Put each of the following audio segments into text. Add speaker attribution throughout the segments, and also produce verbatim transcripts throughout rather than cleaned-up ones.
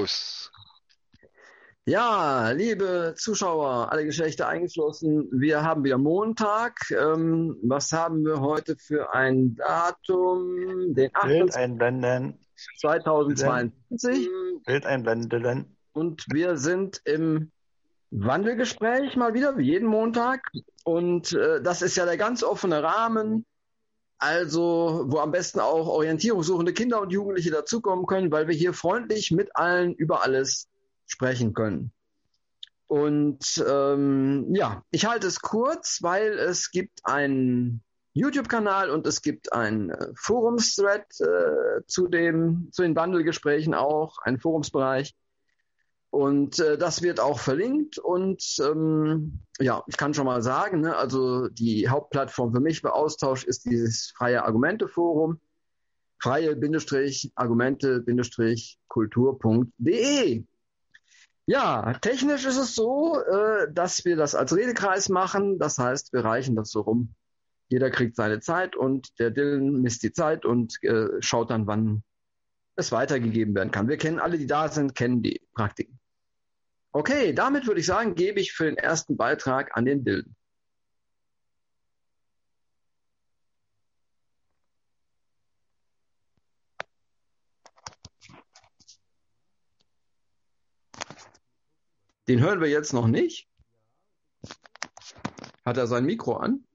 Speaker 1: los.
Speaker 2: Ja, liebe Zuschauer, alle Geschlechter eingeschlossen, wir haben wieder Montag. Ähm, was haben wir heute für ein Datum? Den
Speaker 1: Bild
Speaker 2: achtundzwanzigsten
Speaker 1: einblenden.
Speaker 2: zweitausendzweiundzwanzig.
Speaker 1: Bild einblenden.
Speaker 2: Und wir sind im Wandelgespräch mal wieder, wie jeden Montag. Und äh, das ist ja der ganz offene Rahmen, also wo am besten auch orientierungssuchende Kinder und Jugendliche dazukommen können, weil wir hier freundlich mit allen über alles sprechen können. Und ähm, ja, ich halte es kurz, weil es gibt einen YouTube-Kanal und es gibt einen äh, Forums-Thread äh, zu dem, zu den Wandelgesprächen auch, einen Forumsbereich. Und äh, das wird auch verlinkt. Und ähm, ja, ich kann schon mal sagen, ne, also die Hauptplattform für mich für Austausch ist dieses freie Argumente-Forum. freie-argumente-kultur punkt de. Ja, technisch ist es so, äh, dass wir das als Redekreis machen. Das heißt, wir reichen das so rum. Jeder kriegt seine Zeit und der Dylan misst die Zeit und äh, schaut dann, wann es weitergegeben werden kann. Wir kennen alle, die da sind, kennen die Praktiken. Okay, damit würde ich sagen, gebe ich für den ersten Beitrag an den Dylan. Den hören wir jetzt noch nicht. Hat er sein Mikro an?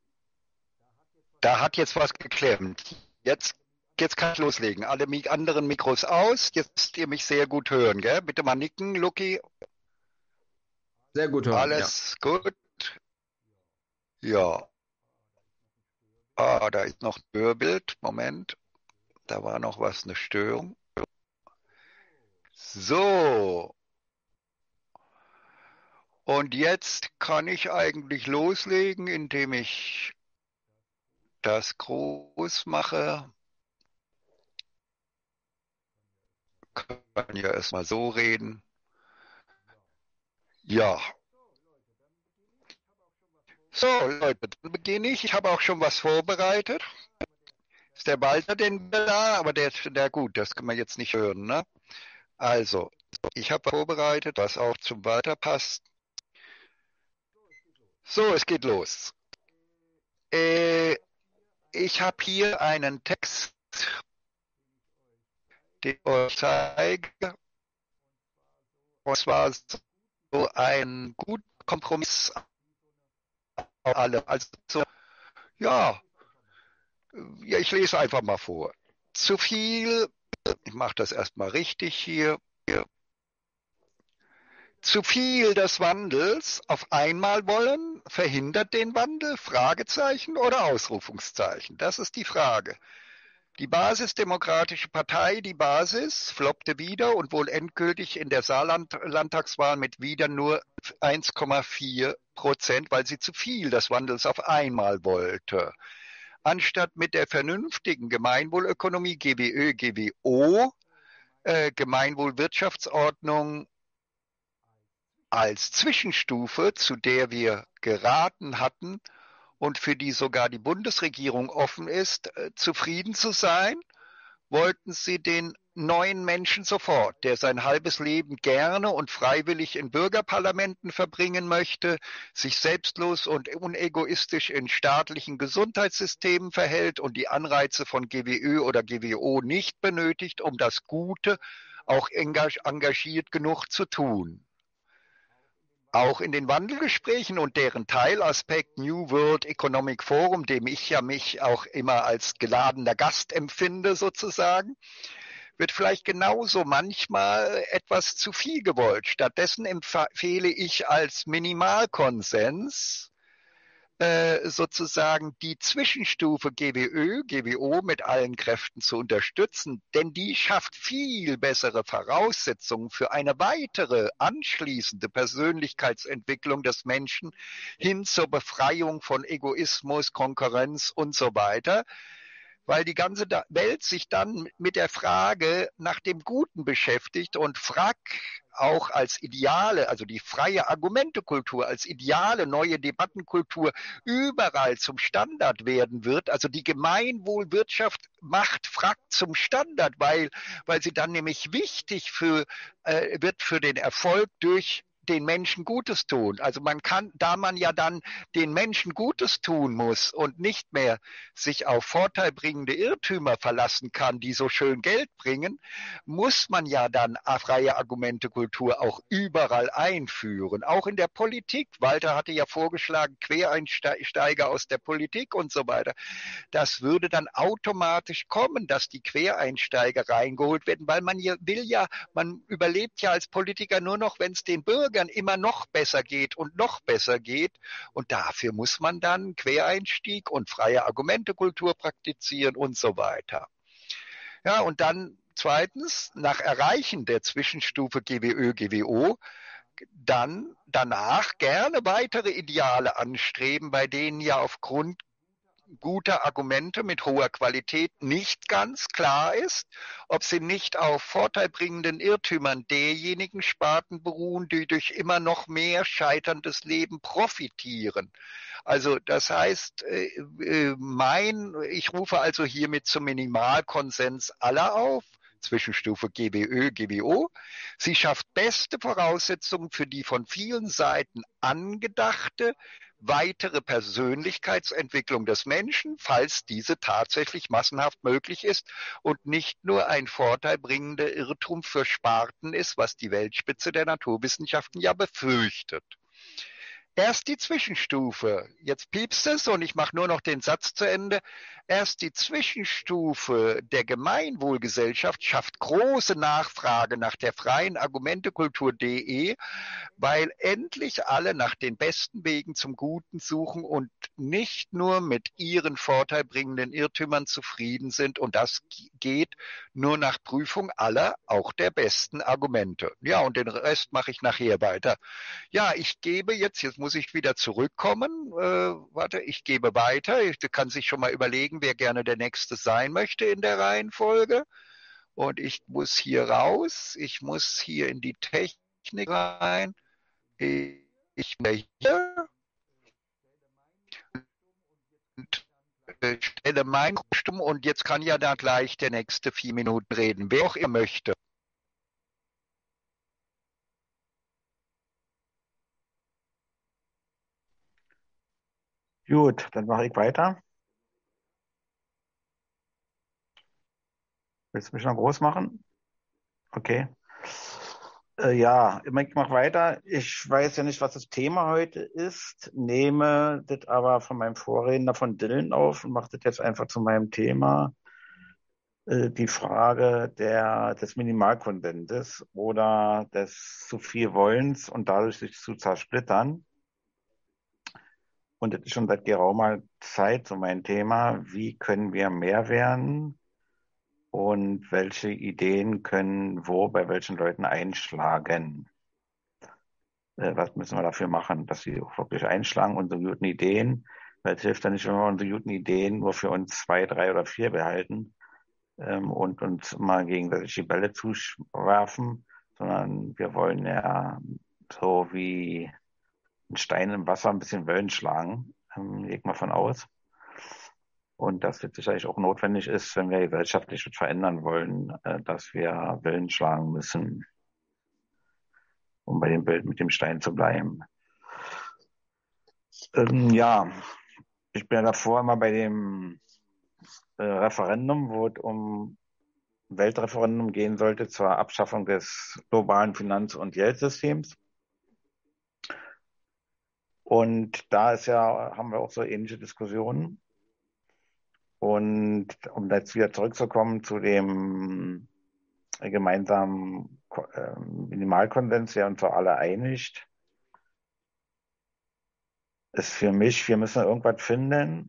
Speaker 1: Da hat jetzt was geklemmt. Jetzt, jetzt kann ich loslegen. Alle Mi- anderen Mikros aus. Jetzt müsst ihr mich sehr gut hören, gell? Bitte mal nicken, Lucky.
Speaker 2: Sehr gut hören,
Speaker 1: Alles gut? Ja. Ah, da ist noch ein Hörbild. Moment. Da war noch was, eine Störung. So. Und jetzt kann ich eigentlich loslegen, indem ich das groß mache. Kann ja erstmal so reden. Ja. So, Leute, dann beginne ich. Ich habe auch schon was vorbereitet. Ist der Walter denn da? Aber der, der gut, das kann man jetzt nicht hören, ne? Also, ich habe vorbereitet, was auch zum Walter passt. So, es geht los. Äh, ich habe hier einen Text, den ich euch zeige. Und zwar so ein guter Kompromiss auf alle. Also, ja, ja, ich lese einfach mal vor. Zu viel, ich mache das erstmal richtig hier. Zu viel des Wandels auf einmal wollen, verhindert den Wandel? Fragezeichen oder Ausrufungszeichen? Das ist die Frage. Die Basisdemokratische Partei, die Basis, floppte wieder und wohl endgültig in der Saarland-Landtagswahl mit wieder nur eins Komma vier Prozent, weil sie zu viel des Wandels auf einmal wollte. Anstatt mit der vernünftigen Gemeinwohlökonomie, G W Ö, G W O, äh, Gemeinwohlwirtschaftsordnung als Zwischenstufe, zu der wir geraten hatten und für die sogar die Bundesregierung offen ist, äh, zufrieden zu sein, wollten sie den neuen Menschen sofort, der sein halbes Leben gerne und freiwillig in Bürgerparlamenten verbringen möchte, sich selbstlos und unegoistisch in staatlichen Gesundheitssystemen verhält und die Anreize von G W Ö oder G W O nicht benötigt, um das Gute auch engagiert genug zu tun. Auch in den Wandelgesprächen und deren Teilaspekt New World Economic Forum, dem ich ja mich auch immer als geladener Gast empfinde sozusagen, wird vielleicht genauso manchmal etwas zu viel gewollt. Stattdessen empfehle ich als Minimalkonsens äh, sozusagen die Zwischenstufe G W Ö, G W O mit allen Kräften zu unterstützen, denn die schafft viel bessere Voraussetzungen für eine weitere anschließende Persönlichkeitsentwicklung des Menschen hin zur Befreiung von Egoismus, Konkurrenz und so weiter. weil die ganze Welt sich dann mit der Frage nach dem Guten beschäftigt und Frack auch als Ideale, also die freie Argumentekultur als ideale neue Debattenkultur überall zum Standard werden wird. Also die Gemeinwohlwirtschaft macht Frack zum Standard, weil, weil sie dann nämlich wichtig für, äh, wird für den Erfolg durch den Menschen Gutes tun. Also man kann, da man ja dann den Menschen Gutes tun muss und nicht mehr sich auf vorteilbringende Irrtümer verlassen kann, die so schön Geld bringen, muss man ja dann freie Argumentekultur auch überall einführen, auch in der Politik. Walter hatte ja vorgeschlagen, Quereinsteiger aus der Politik und so weiter. Das würde dann automatisch kommen, dass die Quereinsteiger reingeholt werden, weil man hier will ja, man überlebt ja als Politiker nur noch, wenn es den Bürgern immer noch besser geht und noch besser geht. Und dafür muss man dann Quereinstieg und freie Argumentekultur praktizieren und so weiter. Ja, und dann zweitens, nach Erreichen der Zwischenstufe G W Ö, G W O, dann danach gerne weitere Ideale anstreben, bei denen ja aufgrund guter Argumente mit hoher Qualität nicht ganz klar ist, ob sie nicht auf vorteilbringenden Irrtümern derjenigen Sparten beruhen, die durch immer noch mehr scheiterndes Leben profitieren. Also das heißt, mein, ich rufe also hiermit zum Minimalkonsens aller auf, Zwischenstufe G W Ö, G W O. Sie schafft beste Voraussetzungen für die von vielen Seiten angedachte weitere Persönlichkeitsentwicklung des Menschen, falls diese tatsächlich massenhaft möglich ist und nicht nur ein vorteilbringender Irrtum für Sparten ist, was die Weltspitze der Naturwissenschaften ja befürchtet. Erst die Zwischenstufe, jetzt piepst es und ich mache nur noch den Satz zu Ende, erst die Zwischenstufe der Gemeinwohlgesellschaft schafft große Nachfrage nach der freien Argumentekultur.de, weil endlich alle nach den besten Wegen zum Guten suchen und nicht nur mit ihren vorteilbringenden Irrtümern zufrieden sind, und das geht nur nach Prüfung aller, auch der besten Argumente. Ja, und den Rest mache ich nachher weiter. Ja, ich gebe jetzt, jetzt muss ich wieder zurückkommen. Äh, warte, ich gebe weiter. Ich kann sich schon mal überlegen, wer gerne der Nächste sein möchte in der Reihenfolge. Und ich muss hier raus. Ich muss hier in die Technik rein. Ich bin hier und äh, stelle mein Stumm und jetzt kann ja da gleich der Nächste vier Minuten reden, wer auch immer möchte.
Speaker 3: Gut, dann mache ich weiter. Willst du mich noch groß machen? Okay. Äh, ja, ich mache weiter. Ich weiß ja nicht, was das Thema heute ist, nehme das aber von meinem Vorredner von Dylan auf und mache das jetzt einfach zu meinem Thema. Äh, die Frage der, des Minimalkonsenses oder des zu viel Wollens und dadurch sich zu zersplittern. Und das ist schon seit geraumer Zeit so mein Thema. Wie können wir mehr werden? Und welche Ideen können wo bei welchen Leuten einschlagen? Äh, was müssen wir dafür machen, dass sie auch wirklich einschlagen, unsere guten Ideen? Weil es hilft ja nicht, wenn wir unsere guten Ideen nur für uns zwei, drei oder vier behalten ähm, und uns mal gegenseitig die Bälle zuwerfen, sondern wir wollen ja so wie ein Stein im Wasser ein bisschen Wellen schlagen, ähm, gehe ich mal von aus. Und dass es sicherlich auch notwendig ist, wenn wir gesellschaftlich was verändern wollen, äh, dass wir Wellen schlagen müssen, um bei dem Bild mit dem Stein zu bleiben. Ähm, ja, ich bin ja davor immer bei dem äh, Referendum, wo es um Weltreferendum gehen sollte zur Abschaffung des globalen Finanz- und Geldsystems. Und da ist ja, haben wir auch so ähnliche Diskussionen. Und um jetzt wieder zurückzukommen zu dem gemeinsamen äh, Minimalkonsens, der uns so alle einigt, ist für mich, wir müssen irgendwas finden,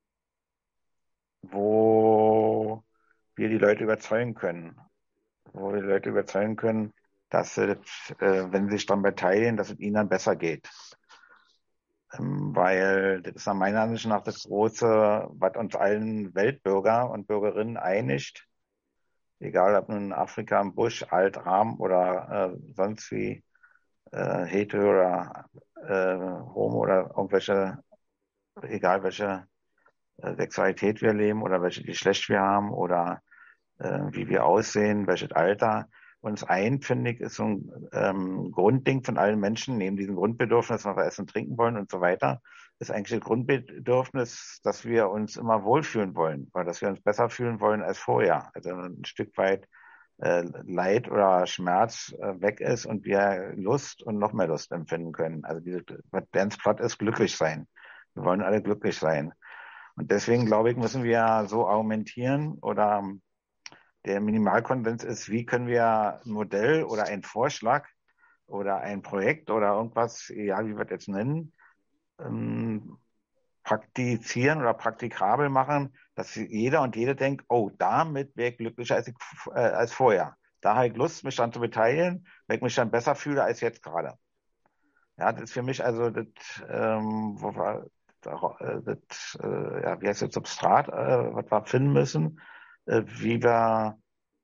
Speaker 3: wo wir die Leute überzeugen können. Wo wir die Leute überzeugen können, dass es, äh, wenn sie sich daran beteiligen, dass es ihnen dann besser geht. ähm, weil das ist nach meiner Ansicht nach das Große, was uns allen Weltbürger und Bürgerinnen einigt, egal ob nun in Afrika im Busch, alt, arm oder äh, sonst wie, äh, hetero oder äh, homo oder irgendwelche, egal welche äh, Sexualität wir leben oder welche Geschlecht wir haben oder äh, wie wir aussehen, welches Alter. Uns eint, finde ich, ist so ein ähm, Grundding von allen Menschen, neben diesem Grundbedürfnis, was wir essen, trinken wollen und so weiter, ist eigentlich das Grundbedürfnis, dass wir uns immer wohlfühlen wollen oder dass wir uns besser fühlen wollen als vorher. Also ein Stück weit äh, Leid oder Schmerz äh, weg ist und wir Lust und noch mehr Lust empfinden können. Also diese, was Dance Plot ist, glücklich sein. Wir wollen alle glücklich sein. Und deswegen, glaube ich, müssen wir so argumentieren oder der Minimalkonsens ist, wie können wir ein Modell oder einen Vorschlag oder ein Projekt oder irgendwas, egal wie wir das jetzt nennen, ähm, praktizieren oder praktikabel machen, dass jeder und jede denkt, oh, damit wäre ich glücklicher als, ich, äh, als vorher. Da habe ich Lust, mich dann zu beteiligen, weil ich mich dann besser fühle als jetzt gerade. Ja, das ist für mich also das, ähm, wo wir, das, äh, ja, wie heißt das, Substrat, äh, was wir finden müssen, äh, wie wir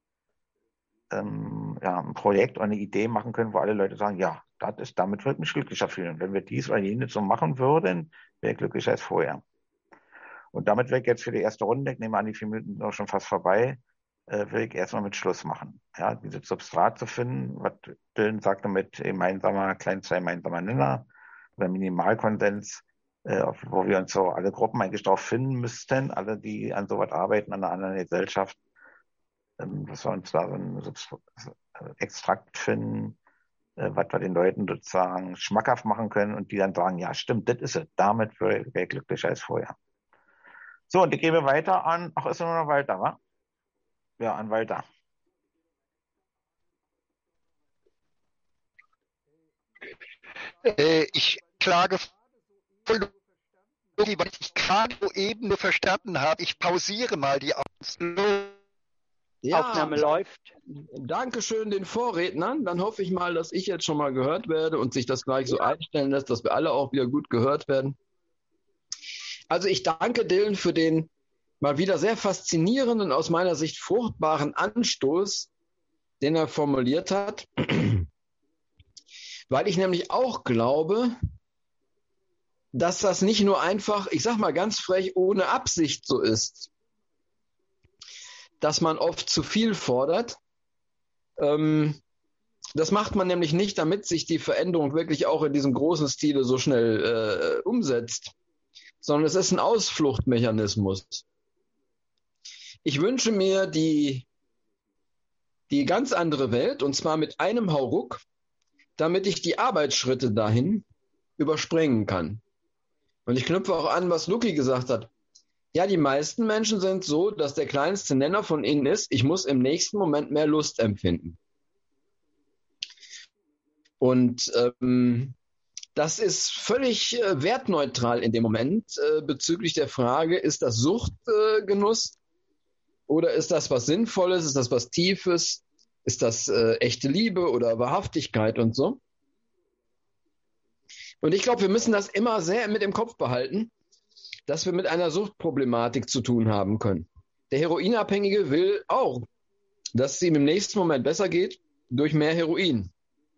Speaker 3: ähm, ja, ein Projekt oder eine Idee machen können, wo alle Leute sagen, ja, das ist, damit würde ich mich glücklicher fühlen. Wenn wir dies oder jenes so machen würden, wäre ich glücklicher als vorher. Und damit wäre ich jetzt für die erste Runde, ich nehme an, die vier Minuten sind auch schon fast vorbei, äh, will ich erstmal mit Schluss machen. Ja, dieses Substrat zu finden, was Dylan sagte mit gemeinsamer, kleinster gemeinsamer Nenner oder Minimalkonsens, äh, wo wir uns so alle Gruppen eigentlich drauf finden müssten, alle, die an sowas arbeiten, an einer anderen Gesellschaft, dass wir uns da so ein Extrakt finden, was wir den Leuten sozusagen schmackhaft machen können und die dann sagen, ja stimmt, das ist es, damit wäre ich glücklicher als vorher. So, und ich gebe weiter an, ach, ist nur noch Walter, wa? Ja, an Walter.
Speaker 1: Äh, ich klage voll, weil ich gerade eben nur verstanden habe, ich pausiere mal die Aufnahme.
Speaker 2: Ja,
Speaker 4: Aufnahme läuft.
Speaker 2: Dankeschön den Vorrednern. Dann hoffe ich mal, dass ich jetzt schon mal gehört werde und sich das gleich so einstellen lässt, dass wir alle auch wieder gut gehört werden. Also ich danke Dylan für den mal wieder sehr faszinierenden, aus meiner Sicht fruchtbaren Anstoß, den er formuliert hat, weil ich nämlich auch glaube, dass das nicht nur einfach, ich sag mal ganz frech, ohne Absicht so ist, dass man oft zu viel fordert. Ähm, das macht man nämlich nicht, damit sich die Veränderung wirklich auch in diesem großen Stile so schnell äh, umsetzt, sondern es ist ein Ausfluchtmechanismus. Ich wünsche mir die, die ganz andere Welt, und zwar mit einem Hauruck, damit ich die Arbeitsschritte dahin überspringen kann. Und ich knüpfe auch an, was Luki gesagt hat. Ja, die meisten Menschen sind so, dass der kleinste Nenner von ihnen ist, ich muss im nächsten Moment mehr Lust empfinden. Und ähm, das ist völlig äh, wertneutral in dem Moment äh, bezüglich der Frage, ist das Suchtgenuss äh, oder ist das was Sinnvolles, ist das was Tiefes, ist das äh, echte Liebe oder Wahrhaftigkeit und so. Und ich glaube, wir müssen das immer sehr mit im Kopf behalten, dass wir mit einer Suchtproblematik zu tun haben können. Der Heroinabhängige will auch, dass es ihm im nächsten Moment besser geht durch mehr Heroin.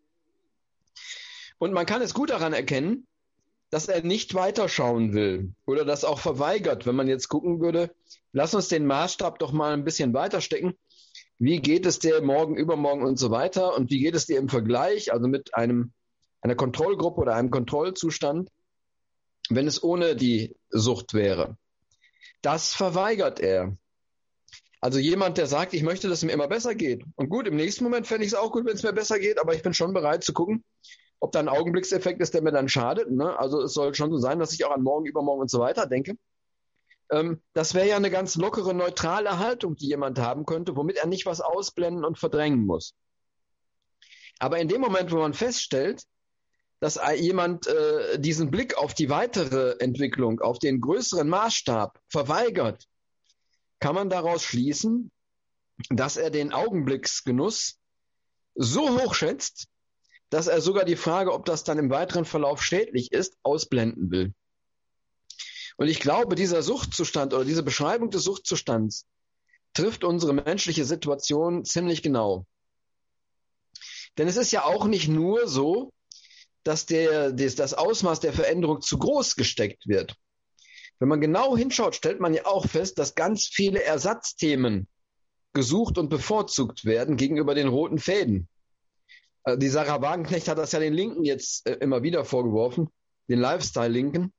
Speaker 2: Und man kann es gut daran erkennen, dass er nicht weiterschauen will oder das auch verweigert, wenn man jetzt gucken würde, lass uns den Maßstab doch mal ein bisschen weiter stecken. Wie geht es dir morgen, übermorgen und so weiter? Und wie geht es dir im Vergleich, also mit einem, einer Kontrollgruppe oder einem Kontrollzustand, wenn es ohne die Sucht wäre? Das verweigert er. Also jemand, der sagt, ich möchte, dass es mir immer besser geht. Und gut, im nächsten Moment fände ich es auch gut, wenn es mir besser geht, aber ich bin schon bereit zu gucken, ob da ein Augenblickseffekt ist, der mir dann schadet. Ne? Also es soll schon so sein, dass ich auch an morgen, übermorgen und so weiter denke. Ähm, das wäre ja eine ganz lockere, neutrale Haltung, die jemand haben könnte, womit er nicht was ausblenden und verdrängen muss. Aber in dem Moment, wo man feststellt, dass jemand äh, diesen Blick auf die weitere Entwicklung, auf den größeren Maßstab verweigert, kann man daraus schließen, dass er den Augenblicksgenuss so hoch schätzt, dass er sogar die Frage, ob das dann im weiteren Verlauf schädlich ist, ausblenden will. Und ich glaube, dieser Suchtzustand oder diese Beschreibung des Suchtzustands trifft unsere menschliche Situation ziemlich genau. Denn es ist ja auch nicht nur so, dass der, das Ausmaß der Veränderung zu groß gesteckt wird. Wenn man genau hinschaut, stellt man ja auch fest, dass ganz viele Ersatzthemen gesucht und bevorzugt werden gegenüber den roten Fäden. Die Sarah Wagenknecht hat das ja den Linken jetzt immer wieder vorgeworfen, den Lifestyle-Linken,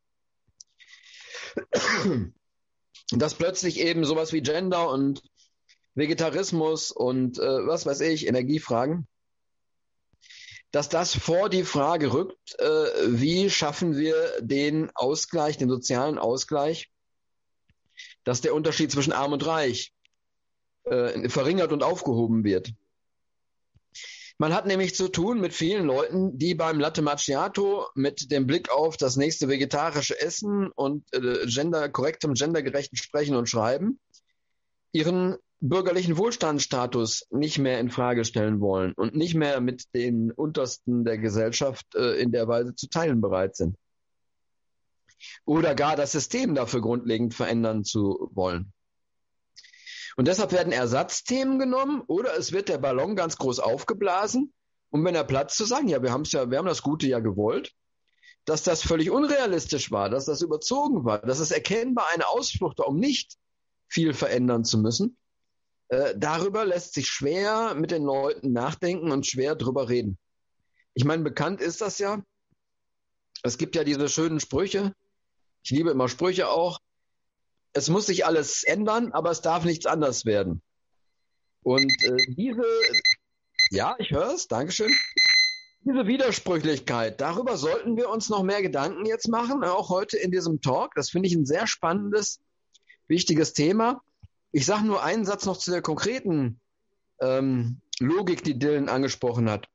Speaker 2: dass plötzlich eben sowas wie Gender und Vegetarismus und äh, was weiß ich, Energiefragen, dass das vor die Frage rückt, äh, wie schaffen wir den Ausgleich, den sozialen Ausgleich, dass der Unterschied zwischen Arm und Reich äh, verringert und aufgehoben wird. Man hat nämlich zu tun mit vielen Leuten, die beim Latte Macchiato mit dem Blick auf das nächste vegetarische Essen und äh, gender, korrektem, gendergerechten Sprechen und Schreiben ihren bürgerlichen Wohlstandsstatus nicht mehr in Frage stellen wollen und nicht mehr mit den Untersten der Gesellschaft äh, in der Weise zu teilen bereit sind. Oder gar das System dafür grundlegend verändern zu wollen. Und deshalb werden Ersatzthemen genommen oder es wird der Ballon ganz groß aufgeblasen, um wenn er platzt zu sagen, ja, wir haben es ja, wir haben das Gute ja gewollt, dass das völlig unrealistisch war, dass das überzogen war, dass es erkennbar eine Ausflucht war, um nicht viel verändern zu müssen. Äh, darüber lässt sich schwer mit den Leuten nachdenken und schwer drüber reden. Ich meine, bekannt ist das ja. Es gibt ja diese schönen Sprüche. Ich liebe immer Sprüche auch. Es muss sich alles ändern, aber es darf nichts anders werden. Und äh, diese, ja, ich höre es, Dankeschön. Diese Widersprüchlichkeit, darüber sollten wir uns noch mehr Gedanken jetzt machen, auch heute in diesem Talk. Das finde ich ein sehr spannendes, wichtiges Thema. Ich sage nur einen Satz noch zu der konkreten ähm, Logik, die Dylan angesprochen hat.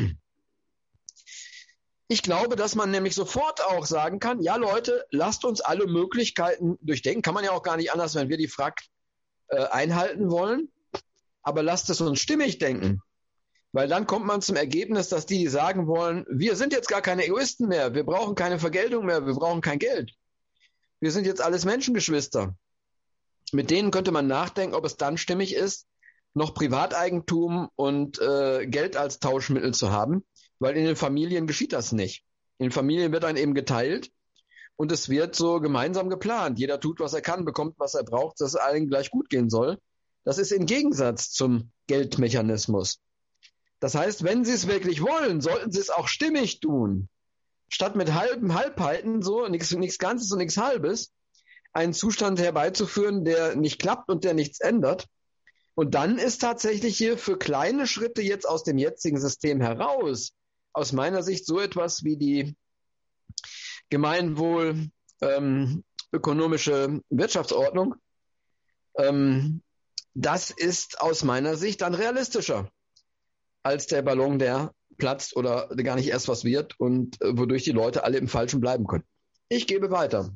Speaker 2: Ich glaube, dass man nämlich sofort auch sagen kann, ja Leute, lasst uns alle Möglichkeiten durchdenken. Kann man ja auch gar nicht anders, wenn wir die F R A K äh, einhalten wollen. Aber lasst es uns stimmig denken. Weil dann kommt man zum Ergebnis, dass die, die sagen wollen, wir sind jetzt gar keine Egoisten mehr, wir brauchen keine Vergeltung mehr, wir brauchen kein Geld. Wir sind jetzt alles Menschengeschwister. Mit denen könnte man nachdenken, ob es dann stimmig ist, noch Privateigentum und äh, Geld als Tauschmittel zu haben. Weil in den Familien geschieht das nicht. In den Familien wird dann eben geteilt und es wird so gemeinsam geplant. Jeder tut, was er kann, bekommt, was er braucht, dass es allen gleich gut gehen soll. Das ist im Gegensatz zum Geldmechanismus. Das heißt, wenn Sie es wirklich wollen, sollten Sie es auch stimmig tun. Statt mit halben Halbheiten, so nichts nichts Ganzes und nichts Halbes, einen Zustand herbeizuführen, der nicht klappt und der nichts ändert. Und dann ist tatsächlich hier für kleine Schritte jetzt aus dem jetzigen System heraus aus meiner Sicht so etwas wie die Gemeinwohl ähm, ökonomische Wirtschaftsordnung. Ähm, das ist aus meiner Sicht dann realistischer als der Ballon, der platzt oder gar nicht erst was wird und äh, wodurch die Leute alle im Falschen bleiben können. Ich gebe weiter.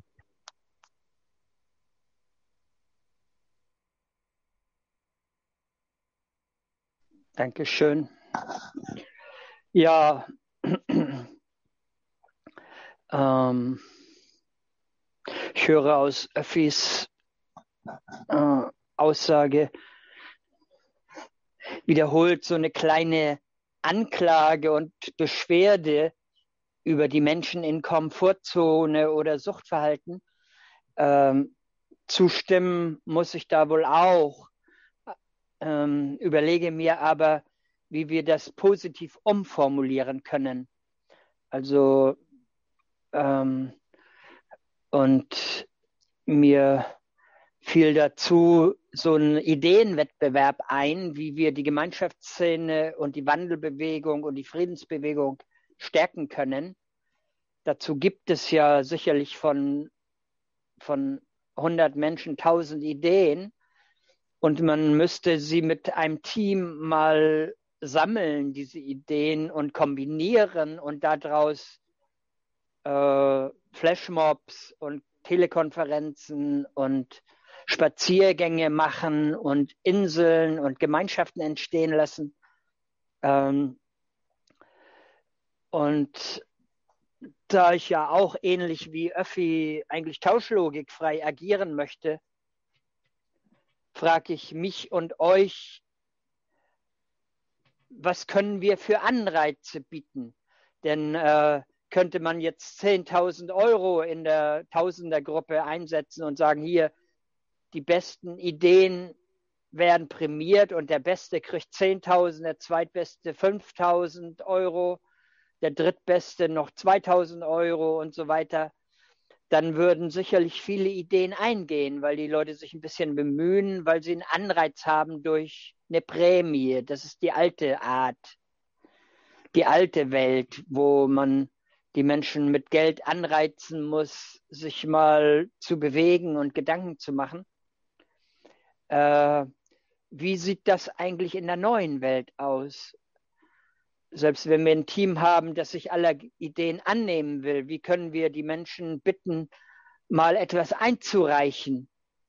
Speaker 4: Dankeschön. Ja, ähm, ich höre aus Öffis äh, Aussage wiederholt so eine kleine Anklage und Beschwerde über die Menschen in Komfortzone oder Suchtverhalten. Ähm, zustimmen muss ich da wohl auch. Ähm, überlege mir aber, wie wir das positiv umformulieren können. Also ähm, und mir fiel dazu so ein Ideenwettbewerb ein, wie wir die Gemeinschaftsszene und die Wandelbewegung und die Friedensbewegung stärken können. Dazu gibt es ja sicherlich von, von hundert Menschen tausend Ideen und man müsste sie mit einem Team mal sammeln, diese Ideen, und kombinieren und daraus äh, Flashmobs und Telekonferenzen und Spaziergänge machen und Inseln und Gemeinschaften entstehen lassen. Ähm, Und da ich ja auch ähnlich wie Öffi eigentlich tauschlogikfrei agieren möchte, frage ich mich und euch, was können wir für Anreize bieten? Denn äh, könnte man jetzt zehntausend Euro in der Tausendergruppe einsetzen und sagen, hier, die besten Ideen werden prämiert und der Beste kriegt zehntausend, der Zweitbeste fünftausend Euro, der Drittbeste noch zweitausend Euro und so weiter, dann würden sicherlich viele Ideen eingehen, weil die Leute sich ein bisschen bemühen, weil sie einen Anreiz haben durch eine Prämie. Das ist die alte Art, die alte Welt, wo man die Menschen mit Geld anreizen muss, sich mal zu bewegen und Gedanken zu machen. Äh, wie sieht das eigentlich in der neuen Welt aus? Selbst wenn wir ein Team haben, das sich aller Ideen annehmen will, wie können wir die Menschen bitten, mal etwas einzureichen?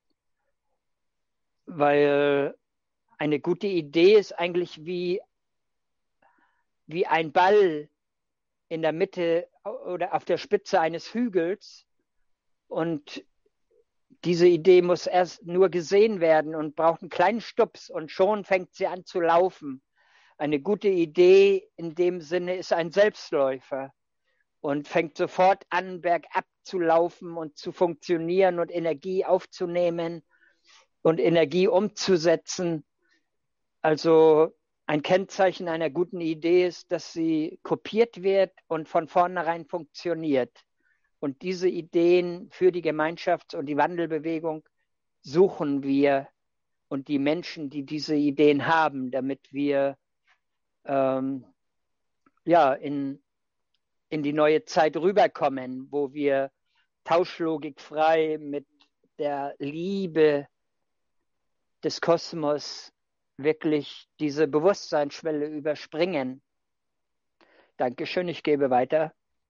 Speaker 4: Weil eine gute Idee ist eigentlich wie, wie ein Ball in der Mitte oder auf der Spitze eines Hügels. Und diese Idee muss erst nur gesehen werden und braucht einen kleinen Stups und schon fängt sie an zu laufen. Eine gute Idee in dem Sinne ist ein Selbstläufer und fängt sofort an, bergab zu laufen und zu funktionieren und Energie aufzunehmen und Energie umzusetzen. Also ein Kennzeichen einer guten Idee ist, dass sie kopiert wird und von vornherein funktioniert. Und diese Ideen für die Gemeinschafts- und die Wandelbewegung suchen wir und die Menschen, die diese Ideen haben, damit wir ähm, ja, in, in die neue Zeit rüberkommen, wo wir tauschlogikfrei mit der Liebe des Kosmos wirklich diese Bewusstseinsschwelle überspringen. Dankeschön, ich gebe weiter.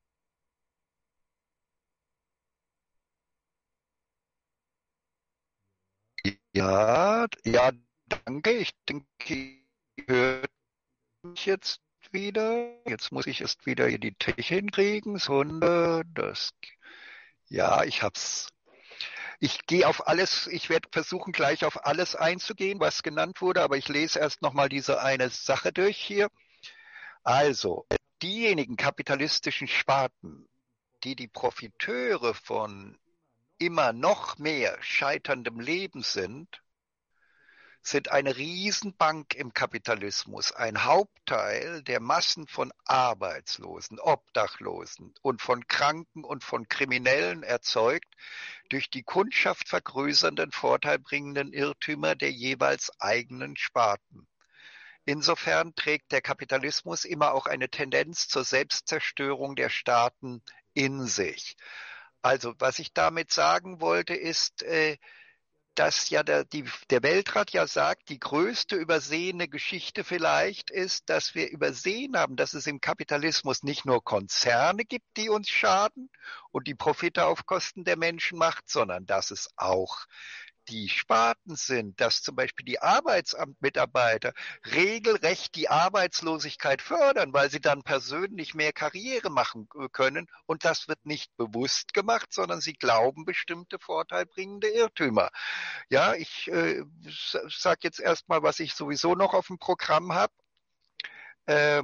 Speaker 1: Ja, ja, danke. Ich denke, ihr hört mich jetzt wieder. Jetzt muss ich erst wieder hier die Technik hinkriegen. Sonde, das, ja, ich hab's. Ich gehe auf alles, ich werde versuchen, gleich auf alles einzugehen, was genannt wurde, aber ich lese erst nochmal diese eine Sache durch hier. Also, diejenigen kapitalistischen Sparten, die die Profiteure von immer noch mehr scheiterndem Leben sind, sind eine Riesenbank im Kapitalismus, ein Hauptteil der Massen von Arbeitslosen, Obdachlosen und von Kranken und von Kriminellen erzeugt durch die Kundschaft vergrößernden, vorteilbringenden Irrtümer der jeweils eigenen Sparten. Insofern trägt der Kapitalismus immer auch eine Tendenz zur Selbstzerstörung der Staaten in sich. Also was ich damit sagen wollte, ist, äh, dass ja der, die, der Weltrat ja sagt, die größte übersehene Geschichte vielleicht ist, dass wir übersehen haben, dass es im Kapitalismus nicht nur Konzerne gibt, die uns schaden und die Profite auf Kosten der Menschen macht, sondern dass es auch die Sparten sind, dass zum Beispiel die Arbeitsamtmitarbeiter regelrecht die Arbeitslosigkeit fördern, weil sie dann persönlich mehr Karriere machen können. Und das wird nicht bewusst gemacht, sondern sie glauben bestimmte vorteilbringende Irrtümer. Ja, ich äh, sage jetzt erstmal, was ich sowieso noch auf dem Programm habe. Äh,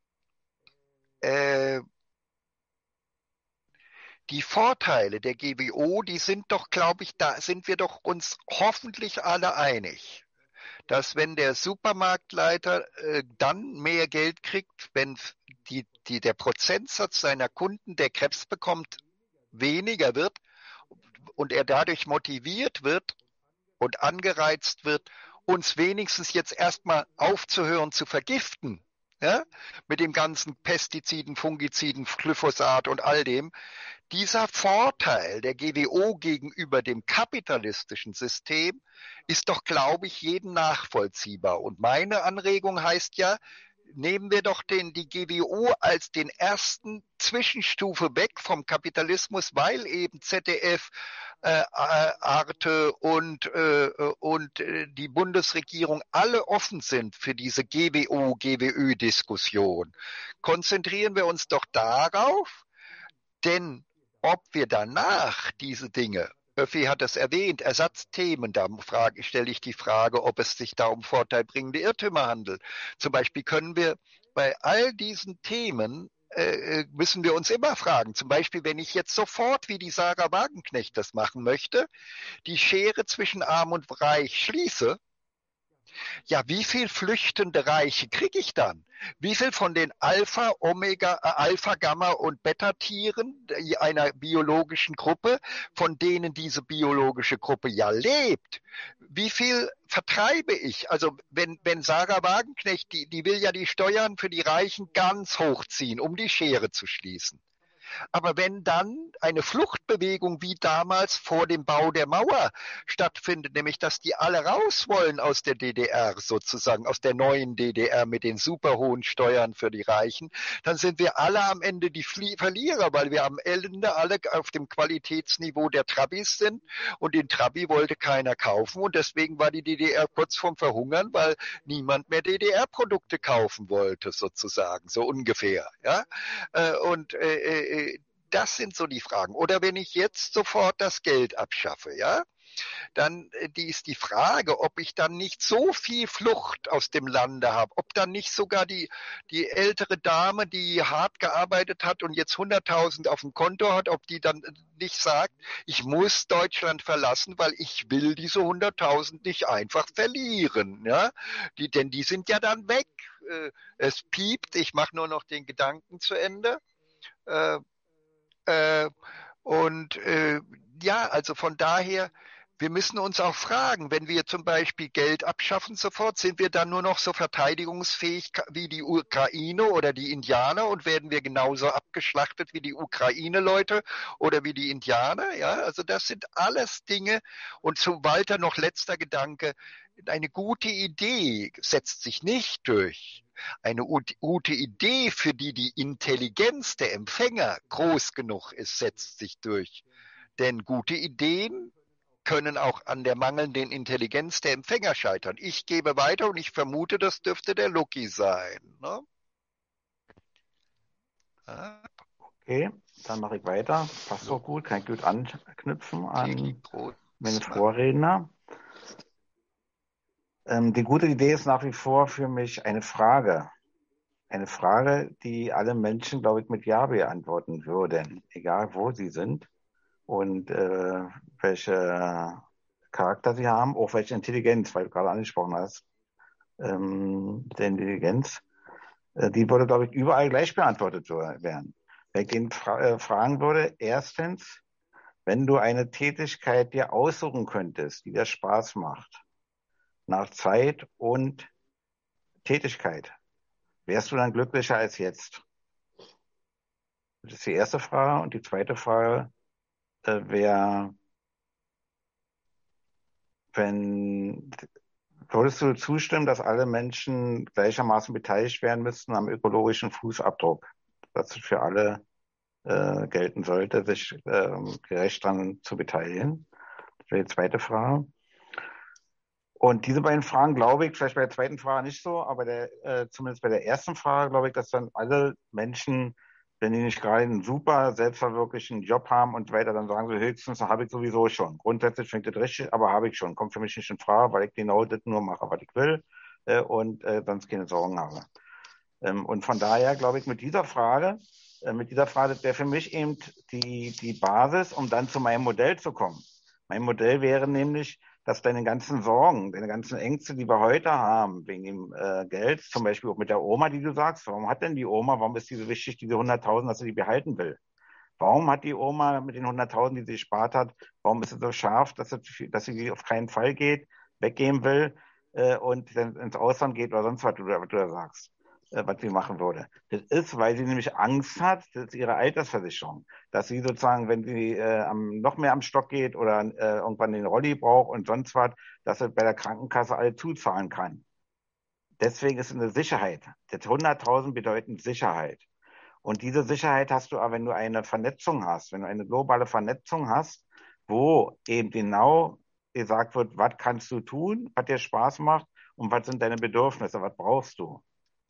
Speaker 1: äh, Die Vorteile der G W O, die sind doch, glaube ich, da sind wir doch uns hoffentlich alle einig, dass wenn der Supermarktleiter äh, dann mehr Geld kriegt, wenn die, die, der Prozentsatz seiner Kunden, der Krebs bekommt, weniger wird und er dadurch motiviert wird und angereizt wird, uns wenigstens jetzt erstmal aufzuhören zu vergiften, ja, mit dem ganzen Pestiziden, Fungiziden, Glyphosat und all dem. Dieser Vorteil der G W O gegenüber dem kapitalistischen System ist doch, glaube ich, jedem nachvollziehbar. Und meine Anregung heißt ja, nehmen wir doch den, die G W O als den ersten Zwischenstufe weg vom Kapitalismus, weil eben Z D F, äh, Arte und, äh, und äh, die Bundesregierung alle offen sind für diese G W O, G W Ö-Diskussion. Konzentrieren wir uns doch darauf, denn ob wir danach diese Dinge, Öffi hat es erwähnt, Ersatzthemen, da frage, stelle ich die Frage, ob es sich da um vorteilbringende Irrtümer handelt. Zum Beispiel können wir bei all diesen Themen, äh, müssen wir uns immer fragen, zum Beispiel, wenn ich jetzt sofort, wie die Sarah Wagenknecht das machen möchte, die Schere zwischen Arm und Reich schließe, ja, wie viel flüchtende Reiche kriege ich dann? Wie viel von den Alpha, Omega, äh, Alpha, Gamma und Beta-Tieren einer biologischen Gruppe, von denen diese biologische Gruppe ja lebt, wie viel vertreibe ich? Also wenn, wenn Sarah Wagenknecht, die, die will ja die Steuern für die Reichen ganz hochziehen, um die Schere zu schließen. Aber wenn dann eine Fluchtbewegung wie damals vor dem Bau der Mauer stattfindet, nämlich dass die alle raus wollen aus der D D R sozusagen, aus der neuen D D R mit den super hohen Steuern für die Reichen, dann sind wir alle am Ende die Verlierer, weil wir am Ende alle auf dem Qualitätsniveau der Trabis sind und den Trabi wollte keiner kaufen und deswegen war die D D R kurz vorm Verhungern, weil niemand mehr D D R-Produkte kaufen wollte sozusagen, so ungefähr. Ja? Und äh, das sind so die Fragen. Oder wenn ich jetzt sofort das Geld abschaffe, ja, dann die ist die Frage, ob ich dann nicht so viel Flucht aus dem Lande habe, ob dann nicht sogar die, die ältere Dame, die hart gearbeitet hat und jetzt hunderttausend auf dem Konto hat, ob die dann nicht sagt, ich muss Deutschland verlassen, weil ich will diese hunderttausend nicht einfach verlieren. Ja? Die, denn die sind ja dann weg. Es piept, ich mache nur noch den Gedanken zu Ende. Äh, äh, und äh, ja, also von daher, wir müssen uns auch fragen, wenn wir zum Beispiel Geld abschaffen sofort, sind wir dann nur noch so verteidigungsfähig wie die Ukraine oder die Indianer und werden wir genauso abgeschlachtet wie die Ukraine-Leute oder wie die Indianer? Ja, also das sind alles Dinge. Und zu Walter noch letzter Gedanke, eine gute Idee setzt sich nicht durch. Eine gute Idee, für die die Intelligenz der Empfänger groß genug ist, setzt sich durch. Denn gute Ideen können auch an der mangelnden Intelligenz der Empfänger scheitern. Ich gebe weiter und ich vermute, das dürfte der Lucky sein. Ne?
Speaker 3: Ah. Okay, dann mache ich weiter. Passt so gut, kann ich gut anknüpfen an meine Vorredner. Ähm, die gute Idee ist nach wie vor für mich eine Frage. Eine Frage, die alle Menschen, glaube ich, mit Ja beantworten würden, egal wo sie sind und äh, welche Charakter sie haben, auch welche Intelligenz, weil du gerade angesprochen hast, ähm, der Intelligenz, äh, die würde, glaube ich, überall gleich beantwortet werden. Wenn ich den fra äh, fragen würde, erstens, wenn du eine Tätigkeit dir aussuchen könntest, die dir Spaß macht, nach Zeit und Tätigkeit, wärst du dann glücklicher als jetzt? Das ist die erste Frage. Und die zweite Frage äh, wäre, wenn, würdest du zustimmen, dass alle Menschen gleichermaßen beteiligt werden müssten am ökologischen Fußabdruck, dass es für alle äh, gelten sollte, sich äh, gerecht daran zu beteiligen? Das wäre die zweite Frage. Und diese beiden Fragen, glaube ich, vielleicht bei der zweiten Frage nicht so, aber der, äh, zumindest bei der ersten Frage, glaube ich, dass dann alle Menschen, wenn die nicht gerade einen super selbstverwirklichen Job haben und weiter, dann sagen sie höchstens, habe ich sowieso schon. Grundsätzlich finde ich das richtig, aber habe ich schon. Kommt für mich nicht in Frage, weil ich genau das nur mache, was ich will äh, und äh, sonst keine Sorgen habe. Ähm, und von daher, glaube ich, mit dieser Frage, äh, mit dieser Frage wäre für mich eben die, die Basis, um dann zu meinem Modell zu kommen. Mein Modell wäre nämlich, dass deine ganzen Sorgen, deine ganzen Ängste, die wir heute haben, wegen dem äh, Geld, zum Beispiel auch mit der Oma, die du sagst, warum hat denn die Oma, warum ist die so wichtig, diese hunderttausend, dass sie die behalten will? Warum hat die Oma mit den hunderttausend, die sie gespart hat, warum ist sie so scharf, dass sie, dass sie auf keinen Fall geht, weggehen will äh, und dann ins Ausland geht oder sonst was, du, was du da sagst, äh, was sie machen würde? Das ist, weil sie nämlich Angst hat, das ist ihre Altersversicherung, dass sie sozusagen, wenn sie äh, am, noch mehr am Stock geht oder äh, irgendwann den Rolli braucht und sonst was, dass sie bei der Krankenkasse alle zuzahlen kann. deswegen ist es eine Sicherheit. Das hunderttausend bedeuten Sicherheit. Und diese Sicherheit hast du aber, wenn du eine Vernetzung hast, wenn du eine globale Vernetzung hast, wo eben genau gesagt wird, was kannst du tun, was dir Spaß macht und was sind deine Bedürfnisse, was brauchst du.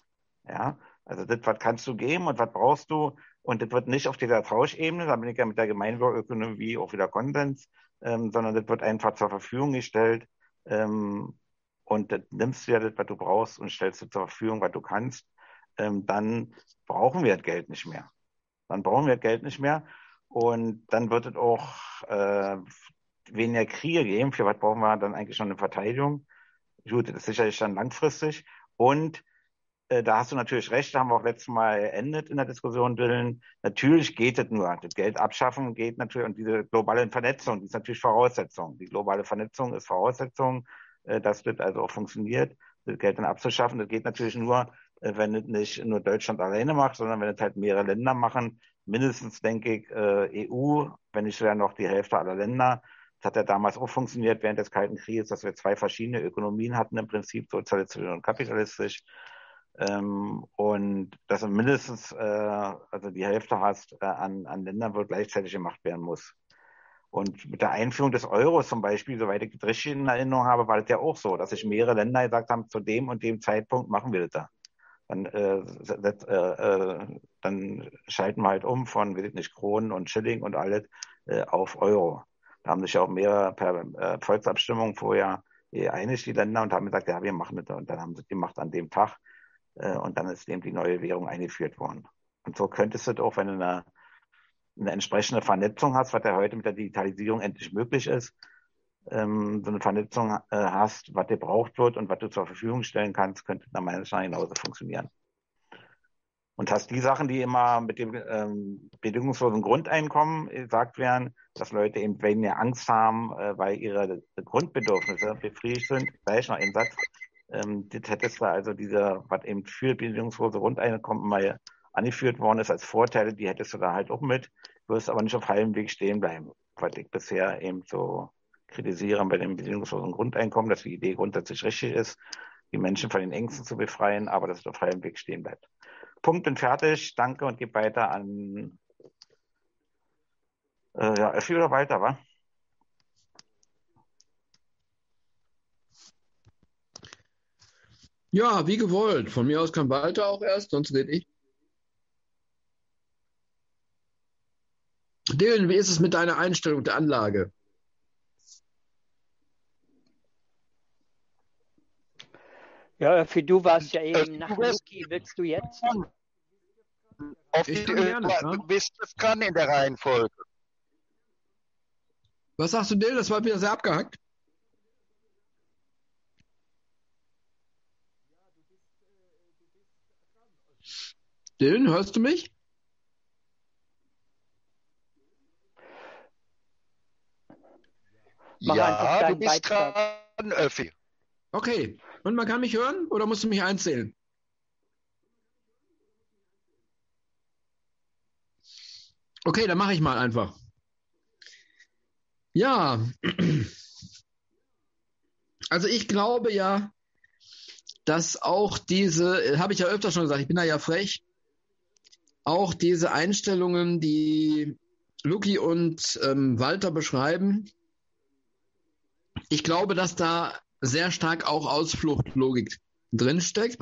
Speaker 3: Ja, also das, was kannst du geben und was brauchst du, und das wird nicht auf dieser Tauschebene, da bin ich ja mit der Gemeinwohlökonomie auch wieder Konsens, ähm, sondern das wird einfach zur Verfügung gestellt, ähm, und das nimmst du ja das, was du brauchst, und stellst du zur Verfügung, was du kannst, ähm, dann brauchen wir das Geld nicht mehr. Dann brauchen wir das Geld nicht mehr, und dann wird es auch äh, weniger Kriege geben. Für was brauchen wir dann eigentlich schon eine Verteidigung? Gut, das ist sicherlich dann langfristig, und äh, da hast du natürlich recht, da haben wir auch letztes Mal beendet in der Diskussion, Dylan. Natürlich geht es nur. Das Geld abschaffen geht natürlich, und diese globale Vernetzung, die ist natürlich Voraussetzung. Die globale Vernetzung ist Voraussetzung, äh, dass das also auch funktioniert, das Geld dann abzuschaffen. Das geht natürlich nur, äh, wenn es nicht nur Deutschland alleine macht, sondern wenn es halt mehrere Länder machen. Mindestens, denke ich, äh, E U, wenn nicht sogar noch die Hälfte aller Länder. Das hat ja damals auch funktioniert während des Kalten Krieges, dass wir zwei verschiedene Ökonomien hatten, im Prinzip sozialistisch und kapitalistisch. Ähm, und dass du mindestens äh, also die Hälfte hast äh, an, an Ländern, wo gleichzeitig gemacht werden muss. Und mit der Einführung des Euros zum Beispiel, soweit ich das richtig in Erinnerung habe, war das ja auch so, dass sich mehrere Länder gesagt haben, zu dem und dem Zeitpunkt machen wir das da. Dann, äh, das, äh, äh, dann schalten wir halt um von, weiß ich nicht, Kronen und Schilling und alles äh, auf Euro. Da haben sich ja auch mehrere per äh, Volksabstimmung vorher einig, die Länder, und haben gesagt, ja, wir machen das. Und dann haben sie das gemacht an dem Tag. Und dann ist eben die neue Währung eingeführt worden. Und so könntest du auch, wenn du eine, eine entsprechende Vernetzung hast, was ja heute mit der Digitalisierung endlich möglich ist, ähm, so eine Vernetzung äh, hast, was dir braucht wird und was du zur Verfügung stellen kannst, könnte dann meiner Meinung nach genauso funktionieren. Und hast die Sachen, die immer mit dem ähm, bedingungslosen Grundeinkommen gesagt werden, dass Leute eben weniger Angst haben, äh, weil ihre Grundbedürfnisse befriedigt sind. Gleich noch ein Satz. Ähm, das hättest du also diese, was eben für bedingungslose Grundeinkommen mal angeführt worden ist als Vorteile, die hättest du da halt auch mit. Du wirst aber nicht auf halbem Weg stehen bleiben, was ich bisher eben so kritisiere bei dem bedingungslosen Grundeinkommen, dass die Idee grundsätzlich richtig ist, die Menschen von den Ängsten zu befreien, aber dass es auf halbem Weg stehen bleibt. Punkt, bin fertig, danke, und gebe weiter an äh, ja, Öffi oder Walter, wa?
Speaker 2: Ja, wie gewollt. Von mir aus kann Walter auch erst, sonst rede ich. Dylan, wie ist es mit deiner Einstellung der Anlage?
Speaker 4: Ja, für du warst ja eben nach Luki. Willst du jetzt?
Speaker 1: Auf
Speaker 2: Ich
Speaker 1: die,
Speaker 2: kann
Speaker 1: äh,
Speaker 2: gerne, ja.
Speaker 1: du bist jetzt dran in der Reihenfolge.
Speaker 2: Was sagst du, Dylan? Das war wieder sehr abgehackt. Dylan, hörst du mich?
Speaker 4: Mach einfach
Speaker 1: Ja, du
Speaker 4: deinen
Speaker 1: bist
Speaker 4: Beitrag.
Speaker 1: dran, Öffi.
Speaker 2: Okay. Und man kann mich hören oder musst du mich einzählen? Okay, dann mache ich mal einfach. Ja, also ich glaube ja, dass auch diese, habe ich ja öfter schon gesagt, ich bin da ja frech, auch diese Einstellungen, die Luki und ähm, Walter beschreiben, ich glaube, dass da sehr stark auch Ausfluchtlogik drinsteckt.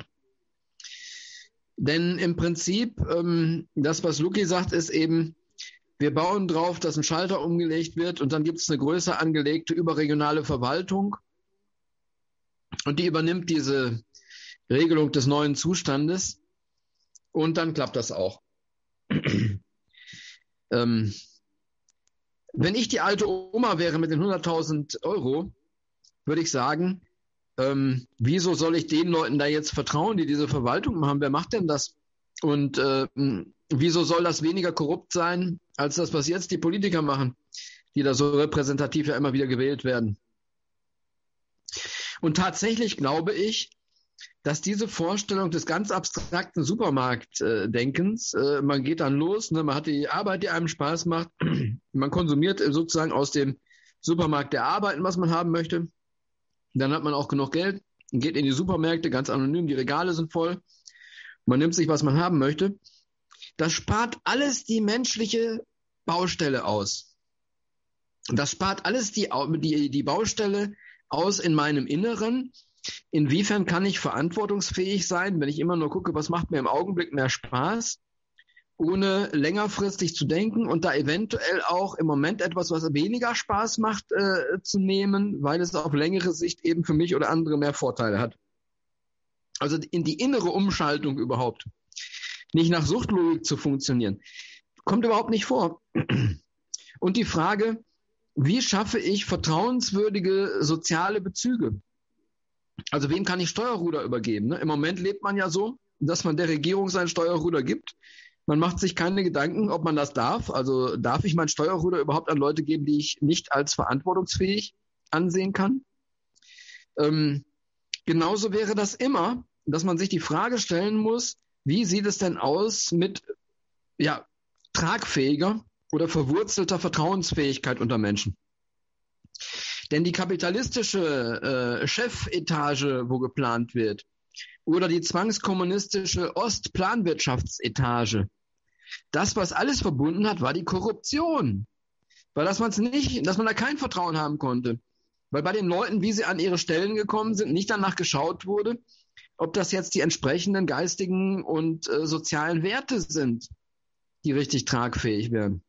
Speaker 2: Denn im Prinzip, ähm, das, was Luki sagt, ist eben, wir bauen drauf, dass ein Schalter umgelegt wird und dann gibt es eine größer angelegte überregionale Verwaltung und die übernimmt diese Regelung des neuen Zustandes und dann klappt das auch. ähm, wenn ich die alte Oma wäre mit den hunderttausend Euro, würde ich sagen, ähm, wieso soll ich den Leuten da jetzt vertrauen, die diese Verwaltung machen? Wer macht denn das? Und äh, wieso soll das weniger korrupt sein, als das, was jetzt die Politiker machen, die da so repräsentativ ja immer wieder gewählt werden? Und tatsächlich glaube ich, dass diese Vorstellung des ganz abstrakten Supermarktdenkens, äh, man geht dann los, ne, man hat die Arbeit, die einem Spaß macht, man konsumiert sozusagen aus dem Supermarkt der Arbeiten, was man haben möchte, dann hat man auch genug Geld geht in die Supermärkte, ganz anonym, die Regale sind voll. Man nimmt sich, was man haben möchte. Das spart alles die menschliche Baustelle aus. Das spart alles die, die, die Baustelle aus in meinem Inneren. Inwiefern kann ich verantwortungsfähig sein, wenn ich immer nur gucke, was macht mir im Augenblick mehr Spaß, ohne längerfristig zu denken und da eventuell auch im Moment etwas, was weniger Spaß macht, äh, zu nehmen, weil es auf längere Sicht eben für mich oder andere mehr Vorteile hat. Also in die innere Umschaltung überhaupt, nicht nach Suchtlogik zu funktionieren, kommt überhaupt nicht vor. Und die Frage, wie schaffe ich vertrauenswürdige soziale Bezüge? Also wem kann ich Steuerruder übergeben? Ne? Im Moment lebt man ja so, dass man der Regierung sein Steuerruder gibt. Man macht sich keine Gedanken, ob man das darf. Also darf ich mein Steuerruder überhaupt an Leute geben, die ich nicht als verantwortungsfähig ansehen kann? Ähm, genauso wäre das immer, dass man sich die Frage stellen muss, wie sieht es denn aus mit ja, tragfähiger oder verwurzelter Vertrauensfähigkeit unter Menschen? Denn die kapitalistische äh, Chefetage, wo geplant wird, oder die zwangskommunistische Ostplanwirtschaftsetage, das, was alles verbunden hat, war die Korruption. Weil dass man es nicht, dass man da kein Vertrauen haben konnte. Weil bei den Leuten, wie sie an ihre Stellen gekommen sind, nicht danach geschaut wurde, ob das jetzt die entsprechenden geistigen und äh, sozialen Werte sind, die richtig tragfähig wären.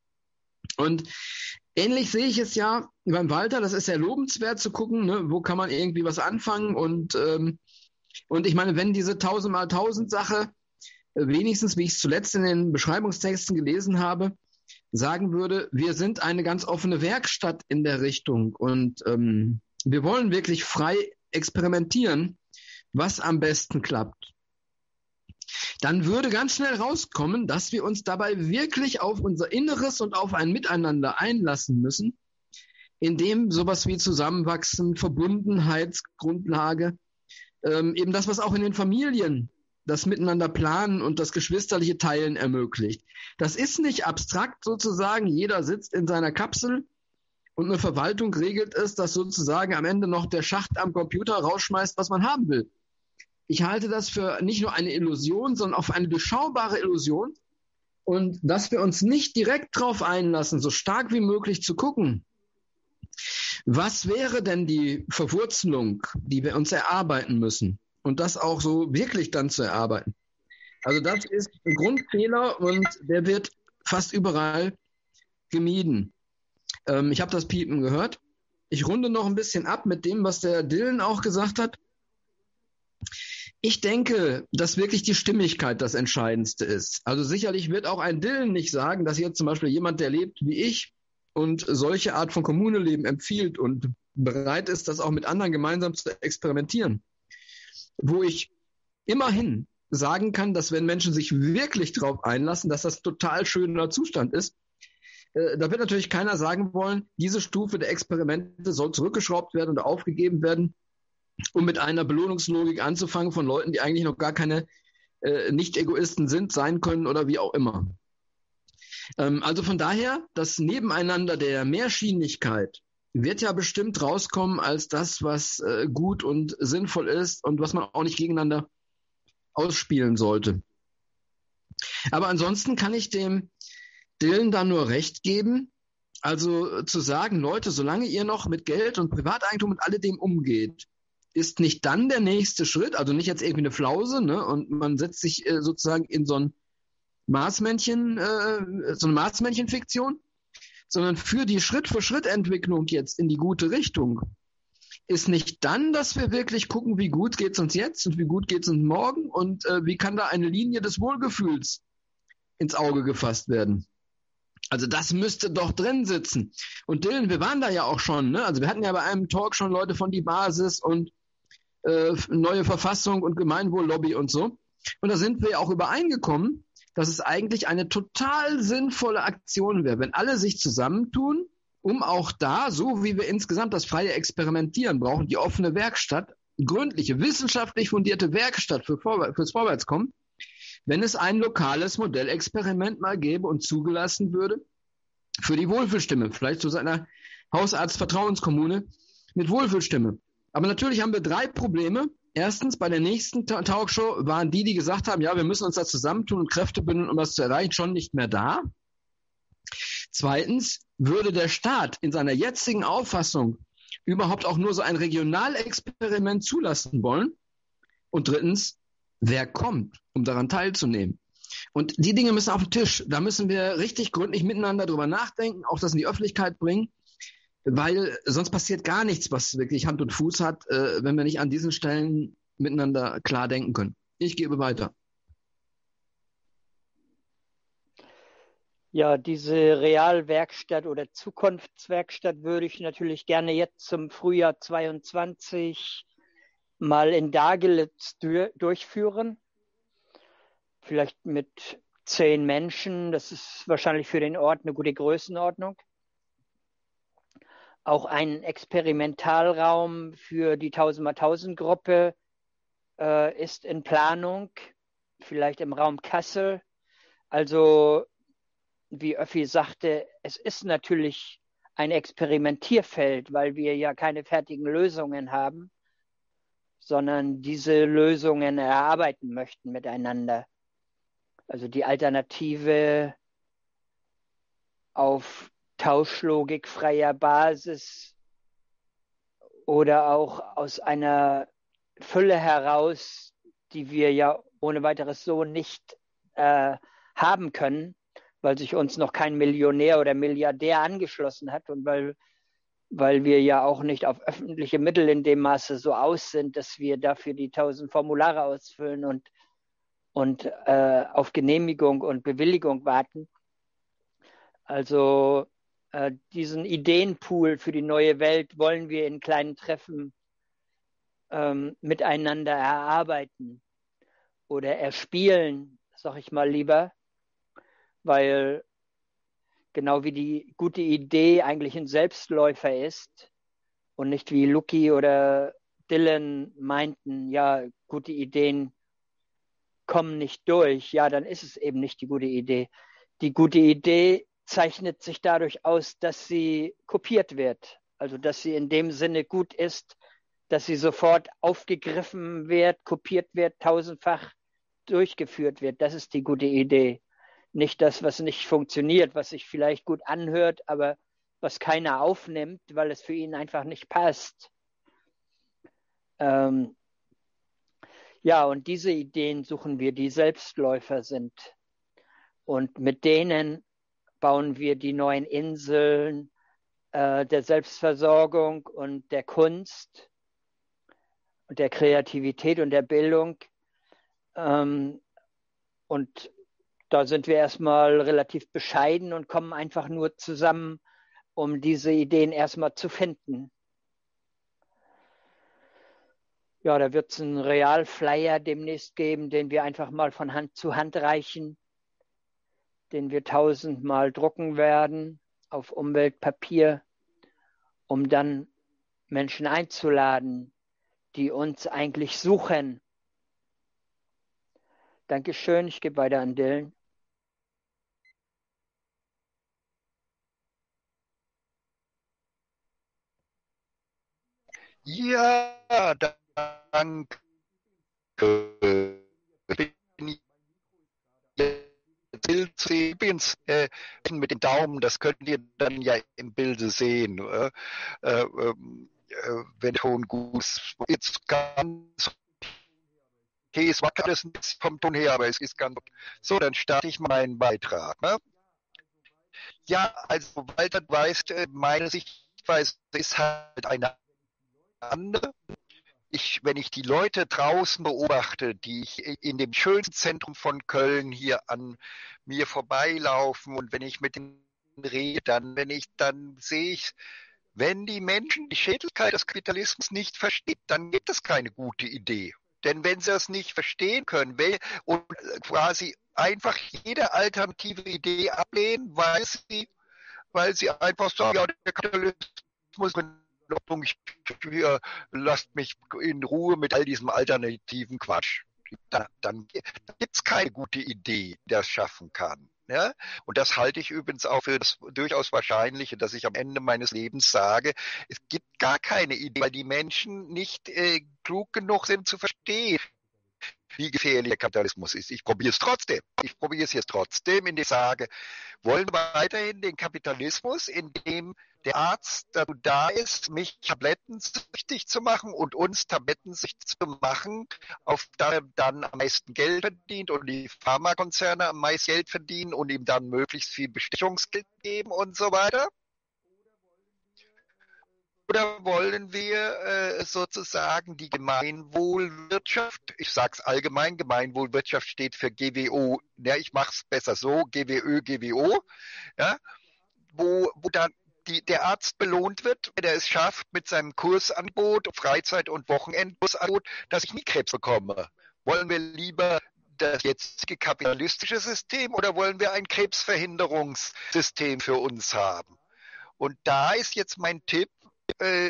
Speaker 2: Und ähnlich sehe ich es ja beim Walter, das ist ja lobenswert zu gucken, ne, wo kann man irgendwie was anfangen und ähm, und ich meine, wenn diese tausend mal tausend Sache äh, wenigstens, wie ich es zuletzt in den Beschreibungstexten gelesen habe, sagen würde, wir sind eine ganz offene Werkstatt in der Richtung und ähm, wir wollen wirklich frei experimentieren, was am besten klappt. Dann würde ganz schnell rauskommen, dass wir uns dabei wirklich auf unser Inneres und auf ein Miteinander einlassen müssen, in dem sowas wie Zusammenwachsen, Verbundenheitsgrundlage, ähm, eben das, was auch in den Familien das Miteinander planen und das geschwisterliche Teilen ermöglicht. Das ist nicht abstrakt sozusagen, jeder sitzt in seiner Kapsel und eine Verwaltung regelt es, dass sozusagen am Ende noch der Schacht am Computer rausschmeißt, was man haben will. Ich halte das für nicht nur eine Illusion, sondern auch für eine durchschaubare Illusion. Und dass wir uns nicht direkt darauf einlassen, so stark wie möglich zu gucken, was wäre denn die Verwurzelung, die wir uns erarbeiten müssen? Und das auch so wirklich dann zu erarbeiten. Also das ist ein Grundfehler und der wird fast überall gemieden. Ähm, ich habe das Piepen gehört. Ich runde noch ein bisschen ab mit dem, was der Dylan auch gesagt hat. Ich denke, dass wirklich die Stimmigkeit das Entscheidendste ist. Also sicherlich wird auch ein Dylan nicht sagen, dass jetzt zum Beispiel jemand, der lebt wie ich und solche Art von Kommuneleben empfiehlt und bereit ist, das auch mit anderen gemeinsam zu experimentieren. Wo ich immerhin sagen kann, dass wenn Menschen sich wirklich drauf einlassen, dass das total schöner Zustand ist, äh, da wird natürlich keiner sagen wollen, diese Stufe der Experimente soll zurückgeschraubt werden oder aufgegeben werden, um mit einer Belohnungslogik anzufangen von Leuten, die eigentlich noch gar keine äh, Nicht-Egoisten sind, sein können oder wie auch immer. Ähm, also von daher, das Nebeneinander der Mehrschienigkeit wird ja bestimmt rauskommen als das, was äh, gut und sinnvoll ist und was man auch nicht gegeneinander ausspielen sollte. Aber ansonsten kann ich dem Dylan da nur recht geben, also zu sagen, Leute, solange ihr noch mit Geld und Privateigentum und alledem umgeht, ist nicht dann der nächste Schritt, also nicht jetzt irgendwie eine Flause, ne, und man setzt sich äh, sozusagen in so ein Marsmännchen, äh, so eine Marsmännchenfiktion, sondern für die Schritt-für-Schritt-Entwicklung jetzt in die gute Richtung ist nicht dann, dass wir wirklich gucken, wie gut geht's uns jetzt und wie gut geht's uns morgen und äh, wie kann da eine Linie des Wohlgefühls ins Auge gefasst werden. Also das müsste doch drin sitzen. Und Dylan, wir waren da ja auch schon, ne? Also wir hatten ja bei einem Talk schon Leute von die Basis und äh, neue Verfassung und Gemeinwohllobby und so. Und da sind wir ja auch übereingekommen, dass es eigentlich eine total sinnvolle Aktion wäre, wenn alle sich zusammentun, um auch da, so wie wir insgesamt das freie Experimentieren brauchen, die offene Werkstatt, gründliche, wissenschaftlich fundierte Werkstatt für Vorwär- fürs Vorwärtskommen, wenn es ein lokales Modellexperiment mal gäbe und zugelassen würde für die Wohlfühlstimme, vielleicht zu seiner Hausarztvertrauenskommune mit Wohlfühlstimme. Aber natürlich haben wir drei Probleme. Erstens, bei der nächsten Talkshow waren die, die gesagt haben, ja, wir müssen uns da zusammentun und Kräfte bündeln, um das zu erreichen, schon nicht mehr da. Zweitens, würde der Staat in seiner jetzigen Auffassung überhaupt auch nur so ein Regionalexperiment zulassen wollen? Und drittens, wer kommt, um daran teilzunehmen? Und die Dinge müssen auf den Tisch. Da müssen wir richtig gründlich miteinander drüber nachdenken, auch das in die Öffentlichkeit bringen, weil sonst passiert gar nichts, was wirklich Hand und Fuß hat, äh, wenn wir nicht an diesen Stellen miteinander klar denken können. Ich gebe weiter.
Speaker 4: Ja, diese Realwerkstatt oder Zukunftswerkstatt würde ich natürlich gerne jetzt zum Frühjahr zweiundzwanzig mal in Dagelitz durchführen. Vielleicht mit zehn Menschen. Das ist wahrscheinlich für den Ort eine gute Größenordnung. Auch ein Experimentalraum für die tausend-mal-tausend-Gruppe äh, ist in Planung, vielleicht im Raum Kassel. Also, wie Öffi sagte, es ist natürlich ein Experimentierfeld, weil wir ja keine fertigen Lösungen haben, sondern diese Lösungen erarbeiten möchten miteinander. Also die Alternative auf tauschlogikfreier Basis oder auch aus einer Fülle heraus, die wir ja ohne weiteres so nicht äh, haben können, weil sich uns noch kein Millionär oder Milliardär angeschlossen hat und weil, weil wir ja auch nicht auf öffentliche Mittel in dem Maße so aus sind, dass wir dafür die tausend Formulare ausfüllen und und äh, auf Genehmigung und Bewilligung warten. Also äh, diesen Ideenpool für die neue Welt wollen wir in kleinen Treffen ähm, miteinander erarbeiten oder erspielen, sag ich mal lieber, weil genau wie die gute Idee eigentlich ein Selbstläufer ist und nicht wie Lucky oder Dylan meinten, ja, gute Ideen kommen nicht durch, ja, dann ist es eben nicht die gute Idee. Die gute Idee zeichnet sich dadurch aus, dass sie kopiert wird. Also, dass sie in dem Sinne gut ist, dass sie sofort aufgegriffen wird, kopiert wird, tausendfach durchgeführt wird. Das ist die gute Idee. Nicht das, was nicht funktioniert, was sich vielleicht gut anhört, aber was keiner aufnimmt, weil es für ihn einfach nicht passt. Ähm, Ja, und diese Ideen suchen wir, die Selbstläufer sind. Und mit denen bauen wir die neuen Inseln äh, der Selbstversorgung und der Kunst und der Kreativität und der Bildung. Ähm, und da sind wir erstmal relativ bescheiden und kommen einfach nur zusammen, um diese Ideen erstmal zu finden. Ja, da wird es einen Realflyer demnächst geben, den wir einfach mal von Hand zu Hand reichen, den wir tausendmal drucken werden auf Umweltpapier, um dann Menschen einzuladen, die uns eigentlich suchen. Dankeschön, ich gebe weiter an Dylan.
Speaker 1: Ja, danke. Übrigens, äh, mit dem Daumen, das könnt ihr dann ja im Bilde sehen. Äh, äh, wenn Ton gut ist. Jetzt ganz okay, es wackelt es nicht vom Ton her, aber es ist ganz okay. So, dann starte ich meinen Beitrag. Ne? Ja, also Walter, du weißt, meine Sichtweise ist halt eine andere. Ich, wenn ich die Leute draußen beobachte, die ich in dem schönsten Zentrum von Köln hier an mir vorbeilaufen und wenn ich mit denen rede, dann, wenn ich, dann sehe ich, wenn die Menschen die Schädlichkeit des Kapitalismus nicht verstehen, dann gibt es keine gute Idee. Denn wenn sie es nicht verstehen können und quasi einfach jede alternative Idee ablehnen, weil sie, weil sie einfach sagen, ja, der Kapitalismus ich, hier, lasst mich in Ruhe mit all diesem alternativen Quatsch. Dann, dann gibt es keine gute Idee, die das schaffen kann. Ja? Und das halte ich übrigens auch für das durchaus Wahrscheinliche, dass ich am Ende meines Lebens sage, es gibt gar keine Idee, weil die Menschen nicht äh, klug genug sind zu verstehen, wie gefährlich der Kapitalismus ist. Ich probiere es trotzdem. Ich probiere es jetzt trotzdem, indem ich sage, wollen wir weiterhin den Kapitalismus, in dem der Arzt dazu da ist, mich Tabletten süchtig zu machen und uns Tabletten süchtig zu machen, auf der er dann am meisten Geld verdient und die Pharmakonzerne am meisten Geld verdienen und ihm dann möglichst viel Bestechungsgeld geben und so weiter? Oder wollen wir äh, sozusagen die Gemeinwohlwirtschaft, ich sage es allgemein, Gemeinwohlwirtschaft steht für G W O, ja, ich mache es besser so, G W Ö, G W O, ja, wo, wo dann die, der Arzt belohnt wird, wenn er es schafft, mit seinem Kursangebot, Freizeit- und Wochenendkursangebot, dass ich nie Krebs bekomme. Wollen wir lieber das jetzige kapitalistische System oder wollen wir ein Krebsverhinderungssystem für uns haben? Und da ist jetzt mein Tipp, äh,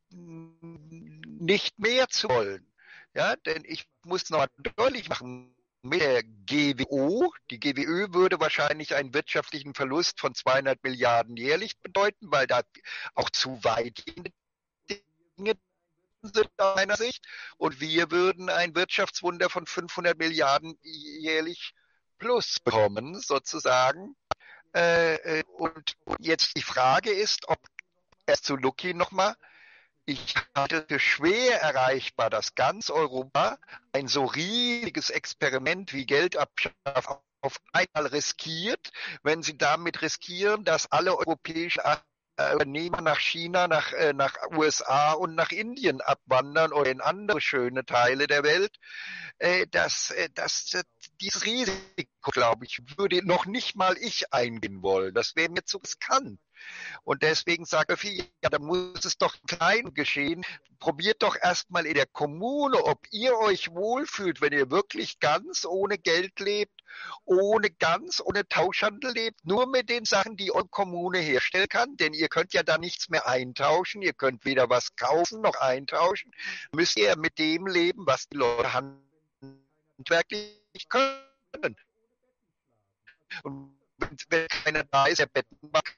Speaker 1: nicht mehr zu wollen. Ja, denn ich muss noch deutlich machen, mit der G W O, die G W Ö würde wahrscheinlich einen wirtschaftlichen Verlust von zweihundert Milliarden jährlich bedeuten, weil da auch zu weitgehende Dinge sind aus meiner Sicht. Und wir würden ein Wirtschaftswunder von fünfhundert Milliarden jährlich plus bekommen, sozusagen. Äh, und jetzt die Frage ist, ob erst zu Lucky nochmal, ich halte für schwer erreichbar, dass ganz Europa ein so riesiges Experiment wie Geldabschaffung auf einmal riskiert, wenn sie damit riskieren, dass alle europäischen Unternehmer nach China, nach, äh, nach U S A und nach Indien abwandern oder in andere schöne Teile der Welt. Äh, dass, äh, dass äh, dieses Risiko, glaube ich, würde noch nicht mal ich eingehen wollen. Das wäre mir zu riskant. Und deswegen sage ich, ja, da muss es doch klein geschehen. Probiert doch erstmal in der Kommune, ob ihr euch wohlfühlt, wenn ihr wirklich ganz ohne Geld lebt, ohne ganz ohne Tauschhandel lebt, nur mit den Sachen, die eure Kommune herstellen kann, denn ihr könnt ja da nichts mehr eintauschen, ihr könnt weder was kaufen noch eintauschen, müsst ihr mit dem leben, was die Leute handwerklich können. Und wenn keiner da ist, der Betten macht,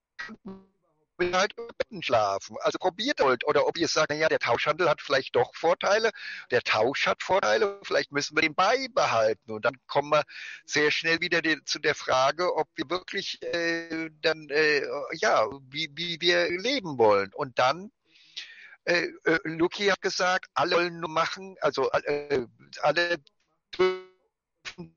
Speaker 1: will halt über Betten schlafen. Also probiert halt. Oder ob ihr sagt, naja, der Tauschhandel hat vielleicht doch Vorteile, der Tausch hat Vorteile, vielleicht müssen wir den beibehalten. Und dann kommen wir sehr schnell wieder die, zu der Frage, ob wir wirklich äh, dann, äh, ja, wie, wie wir leben wollen. Und dann, äh, äh, Luki hat gesagt, alle wollen nur machen, also äh, alle dürfen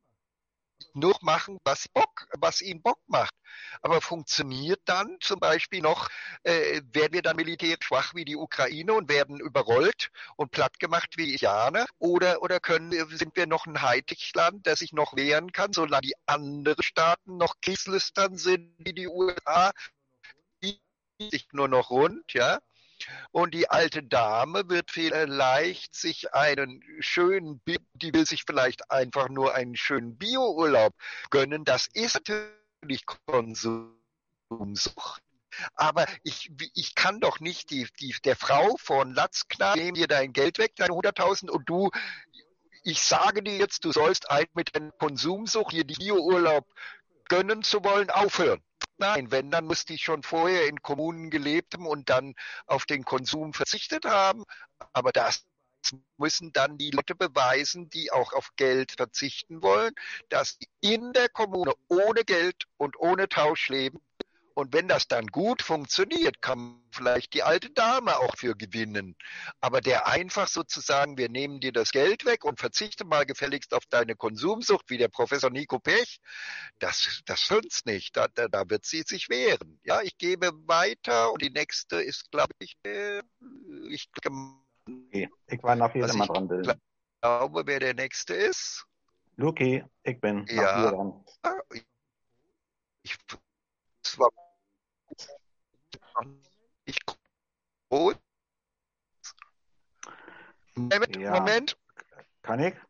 Speaker 1: nur machen, was Bock, was ihnen Bock macht. Aber funktioniert dann zum Beispiel noch, äh, werden wir dann militärisch schwach wie die Ukraine und werden überrollt und platt gemacht wie Indianer? Oder, oder können wir, sind wir noch ein Hightech-Land, das sich noch wehren kann, solange die anderen Staaten noch kriegslüstern sind wie die U S A, die sich nur noch rund, ja? Und die alte Dame wird vielleicht sich einen schönen, die will sich vielleicht einfach nur einen schönen Bio-Urlaub gönnen. Das ist natürlich Konsumsucht. Aber ich, ich kann doch nicht die, die, der Frau von Latzknall, nehmen dir dein Geld weg, deine hunderttausend, und du, ich sage dir jetzt, du sollst ein mit deiner Konsumsucht hier die Bio-Urlaub gönnen zu wollen, aufhören. Nein, wenn, dann muss die schon vorher in Kommunen gelebt haben und dann auf den Konsum verzichtet haben. Aber das müssen dann die Leute beweisen, die auch auf Geld verzichten wollen, dass sie in der Kommune ohne Geld und ohne Tausch leben. Und wenn das dann gut funktioniert, kann vielleicht die alte Dame auch für gewinnen. Aber der einfach sozusagen, wir nehmen dir das Geld weg und verzichte mal gefälligst auf deine Konsumsucht, wie der Professor Nico Pech, das, das find's nicht. Da, da, da wird sie sich wehren. Ja, ich gebe weiter und die nächste ist, glaube ich, äh, ich,
Speaker 3: okay. Ich war nach jedem mal dran, Bill.
Speaker 1: Ich glaube, wer der nächste ist.
Speaker 3: Luki, ich bin
Speaker 1: ja.
Speaker 3: nach dir dran.
Speaker 1: Ich, zwar ich gut. Moment,
Speaker 3: ja.
Speaker 1: Moment.
Speaker 3: Kann ich?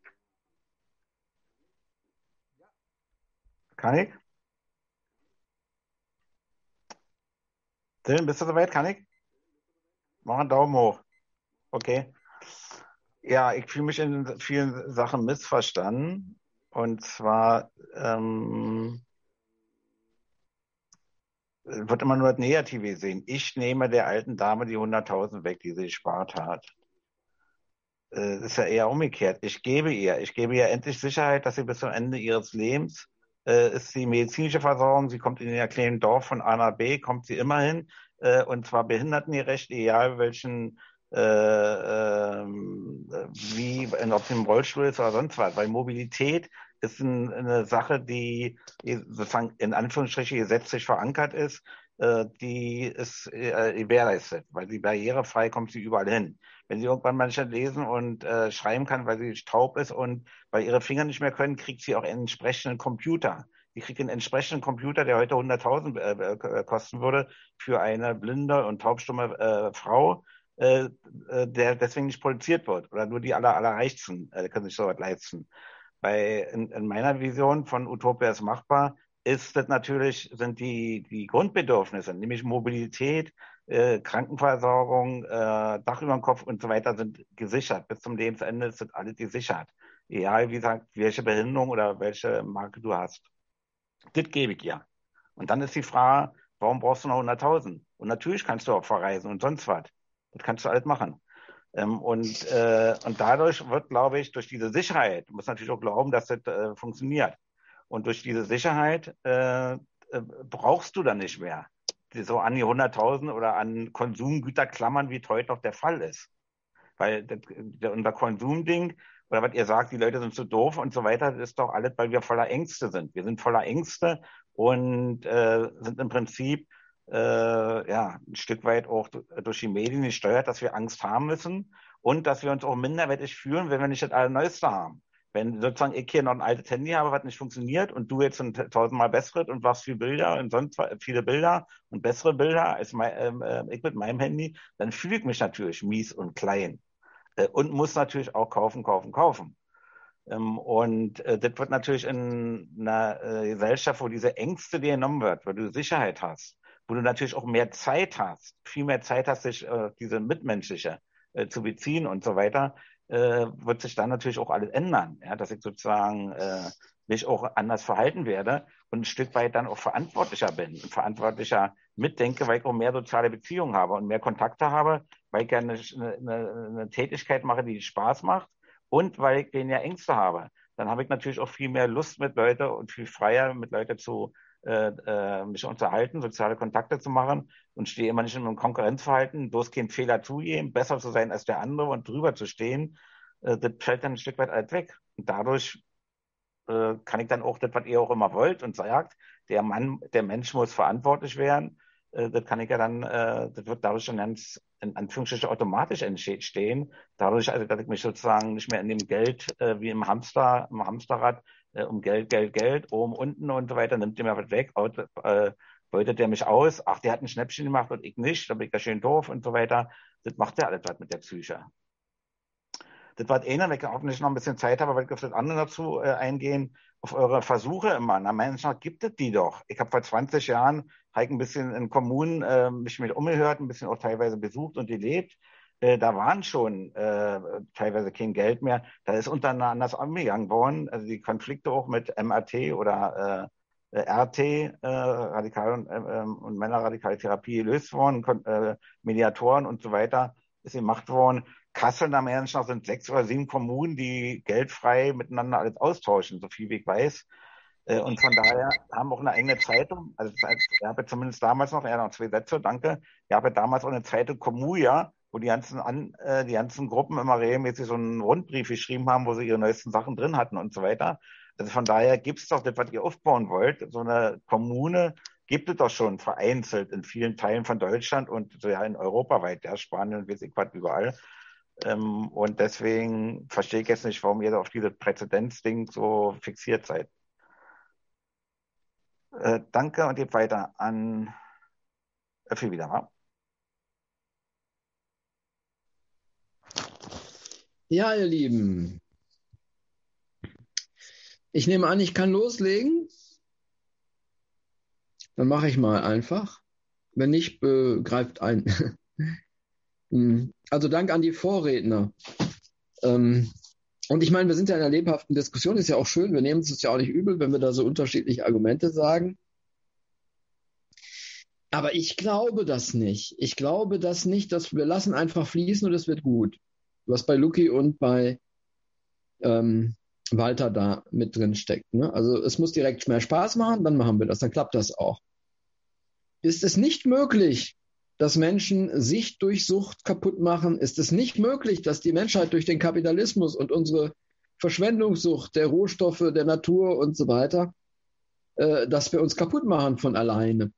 Speaker 3: Kann ich? Dylan, bist du soweit? Kann ich? Mach einen Daumen hoch. Okay. Ja, ich fühle mich in vielen Sachen missverstanden. Und zwar ähm, wird immer nur das Negative sehen. Ich nehme der alten Dame die hunderttausend weg, die sie gespart hat. Das ist ja eher umgekehrt. Ich gebe ihr, ich gebe ihr endlich Sicherheit, dass sie bis zum Ende ihres Lebens äh, ist die medizinische Versorgung, sie kommt in ihr kleinen Dorf von A nach B, kommt sie immer hin, äh, und zwar behindertengerecht, egal welchen, äh, äh, wie, ob sie im Rollstuhl ist oder sonst was, weil Mobilität ist ein, eine Sache, die sozusagen in Anführungsstrichen gesetzlich verankert ist, äh, die ist äh, gewährleistet, weil sie barrierefrei kommt sie überall hin. Wenn sie irgendwann mal nicht lesen und äh, schreiben kann, weil sie taub ist und weil ihre Finger nicht mehr können, kriegt sie auch einen entsprechenden Computer. Die kriegt einen entsprechenden Computer, der heute hunderttausend äh, äh, kosten würde für eine blinde und taubstumme äh, Frau, äh, äh, der deswegen nicht produziert wird. Oder nur die aller, allerreichsten äh, können sich sowas leisten. Bei, in, in meiner Vision von Utopia ist machbar, ist das natürlich, sind die, die Grundbedürfnisse, nämlich Mobilität, äh, Krankenversorgung, äh, Dach über dem Kopf und so weiter, sind gesichert. Bis zum Lebensende ist das alles gesichert. Egal, wie gesagt, welche Behinderung oder welche Marke du hast. Das gebe ich ja. Und dann ist die Frage, warum brauchst du noch hunderttausend? Und natürlich kannst du auch verreisen und sonst was. Das kannst du alles machen. Ähm, und, äh, und dadurch wird, glaube ich, durch diese Sicherheit, du musst natürlich auch glauben, dass das äh, funktioniert. Und durch diese Sicherheit äh, äh, brauchst du dann nicht mehr so an die hunderttausend oder an Konsumgüter klammern, wie es heute noch der Fall ist. Weil das, der, unser Konsumding, oder was ihr sagt, die Leute sind zu doof und so weiter, das ist doch alles, weil wir voller Ängste sind. Wir sind voller Ängste und äh, sind im Prinzip äh, ja, ein Stück weit auch durch die Medien gesteuert, dass wir Angst haben müssen und dass wir uns auch minderwertig fühlen, wenn wir nicht das Allerneueste haben. Wenn sozusagen ich hier noch ein altes Handy habe, was nicht funktioniert und du jetzt ein tausendmal besseres und machst viel Bilder und sonst viele Bilder und bessere Bilder als mein, äh, ich mit meinem Handy, dann fühle ich mich natürlich mies und klein äh, und muss natürlich auch kaufen, kaufen, kaufen. Ähm, und äh, das wird natürlich in einer äh, Gesellschaft, wo diese Ängste dir genommen wird, wo du Sicherheit hast, wo du natürlich auch mehr Zeit hast, viel mehr Zeit hast, sich äh, diese mitmenschliche äh, zu beziehen und so weiter, äh, wird sich dann natürlich auch alles ändern, ja, dass ich sozusagen äh, mich auch anders verhalten werde und ein Stück weit dann auch verantwortlicher bin und verantwortlicher mitdenke, weil ich auch mehr soziale Beziehungen habe und mehr Kontakte habe, weil ich gerne eine, eine, eine Tätigkeit mache, die Spaß macht und weil ich weniger Ängste habe. Dann habe ich natürlich auch viel mehr Lust mit Leuten und viel freier mit Leuten zu äh, äh, mich unterhalten, soziale Kontakte zu machen und stehe immer nicht in einem Konkurrenzverhalten, bloß keinen Fehler zugeben, besser zu sein als der andere und drüber zu stehen. Äh, das fällt dann ein Stück weit alt weg. Und dadurch äh, kann ich dann auch das, was ihr auch immer wollt und sagt, der Mann, der Mensch muss verantwortlich werden. Äh, das kann ich ja dann, äh, das wird dadurch schon ganz in Anführungsstrichen automatisch entstehen, dadurch, also, dass ich mich sozusagen nicht mehr in dem Geld äh, wie im Hamster, im Hamsterrad äh, um Geld, Geld, Geld, oben, unten und so weiter, nimmt der mir was weg, äh, beutet der mich aus, ach, der hat ein Schnäppchen gemacht und ich nicht, dann bin ich ja schön doof und so weiter. Das macht ja alles was mit der Psyche. Das war das eine, wenn ich hoffentlich noch ein bisschen Zeit habe, weil ich auf das andere dazu äh, eingehen, auf eure Versuche immer. Na, Menschen, gibt es die doch. Ich habe vor zwanzig Jahren halt ein bisschen in Kommunen äh, mich mit umgehört, ein bisschen auch teilweise besucht und gelebt. Äh, da waren schon äh, teilweise kein Geld mehr. Da ist untereinander anders angegangen worden. Also die Konflikte auch mit M R T oder äh, R T, äh, Radikal- und, äh, und Männerradikale Therapie gelöst worden, Kon äh, Mediatoren und so weiter ist gemacht worden. Kassel am Ernst sind sechs oder sieben Kommunen, die geldfrei miteinander alles austauschen, so viel wie ich weiß. Und von daher haben wir auch eine eigene Zeitung. Also ich habe zumindest damals noch, ja, noch zwei Sätze, danke. Ich habe damals auch eine Zeitung Komuja, wo die ganzen, an, äh, die ganzen Gruppen immer regelmäßig so einen Rundbrief geschrieben haben, wo sie ihre neuesten Sachen drin hatten und so weiter. Also von daher gibt es doch das, was ihr aufbauen wollt. So eine Kommune gibt es doch schon vereinzelt in vielen Teilen von Deutschland und so ja in europaweit, ja, Spanien, weiß ich was, überall. Ähm, und deswegen verstehe ich jetzt nicht, warum ihr auf dieses Präzedenzding so fixiert seid. Äh, danke und geht weiter an Öffi wieder, wa?
Speaker 2: Ja, ihr Lieben. Ich nehme an, ich kann loslegen. Dann mache ich mal einfach. Wenn nicht, äh, greift ein. Also Dank an die Vorredner. Ähm, Und ich meine, wir sind ja in einer lebhaften Diskussion, ist ja auch schön, wir nehmen es ja auch nicht übel, wenn wir da so unterschiedliche Argumente sagen. Aber ich glaube das nicht. Ich glaube das nicht, dass wir lassen einfach fließen und es wird gut. Was bei Luki und bei ähm, Walter da mit drin steckt. Ne? Also es muss direkt mehr Spaß machen, dann machen wir das, dann klappt das auch. Ist es nicht möglich, dass Menschen sich durch Sucht kaputt machen? Ist es nicht möglich, dass die Menschheit durch den Kapitalismus und unsere Verschwendungssucht der Rohstoffe, der Natur und so weiter, äh, dass wir uns kaputt machen von alleine?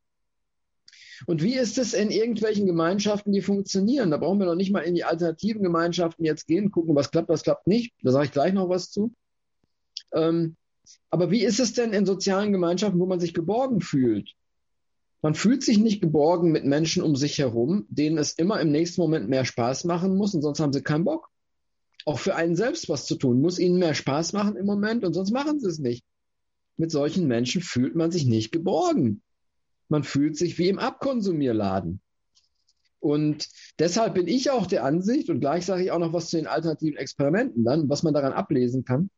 Speaker 2: Und wie ist es in irgendwelchen Gemeinschaften, die funktionieren? Da brauchen wir noch nicht mal in die alternativen Gemeinschaften jetzt gehen, gucken, was klappt, was klappt nicht. Da sage ich gleich noch was zu. Ähm, aber wie ist es denn in sozialen Gemeinschaften, wo man sich geborgen fühlt? Man fühlt sich nicht geborgen mit Menschen um sich herum, denen es immer im nächsten Moment mehr Spaß machen muss und sonst haben sie keinen Bock. Auch für einen selbst was zu tun, muss ihnen mehr Spaß machen im Moment und sonst machen sie es nicht. Mit solchen Menschen fühlt man sich nicht geborgen. Man fühlt sich wie im Abkonsumierladen. Und deshalb bin ich auch der Ansicht, und gleich sage ich auch noch was zu den alternativen Experimenten dann, was man daran ablesen kann.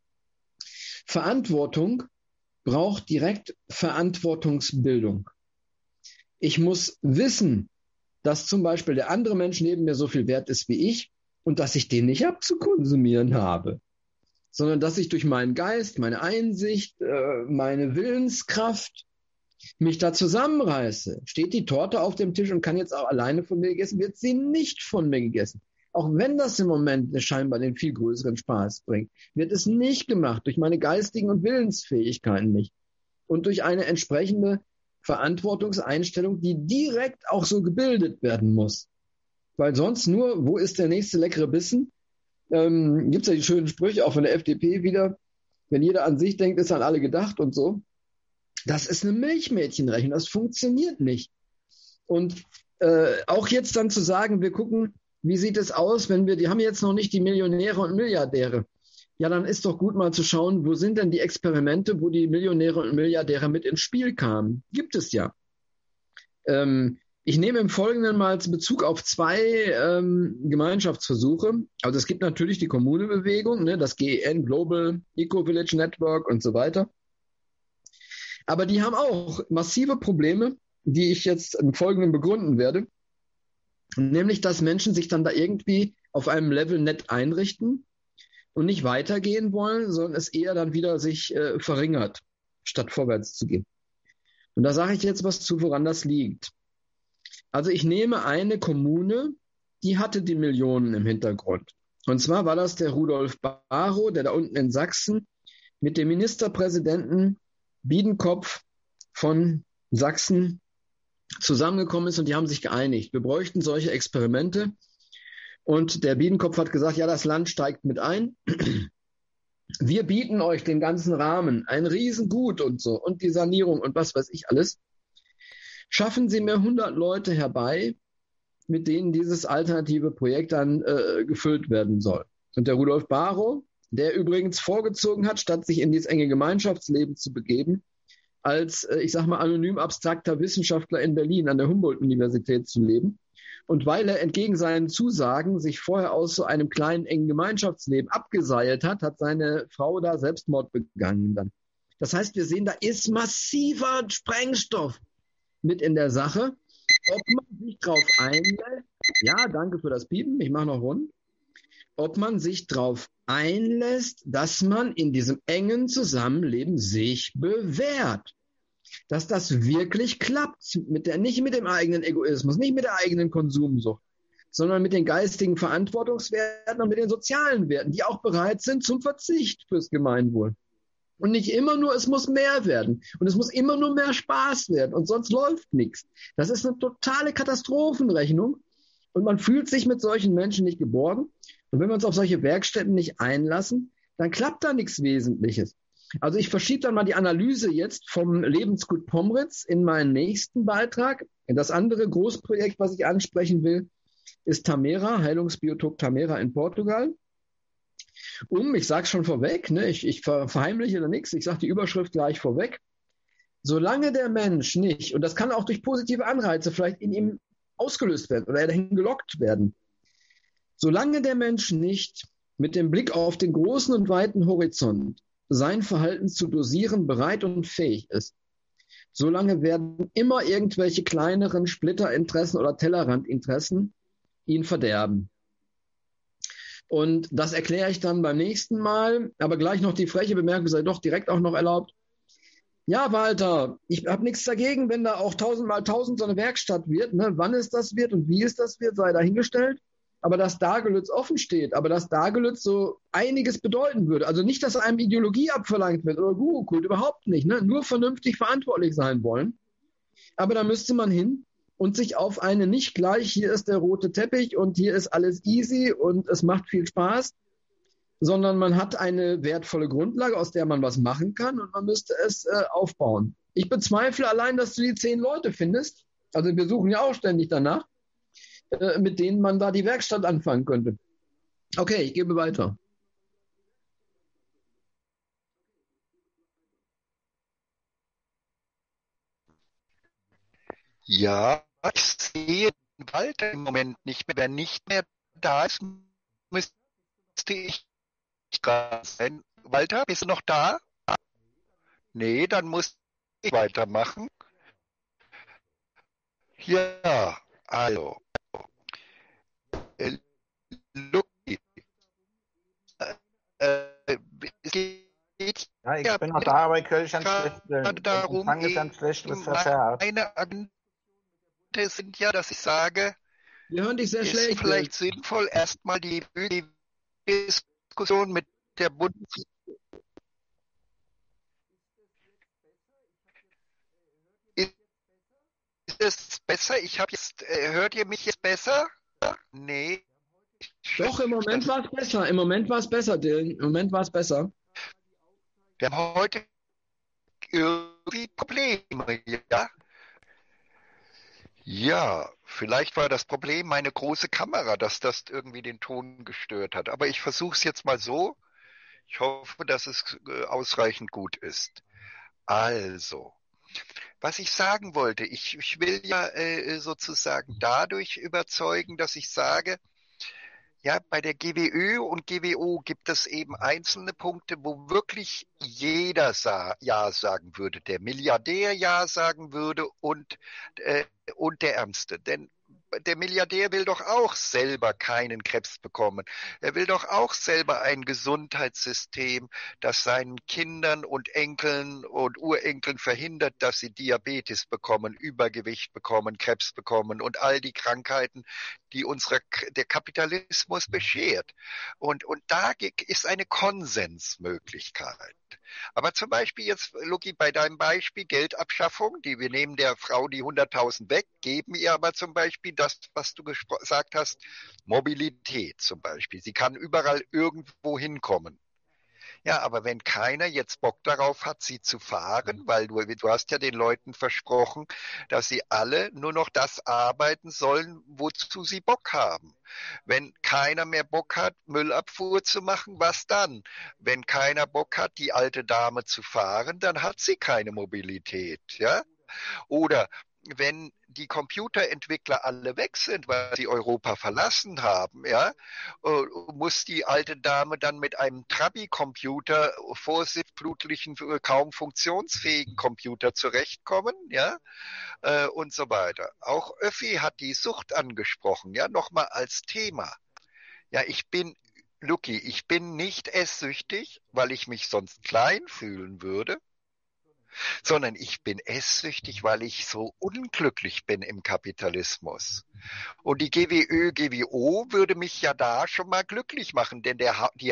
Speaker 2: Verantwortung braucht direkt Verantwortungsbildung. Ich muss wissen, dass zum Beispiel der andere Mensch neben mir so viel wert ist wie ich und dass ich den nicht abzukonsumieren habe, sondern dass ich durch meinen Geist, meine Einsicht, meine Willenskraft mich da zusammenreiße. Steht die Torte auf dem Tisch und kann jetzt auch alleine von mir gegessen, wird sie nicht von mir gegessen. Auch wenn das im Moment scheinbar den viel größeren Spaß bringt, wird es nicht gemacht, durch meine geistigen und Willensfähigkeiten nicht. Und durch eine entsprechende Verantwortungseinstellung, die direkt auch so gebildet werden muss. Weil sonst nur, wo ist der nächste leckere Bissen? Ähm, gibt es ja die schönen Sprüche, auch von der F D P wieder, wenn jeder an sich denkt, ist an alle gedacht und so. Das ist eine Milchmädchenrechnung, das funktioniert nicht. Und äh, auch jetzt dann zu sagen, wir gucken, wie sieht es aus, wenn wir, die haben jetzt noch nicht die Millionäre und Milliardäre. Ja, dann ist doch gut mal zu schauen, wo sind denn die Experimente, wo die Millionäre und Milliardäre mit ins Spiel kamen. Gibt es ja. Ähm, ich nehme im Folgenden mal Bezug auf zwei ähm, Gemeinschaftsversuche. Also es gibt natürlich die Kommunebewegung, ne, das G E N, Global Eco-Village Network und so weiter. Aber die haben auch massive Probleme, die ich jetzt im Folgenden begründen werde. Nämlich, dass Menschen sich dann da irgendwie auf einem Level nett einrichten und nicht weitergehen wollen, sondern es eher dann wieder sich äh, verringert, statt vorwärts zu gehen. Und da sage ich jetzt was zu, woran das liegt. Also ich nehme eine Kommune, die hatte die Millionen im Hintergrund. Und zwar war das der Rudolf Barrow, der da unten in Sachsen mit dem Ministerpräsidenten Biedenkopf von Sachsen zusammengekommen ist und die haben sich geeinigt. Wir bräuchten solche Experimente. Und der Biedenkopf hat gesagt, ja, das Land steigt mit ein. Wir bieten euch den ganzen Rahmen, ein Riesengut und so und die Sanierung und was weiß ich alles. Schaffen Sie mir hundert Leute herbei, mit denen dieses alternative Projekt dann äh, gefüllt werden soll. Und der Rudolf Barrow, der übrigens vorgezogen hat, statt sich in dieses enge Gemeinschaftsleben zu begeben, als, äh, ich sag mal, anonym abstrakter Wissenschaftler in Berlin an der Humboldt-Universität zu leben. Und weil er entgegen seinen Zusagen sich vorher aus so einem kleinen, engen Gemeinschaftsleben abgeseilt hat, hat seine Frau da Selbstmord begangen dann. Das heißt, wir sehen, da ist massiver Sprengstoff mit in der Sache. Ob man sich drauf einlässt, ja, danke für das Piepen, ich mache noch rund. Ob man sich drauf einlässt, dass man in diesem engen Zusammenleben sich bewährt. Dass das wirklich klappt, mit der, nicht mit dem eigenen Egoismus, nicht mit der eigenen Konsumsucht, sondern mit den geistigen Verantwortungswerten und mit den sozialen Werten, die auch bereit sind zum Verzicht fürs Gemeinwohl. Und nicht immer nur, es muss mehr werden. Und es muss immer nur mehr Spaß werden. Und sonst läuft nichts. Das ist eine totale Katastrophenrechnung. Und man fühlt sich mit solchen Menschen nicht geborgen. Und wenn wir uns auf solche Werkstätten nicht einlassen, dann klappt da nichts Wesentliches. Also ich verschiebe dann mal die Analyse jetzt vom Lebensgut Pomritz in meinen nächsten Beitrag. Das andere Großprojekt, was ich ansprechen will, ist Tamera, Heilungsbiotop Tamera in Portugal. Um, ich sage es schon vorweg, ne, ich, ich verheimliche da nichts, ich sage die Überschrift gleich vorweg. Solange der Mensch nicht, und das kann auch durch positive Anreize vielleicht in ihm ausgelöst werden oder er dahin gelockt werden, solange der Mensch nicht mit dem Blick auf den großen und weiten Horizont sein Verhalten zu dosieren bereit und fähig ist, solange werden immer irgendwelche kleineren Splitterinteressen oder Tellerrandinteressen ihn verderben. Und das erkläre ich dann beim nächsten Mal, aber gleich noch die freche Bemerkung sei doch direkt auch noch erlaubt. Ja, Walter, ich habe nichts dagegen, wenn da auch tausend mal tausend so eine Werkstatt wird. Ne? Wann es das wird und wie es das wird, sei dahingestellt. Aber dass Dagelütz offen steht, aber dass Dagelütz so einiges bedeuten würde. Also nicht, dass einem Ideologie abverlangt wird oder Guru-Kult, überhaupt nicht. Ne? Nur vernünftig verantwortlich sein wollen. Aber da müsste man hin und sich auf eine nicht gleich, hier ist der rote Teppich und hier ist alles easy und es macht viel Spaß, sondern man hat eine wertvolle Grundlage, aus der man was machen kann und man müsste es äh, aufbauen. Ich bezweifle allein, dass du die zehn Leute findest, also wir suchen ja auch ständig danach, äh, mit denen man da die Werkstatt anfangen könnte. Okay, ich gebe weiter.
Speaker 1: Ja, ich sehe Walter im Moment nicht mehr. Wer nicht mehr da ist, müsste ich dran sein. Walter, bist du noch da? Nee, dann muss ich weitermachen. Ja, also, äh, Lucky, äh, es geht
Speaker 3: Ja, ich
Speaker 1: ja
Speaker 3: bin noch da, aber ich höre dich ganz schlecht. Der
Speaker 1: gerade darum,
Speaker 3: Empfang ist ganz schlecht, du bist verzerrt.
Speaker 1: meine Argumente sind ja, dass ich sage,
Speaker 2: Wir hören dich sehr
Speaker 1: ist
Speaker 2: schlecht.
Speaker 1: vielleicht sinnvoll, erstmal die, die Diskussion mit der Bundes... Ist es besser? Ich habe jetzt, äh, hört ihr mich jetzt besser? Nee.
Speaker 2: Doch, im Moment war es besser. Im Moment war es besser, Dylan. Im Moment war es besser.
Speaker 1: Wir haben heute irgendwie Probleme, ja? Ja, vielleicht war das Problem meine große Kamera, dass das irgendwie den Ton gestört hat. Aber ich versuche es jetzt mal so. Ich hoffe, dass es äh, ausreichend gut ist. Also, was ich sagen wollte, ich, ich will ja äh, sozusagen dadurch überzeugen, dass ich sage, ja, bei der G W Ö und G W O gibt es eben einzelne Punkte, wo wirklich jeder sa Ja sagen würde, der Milliardär Ja sagen würde und, äh, und der Ärmste. Denn der Milliardär will doch auch selber keinen Krebs bekommen. Er will doch auch selber ein Gesundheitssystem, das seinen Kindern und Enkeln und Urenkeln verhindert, dass sie Diabetes bekommen, Übergewicht bekommen, Krebs bekommen und all die Krankheiten, die unserer, der Kapitalismus beschert. Und, und da ist eine Konsensmöglichkeit. Aber zum Beispiel jetzt, Luki, bei deinem Beispiel Geldabschaffung, die wir nehmen der Frau die hunderttausend weg, geben ihr aber zum Beispiel das, was du gesagt hast, Mobilität zum Beispiel. Sie kann überall irgendwo hinkommen. Ja, aber wenn keiner jetzt Bock darauf hat, sie zu fahren, weil du, du hast ja den Leuten versprochen, dass sie alle nur noch das arbeiten sollen, wozu sie Bock haben. Wenn keiner mehr Bock hat, Müllabfuhr zu machen, was dann? Wenn keiner Bock hat, die alte Dame zu fahren, dann hat sie keine Mobilität, ja? Oder wenn die Computerentwickler alle weg sind, weil sie Europa verlassen haben, ja, muss die alte Dame dann mit einem Trabi-Computer, vorsitzblutlichen, kaum funktionsfähigen Computer zurechtkommen, ja, äh, und so weiter. Auch Öffi hat die Sucht angesprochen, ja, nochmal als Thema. Ja, ich bin, Lucky, ich bin nicht esssüchtig, weil ich mich sonst klein fühlen würde, sondern ich bin esssüchtig, weil ich so unglücklich bin im Kapitalismus. Und die G W Ö, G W O würde mich ja da schon mal glücklich machen, denn der, die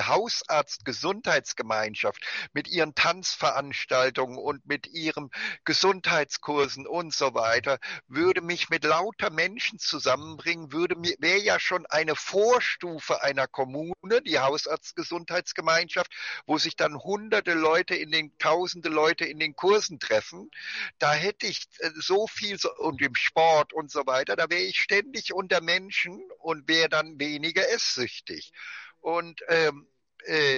Speaker 1: Hausarzt-Gesundheitsgemeinschaft mit ihren Tanzveranstaltungen und mit ihren Gesundheitskursen und so weiter würde mich mit lauter Menschen zusammenbringen, würde mir, wäre ja schon eine Vorstufe einer Kommune, die Hausarzt-Gesundheitsgemeinschaft, wo sich dann hunderte Leute in den, tausende Leute in den Kursen treffen. Da hätte ich so viel, so, und im Sport und so weiter, da wäre ich ständig unter Menschen und wäre dann weniger esssüchtig. Und ähm, äh,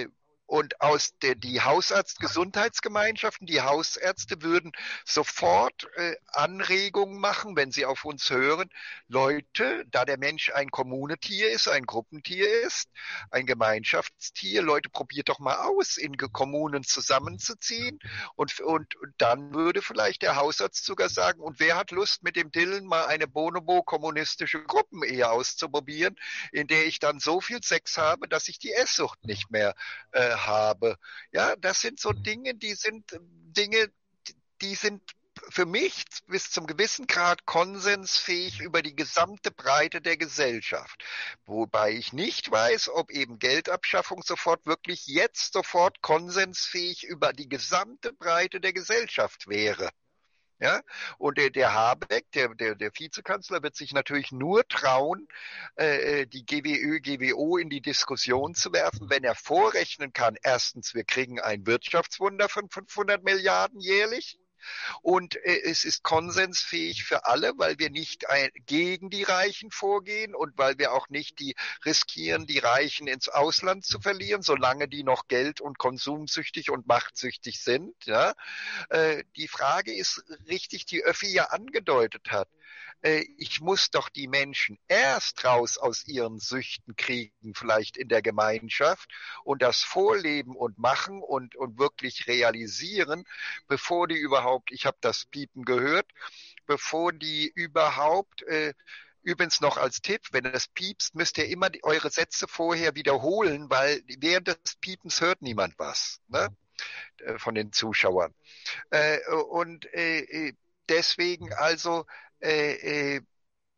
Speaker 1: und aus der, die Hausarzt-Gesundheitsgemeinschaften, die Hausärzte würden sofort äh, Anregungen machen, wenn sie auf uns hören. Leute, da der Mensch ein Kommunetier ist, ein Gruppentier ist, ein Gemeinschaftstier, Leute, probiert doch mal aus, in Kommunen zusammenzuziehen. Und, und, und dann würde vielleicht der Hausarzt sogar sagen, und wer hat Lust, mit dem Dylan mal eine bonobo-kommunistische Gruppenehe auszuprobieren, in der ich dann so viel Sex habe, dass ich die Esssucht nicht mehr äh, habe. Ja, das sind so Dinge, die sind äh, Dinge, die sind für mich bis zum gewissen Grad konsensfähig über die gesamte Breite der Gesellschaft. Wobei ich nicht weiß, ob eben Geldabschaffung sofort wirklich jetzt sofort konsensfähig über die gesamte Breite der Gesellschaft wäre. Ja, und der, der Habeck, der, der, der Vizekanzler, wird sich natürlich nur trauen, äh, die G W Ö, G W O in die Diskussion zu werfen, wenn er vorrechnen kann. Erstens, wir kriegen ein Wirtschaftswunder von fünfhundert Milliarden jährlich. Und äh, es ist konsensfähig für alle, weil wir nicht ein, gegen die Reichen vorgehen und weil wir auch nicht die riskieren, die Reichen ins Ausland zu verlieren, solange die noch Geld- und konsumsüchtig und machtsüchtig sind. Ja? Äh, die Frage ist richtig, die Öffi ja angedeutet hat. Äh, ich muss doch die Menschen erst raus aus ihren Süchten kriegen, vielleicht in der Gemeinschaft, und das vorleben und machen und, und wirklich realisieren, bevor die überhaupt, ich habe das Piepen gehört, bevor die überhaupt, äh, übrigens noch als Tipp, wenn ihr das piepst, müsst ihr immer die, eure Sätze vorher wiederholen, weil während des Piepens hört niemand was, ne? Von den Zuschauern. Äh, und äh, deswegen also äh, äh,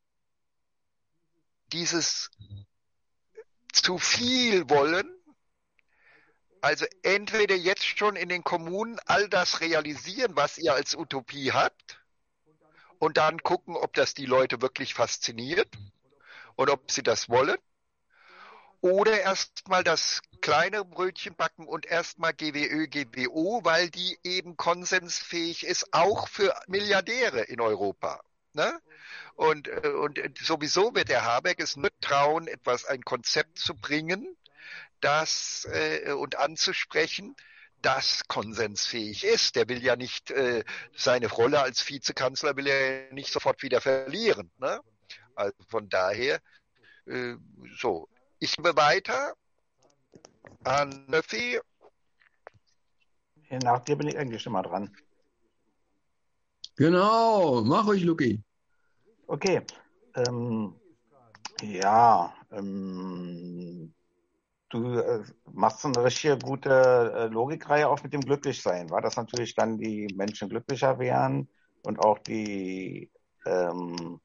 Speaker 1: dieses zu viel wollen, also entweder jetzt schon in den Kommunen all das realisieren, was ihr als Utopie habt, und dann gucken, ob das die Leute wirklich fasziniert und ob sie das wollen. Oder erstmal das kleine Brötchen backen und erstmal G W Ö, G W O, weil die eben konsensfähig ist, auch für Milliardäre in Europa. Ne? Und, und sowieso wird der Habeck es nicht trauen, etwas, ein Konzept zu bringen, das äh, und anzusprechen, das konsensfähig ist. Der will ja nicht äh, seine Rolle als Vizekanzler will er nicht sofort wieder verlieren. Ne? Also von daher äh, so. Ich gebe weiter an Öffi.
Speaker 3: Nach dir bin ich eigentlich schon mal dran.
Speaker 2: Genau, mach euch, Luki.
Speaker 3: Okay. Ähm, ja, ähm, du äh, machst so eine richtig gute äh, Logikreihe auf mit dem Glücklichsein, war das natürlich dann die Menschen glücklicher wären und auch die, ähm,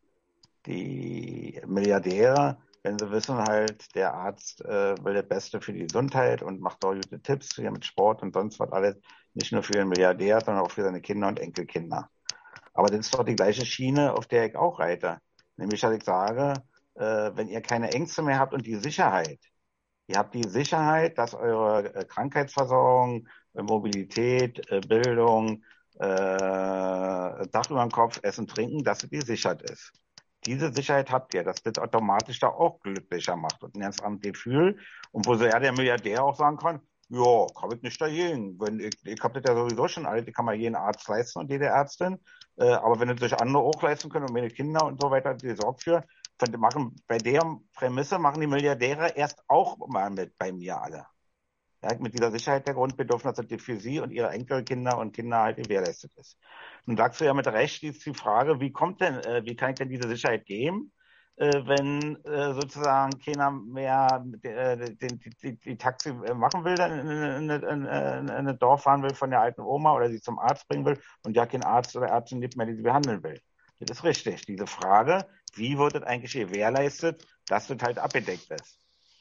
Speaker 3: die Milliardäre, wenn sie wissen halt, der Arzt äh, will das Beste für die Gesundheit und macht auch gute Tipps hier mit Sport und sonst was alles, nicht nur für den Milliardär, sondern auch für seine Kinder und Enkelkinder. Aber das ist doch die gleiche Schiene, auf der ich auch reite. Nämlich, dass ich sage, äh, wenn ihr keine Ängste mehr habt und die Sicherheit, ihr habt die Sicherheit, dass eure äh, Krankheitsversorgung, äh, Mobilität, äh, Bildung, äh, Dach über dem Kopf, Essen, Trinken, dass die gesichert ist. Diese Sicherheit habt ihr, dass das automatisch da auch glücklicher macht und ein ganz anderes Gefühl. Und wo so ja der Milliardär auch sagen kann, ja, kann ich nicht dagegen. Wenn ich, ich habe das ja sowieso schon alt, ich kann mal jeden Arzt leisten und jede Ärztin. Äh, aber wenn es sich andere auch leisten können und meine Kinder und so weiter, die sorgt für, könnte machen, bei der Prämisse machen die Milliardäre erst auch mal mit bei mir alle. Ja, mit dieser Sicherheit der Grundbedürfnisse, die für sie und ihre Enkelkinder und Kinder halt gewährleistet ist. Nun sagst du ja mit Recht, ist die Frage, wie kommt denn, äh, wie kann ich denn diese Sicherheit geben, äh, wenn äh, sozusagen keiner mehr äh, die, die, die Taxi machen will, dann in, in, in, in, in ein Dorf fahren will von der alten Oma oder sie zum Arzt bringen will und ja kein Arzt oder Ärztin gibt mehr, die sie behandeln will. Das ist richtig. Diese Frage, wie wird das eigentlich gewährleistet, dass das halt abgedeckt ist?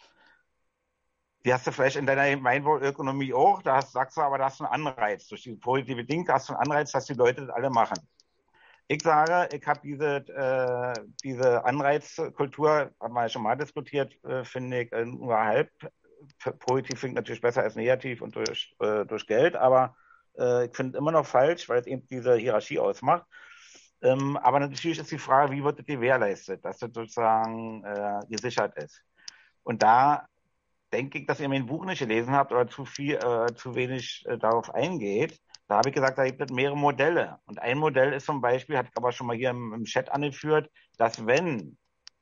Speaker 3: Die hast du vielleicht in deiner Gemeinwohlökonomie auch, da hast, sagst du aber, da hast du einen Anreiz. Durch die positive Dinge hast du einen Anreiz, dass die Leute das alle machen. Ich sage, ich habe diese, äh, diese Anreizkultur, haben wir ja schon mal diskutiert, äh, finde ich äh, nur halb. Positiv finde ich natürlich besser als negativ und durch, äh, durch Geld, aber äh, ich finde es immer noch falsch, weil es eben diese Hierarchie ausmacht. Ähm, aber natürlich ist die Frage, wie wird das gewährleistet, dass das sozusagen äh, gesichert ist. Und da denke ich, dass ihr mein Buch nicht gelesen habt oder zu viel, äh, zu wenig äh, darauf eingeht. Da habe ich gesagt, da gibt es mehrere Modelle. Und ein Modell ist zum Beispiel, hatte ich aber schon mal hier im, im Chat angeführt, dass wenn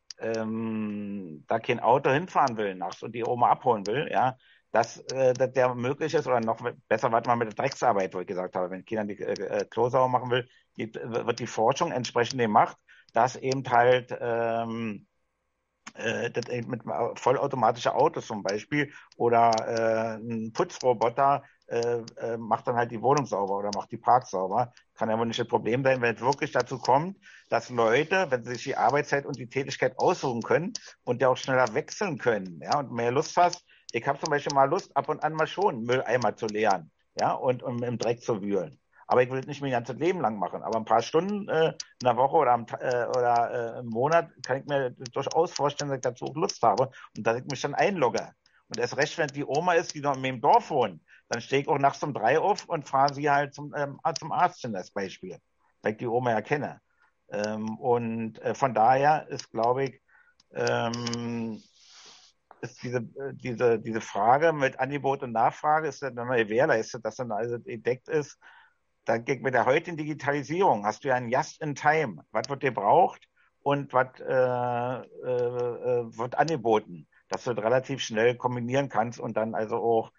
Speaker 3: ähm, da kein Auto hinfahren will nachts und die Oma abholen will, ja, dass, äh, dass der möglich ist, oder noch besser, warte mal, mit der Drecksarbeit, wo ich gesagt habe, wenn Kinder die äh, Klo sauber machen will, die, wird die Forschung entsprechend gemacht, dass eben halt ähm, äh, das eben mit vollautomatischer Autos zum Beispiel oder äh, ein Putzroboter äh, äh, macht dann halt die Wohnung sauber oder macht die Parks sauber. Kann ja wohl nicht das Problem sein, wenn es wirklich dazu kommt, dass Leute, wenn sie sich die Arbeitszeit und die Tätigkeit aussuchen können und ja auch schneller wechseln können, ja, und mehr Lust hast. Ich habe zum Beispiel mal Lust, ab und an mal schon Mülleimer zu leeren, ja, und, und im Dreck zu wühlen. Aber ich will es nicht mein ganzes Leben lang machen. Aber ein paar Stunden äh, in der Woche oder, am, äh, oder äh, im Monat kann ich mir durchaus vorstellen, dass ich dazu auch Lust habe und dass ich mich dann einlogge. Und erst recht, wenn die Oma ist, die noch in meinem Dorf wohnt, dann stehe ich auch nachts um drei auf und fahre sie halt zum, ähm, zum Arzt hin, als Beispiel, weil ich die Oma ja kenne. Ähm, und äh, von daher ist, glaube ich, ähm, ist diese, diese, diese Frage mit Angebot und Nachfrage, ist dann immer gewährleistet, dass dann also entdeckt ist. Da geht mit der heutigen Digitalisierung, hast du ja ein Just in Time. Was wird dir braucht und was äh, äh, wird angeboten, dass du das relativ schnell kombinieren kannst und dann also auch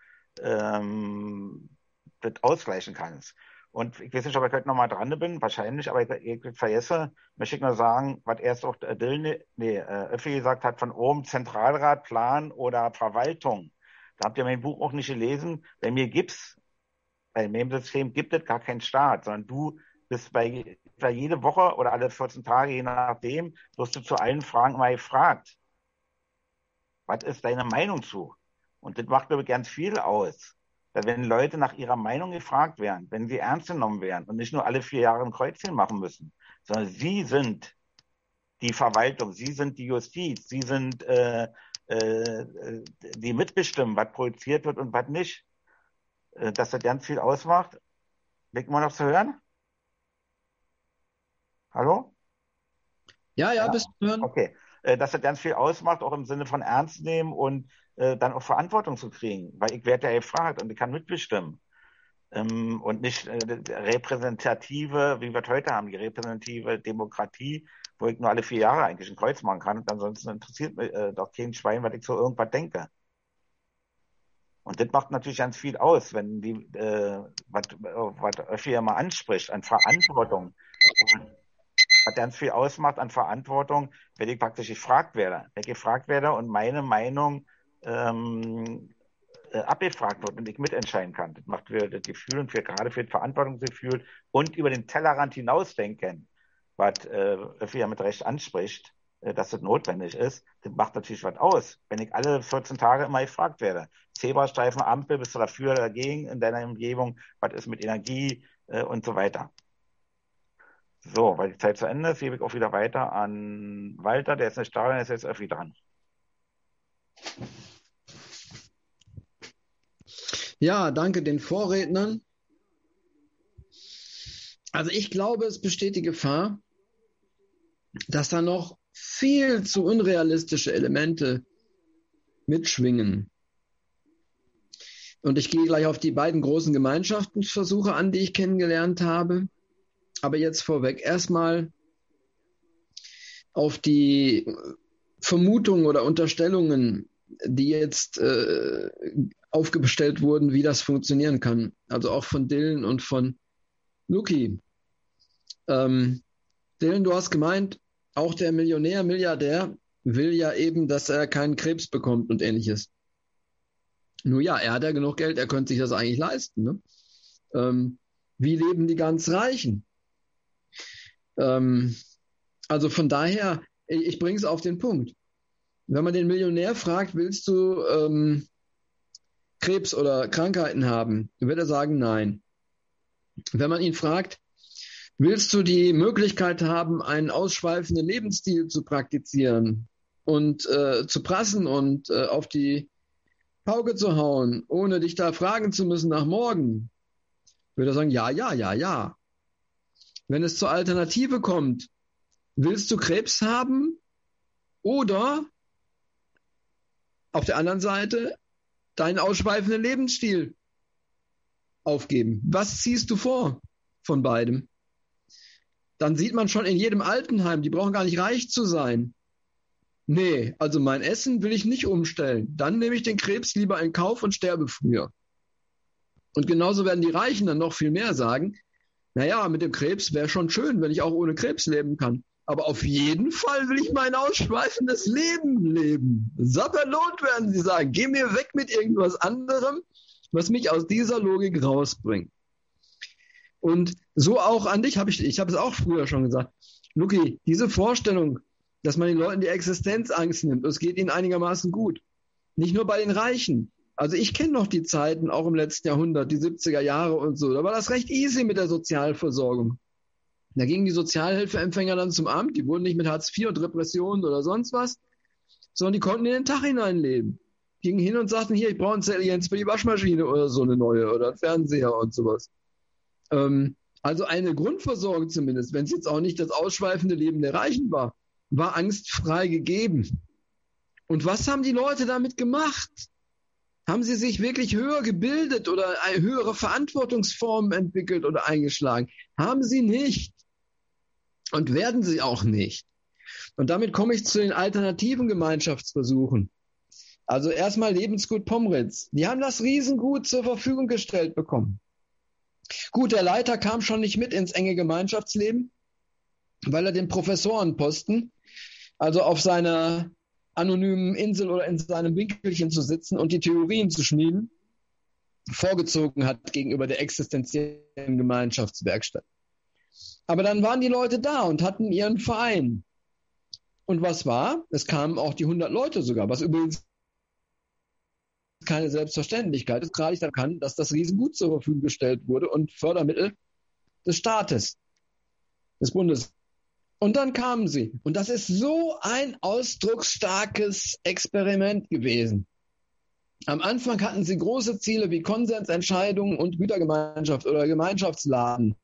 Speaker 3: ähm, das ausgleichen kannst. Und ich weiß nicht, ob ich heute nochmal dran bin, wahrscheinlich, aber ich, ich vergesse, möchte ich nur sagen, was erst auch Dylan, nee, Öffi gesagt hat, von oben Zentralrat, Plan oder Verwaltung. Da habt ihr mein Buch auch nicht gelesen. Bei mir gibt's, bei meinem System gibt es gar keinen Staat, sondern du bist bei, bei jede Woche oder alle vierzehn Tage, je nachdem, wirst du zu allen Fragen mal gefragt. Was ist deine Meinung zu? Und das macht, glaube ich, ganz viel aus. Weil wenn Leute nach ihrer Meinung gefragt werden, wenn sie ernst genommen werden und nicht nur alle vier Jahre ein Kreuzchen machen müssen, sondern sie sind die Verwaltung, sie sind die Justiz, sie sind äh, äh, die mitbestimmen, was produziert wird und was nicht, äh, dass das ganz viel ausmacht. Liegt mal noch zu hören? Hallo?
Speaker 2: Ja, ja,
Speaker 3: Ja?
Speaker 2: bist du hören?
Speaker 3: Okay. Äh, dass das ganz viel ausmacht, auch im Sinne von ernst nehmen und äh, dann auch Verantwortung zu kriegen, weil ich werde ja gefragt und ich kann mitbestimmen. Ähm, und nicht äh, repräsentative, wie wir es heute haben, die repräsentative Demokratie, wo ich nur alle vier Jahre eigentlich ein Kreuz machen kann und ansonsten interessiert mich äh, doch kein Schwein, was ich so irgendwas denke. Und das macht natürlich ganz viel aus, wenn die, äh, was, was Öffi immer anspricht, an Verantwortung. Und was ganz viel ausmacht an Verantwortung, wenn ich praktisch gefragt werde. Wenn ich gefragt werde und meine Meinung ähm, äh, abgefragt wird und ich mitentscheiden kann. Das macht für das Gefühl und für, gerade für das Verantwortungsgefühl und über den Tellerrand hinausdenken, was äh, Öffi ja mit Recht anspricht, äh, dass das notwendig ist. Das macht natürlich was aus. Wenn ich alle vierzehn Tage immer gefragt werde, Zebrastreifen, Ampel, bist du dafür oder dagegen in deiner Umgebung, was ist mit Energie äh, und so weiter. So, weil die Zeit zu Ende ist, gebe ich auch wieder weiter an Walter, der ist nicht da, der ist jetzt Öffi dran.
Speaker 2: Ja, danke den Vorrednern. Also ich glaube, es besteht die Gefahr, dass da noch viel zu unrealistische Elemente mitschwingen. Und ich gehe gleich auf die beiden großen Gemeinschaftsversuche an, die ich kennengelernt habe. Aber jetzt vorweg erstmal auf die Vermutungen oder Unterstellungen, die jetzt äh, aufgestellt wurden, wie das funktionieren kann. Also auch von Dylan und von Luki. Ähm, Dylan, du hast gemeint, auch der Millionär, Milliardär will ja eben, dass er keinen Krebs bekommt und ähnliches. Nur ja, er hat ja genug Geld, er könnte sich das eigentlich leisten. Ne? Ähm, wie leben die ganz Reichen? Ähm, also von daher, ich, ich bringe es auf den Punkt. Wenn man den Millionär fragt, willst du ähm, Krebs oder Krankheiten haben, wird er sagen, nein. Wenn man ihn fragt, willst du die Möglichkeit haben, einen ausschweifenden Lebensstil zu praktizieren und äh, zu prassen und äh, auf die Pauke zu hauen, ohne dich da fragen zu müssen nach morgen, wird er sagen, ja, ja, ja, ja. Wenn es zur Alternative kommt, willst du Krebs haben oder auf der anderen Seite, deinen ausschweifenden Lebensstil aufgeben. Was ziehst du vor von beidem? Dann sieht man schon in jedem Altenheim, die brauchen gar nicht reich zu sein. Nee, also mein Essen will ich nicht umstellen. Dann nehme ich den Krebs lieber in Kauf und sterbe früher. Und genauso werden die Reichen dann noch viel mehr sagen, naja, mit dem Krebs wäre schon schön, wenn ich auch ohne Krebs leben kann. Aber auf jeden Fall will ich mein ausschweifendes Leben leben. Sapperlot werden sie sagen. Geh mir weg mit irgendwas anderem, was mich aus dieser Logik rausbringt. Und so auch an dich, habe ich, ich habe es auch früher schon gesagt. Luki, diese Vorstellung, dass man den Leuten die Existenzangst nimmt, es geht ihnen einigermaßen gut. Nicht nur bei den Reichen. Also ich kenne noch die Zeiten, auch im letzten Jahrhundert, die siebziger Jahre und so. Da war das recht easy mit der Sozialversorgung. Da gingen die Sozialhilfeempfänger dann zum Amt, die wurden nicht mit Hartz vier und Repressionen oder sonst was, sondern die konnten in den Tag hineinleben. Gingen hin und sagten, hier, ich brauche einen Zettel jetzt für die Waschmaschine oder so eine neue oder einen Fernseher und sowas. Ähm, also eine Grundversorgung zumindest, wenn es jetzt auch nicht das ausschweifende Leben der Reichen war, war angstfrei gegeben. Und was haben die Leute damit gemacht? Haben sie sich wirklich höher gebildet oder eine höhere Verantwortungsformen entwickelt oder eingeschlagen? Haben sie nicht. Und werden sie auch nicht. Und damit komme ich zu den alternativen Gemeinschaftsversuchen. Also erstmal Lebensgut Pomritz. Die haben das Riesengut zur Verfügung gestellt bekommen. Gut, der Leiter kam schon nicht mit ins enge Gemeinschaftsleben, weil er den Professorenposten, also auf seiner anonymen Insel oder in seinem Winkelchen zu sitzen und die Theorien zu schmieden, vorgezogen hat gegenüber der existenziellen Gemeinschaftswerkstatt. Aber dann waren die Leute da und hatten ihren Verein. Und was war? Es kamen auch die hundert Leute sogar, was übrigens keine Selbstverständlichkeit ist, gerade ich kann, dass das Riesengut zur Verfügung gestellt wurde und Fördermittel des Staates, des Bundes. Und dann kamen sie. Und das ist so ein ausdrucksstarkes Experiment gewesen. Am Anfang hatten sie große Ziele wie Konsensentscheidungen und Gütergemeinschaft oder Gemeinschaftsladen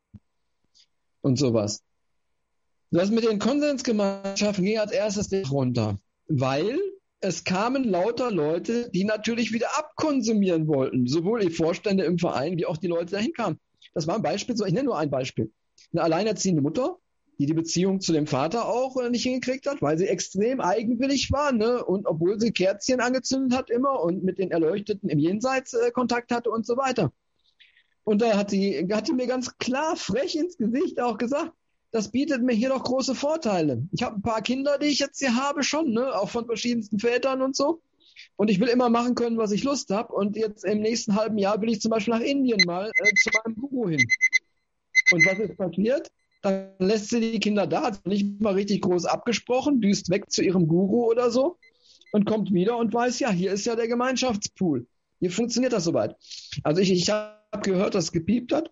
Speaker 2: und sowas. Das mit den Konsensgemeinschaften ging als erstes nicht runter, weil es kamen lauter Leute, die natürlich wieder abkonsumieren wollten. Sowohl die Vorstände im Verein, wie auch die Leute, die dahin kamen. Das war ein Beispiel, ich nenne nur ein Beispiel. Eine alleinerziehende Mutter, die die Beziehung zu dem Vater auch nicht hingekriegt hat, weil sie extrem eigenwillig war, ne? Und obwohl sie Kerzchen angezündet hat immer und mit den Erleuchteten im Jenseits äh, Kontakt hatte und so weiter. Und da hat sie, hat sie mir ganz klar frech ins Gesicht auch gesagt, das bietet mir hier doch große Vorteile. Ich habe ein paar Kinder, die ich jetzt hier habe schon, ne? Auch von verschiedensten Vätern und so. Und ich will immer machen können, was ich Lust habe. Und jetzt im nächsten halben Jahr will ich zum Beispiel nach Indien mal äh, zu meinem Guru hin. Und was ist passiert? Dann lässt sie die Kinder da, hat nicht mal richtig groß abgesprochen, düst weg zu ihrem Guru oder so und kommt wieder und weiß, ja, hier ist ja der Gemeinschaftspool. Hier funktioniert das soweit. Also ich, ich habe gehört, dass es gepiept hat.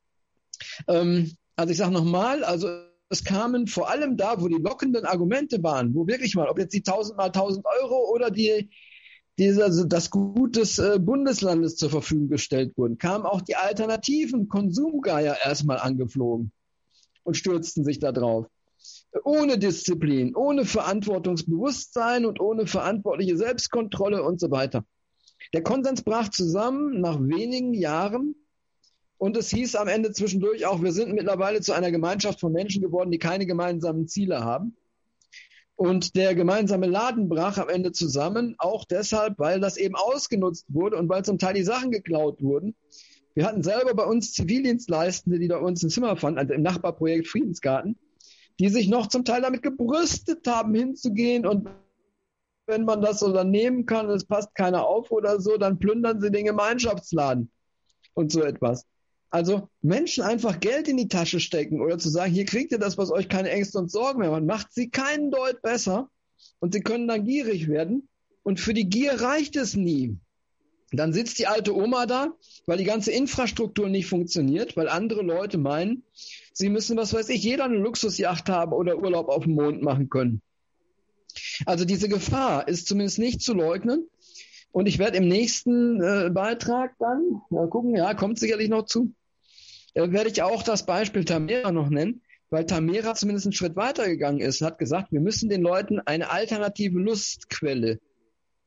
Speaker 2: Ähm, also ich sage nochmal, also es kamen vor allem da, wo die lockenden Argumente waren, wo wirklich mal, ob jetzt die tausend mal tausend Euro oder die, diese, das Gut des äh, Bundeslandes zur Verfügung gestellt wurden, kamen auch die alternativen Konsumgeier erstmal angeflogen und stürzten sich da drauf. Ohne Disziplin, ohne Verantwortungsbewusstsein und ohne verantwortliche Selbstkontrolle und so weiter. Der Konsens brach zusammen nach wenigen Jahren und es hieß am Ende zwischendurch auch, wir sind mittlerweile zu einer Gemeinschaft von Menschen geworden, die keine gemeinsamen Ziele haben. Und der gemeinsame Laden brach am Ende zusammen, auch deshalb, weil das eben ausgenutzt wurde und weil zum Teil die Sachen geklaut wurden. Wir hatten selber bei uns Zivildienstleistende, die da uns ein Zimmer fanden, also im Nachbarprojekt Friedensgarten, die sich noch zum Teil damit gebrüstet haben, hinzugehen und wenn man das so dann nehmen kann, es passt keiner auf oder so, dann plündern sie den Gemeinschaftsladen und so etwas. Also Menschen einfach Geld in die Tasche stecken oder zu sagen, hier kriegt ihr das, was euch keine Ängste und Sorgen mehr macht, macht sie keinen Deut besser und sie können dann gierig werden und für die Gier reicht es nie. Dann sitzt die alte Oma da, weil die ganze Infrastruktur nicht funktioniert, weil andere Leute meinen, sie müssen, was weiß ich, jeder eine Luxusjacht haben oder Urlaub auf dem Mond machen können. Also diese Gefahr ist zumindest nicht zu leugnen. Und ich werde im nächsten äh, Beitrag dann, mal gucken, ja, kommt sicherlich noch zu, äh, werde ich auch das Beispiel Tamera noch nennen, weil Tamera zumindest einen Schritt weiter gegangen ist, hat gesagt, wir müssen den Leuten eine alternative Lustquelle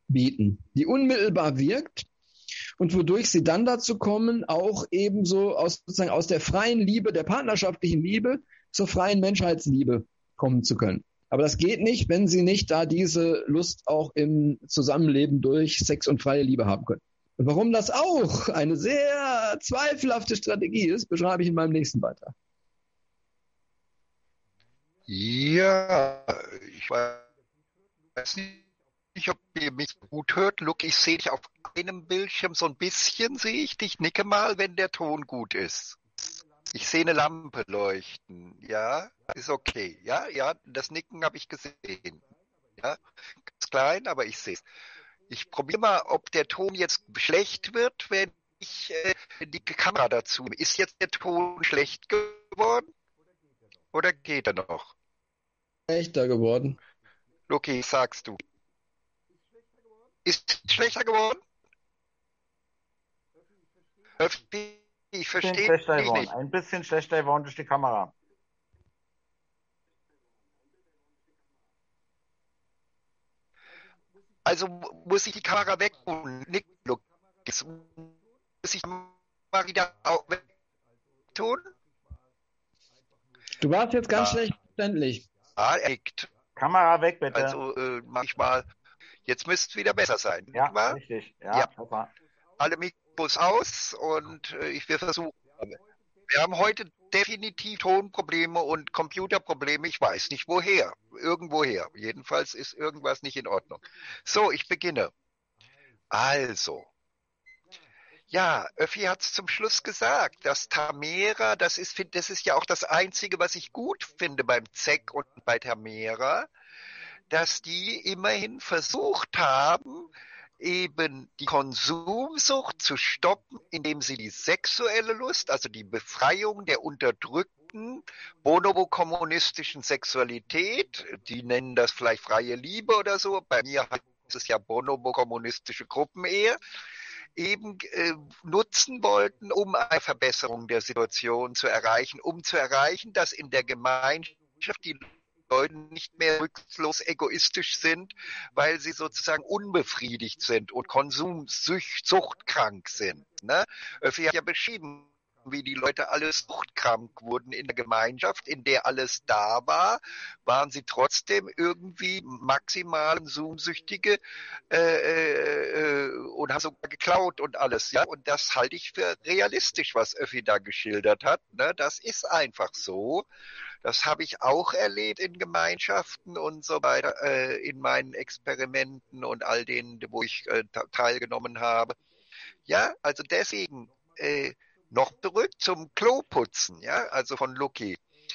Speaker 2: bieten, die unmittelbar wirkt und wodurch sie dann dazu kommen, auch ebenso aus, sozusagen aus der freien Liebe, der partnerschaftlichen Liebe zur freien Menschheitsliebe kommen zu können. Aber das geht nicht, wenn sie nicht da diese Lust auch im Zusammenleben durch Sex und freie Liebe haben können. Und warum das auch eine sehr zweifelhafte Strategie ist, beschreibe ich in meinem nächsten Beitrag.
Speaker 1: Ja, ich weiß nicht, ob ihr mich gut hört. Look, ich sehe dich auf einem Bildschirm so ein bisschen, sehe ich dich. Nicke mal, wenn der Ton gut ist. Ich sehe eine Lampe leuchten. Ja, ist okay. Ja, ja, das Nicken habe ich gesehen. Ja, ganz klein, aber ich sehe es. Ich probiere mal, ob der Ton jetzt schlecht wird, wenn ich äh, die Kamera dazu. Ist jetzt der Ton schlecht geworden? Oder geht er noch?
Speaker 2: Schlechter geworden.
Speaker 1: Okay, sagst du. Ist schlechter geworden? Ich verstehe dich nicht.
Speaker 3: Ein bisschen schlechter geworden durch die Kamera.
Speaker 1: Also muss ich die Kamera weg tun? Nick, look, jetzt muss ich mal wieder weg tun?
Speaker 2: Du warst jetzt ganz
Speaker 1: ja.
Speaker 2: schlecht verständlich.
Speaker 1: Ah, er nickt.
Speaker 3: Kamera weg, bitte.
Speaker 1: Also äh, manchmal. Jetzt müsste es wieder besser sein.
Speaker 3: Ja,
Speaker 1: mal?
Speaker 3: richtig. Ja,
Speaker 1: ja. Alle Mikros aus und äh, ich will versuchen. Wir haben heute definitiv Tonprobleme und Computerprobleme. Ich weiß nicht woher. Irgendwoher. Jedenfalls ist irgendwas nicht in Ordnung. So, ich beginne. Also. Ja, Öffi hat es zum Schluss gesagt, dass Tamera, das ist, das ist ja auch das Einzige, was ich gut finde beim Z E C und bei Tamera, dass die immerhin versucht haben, eben die Konsumsucht zu stoppen, indem sie die sexuelle Lust, also die Befreiung der unterdrückten bonobo-kommunistischen Sexualität, die nennen das vielleicht freie Liebe oder so, bei mir heißt es ja bonobo-kommunistische Gruppenehe, eben äh, nutzen wollten, um eine Verbesserung der Situation zu erreichen, um zu erreichen, dass in der Gemeinschaft die Leute nicht mehr rücksichtslos egoistisch sind, weil sie sozusagen unbefriedigt sind und konsumsuchtkrank sind. Ne? Öffi hat ja beschrieben, wie die Leute alle suchtkrank wurden in der Gemeinschaft, in der alles da war, waren sie trotzdem irgendwie maximal konsumsüchtige äh, äh, und haben sogar geklaut und alles. Ja, und das halte ich für realistisch, was Öffi da geschildert hat. Ne? Das ist einfach so. Das habe ich auch erlebt in Gemeinschaften und so weiter, äh, in meinen Experimenten und all denen, wo ich äh, teilgenommen habe. Ja, also deswegen äh, noch zurück zum Kloputzen, ja, also von Lucky.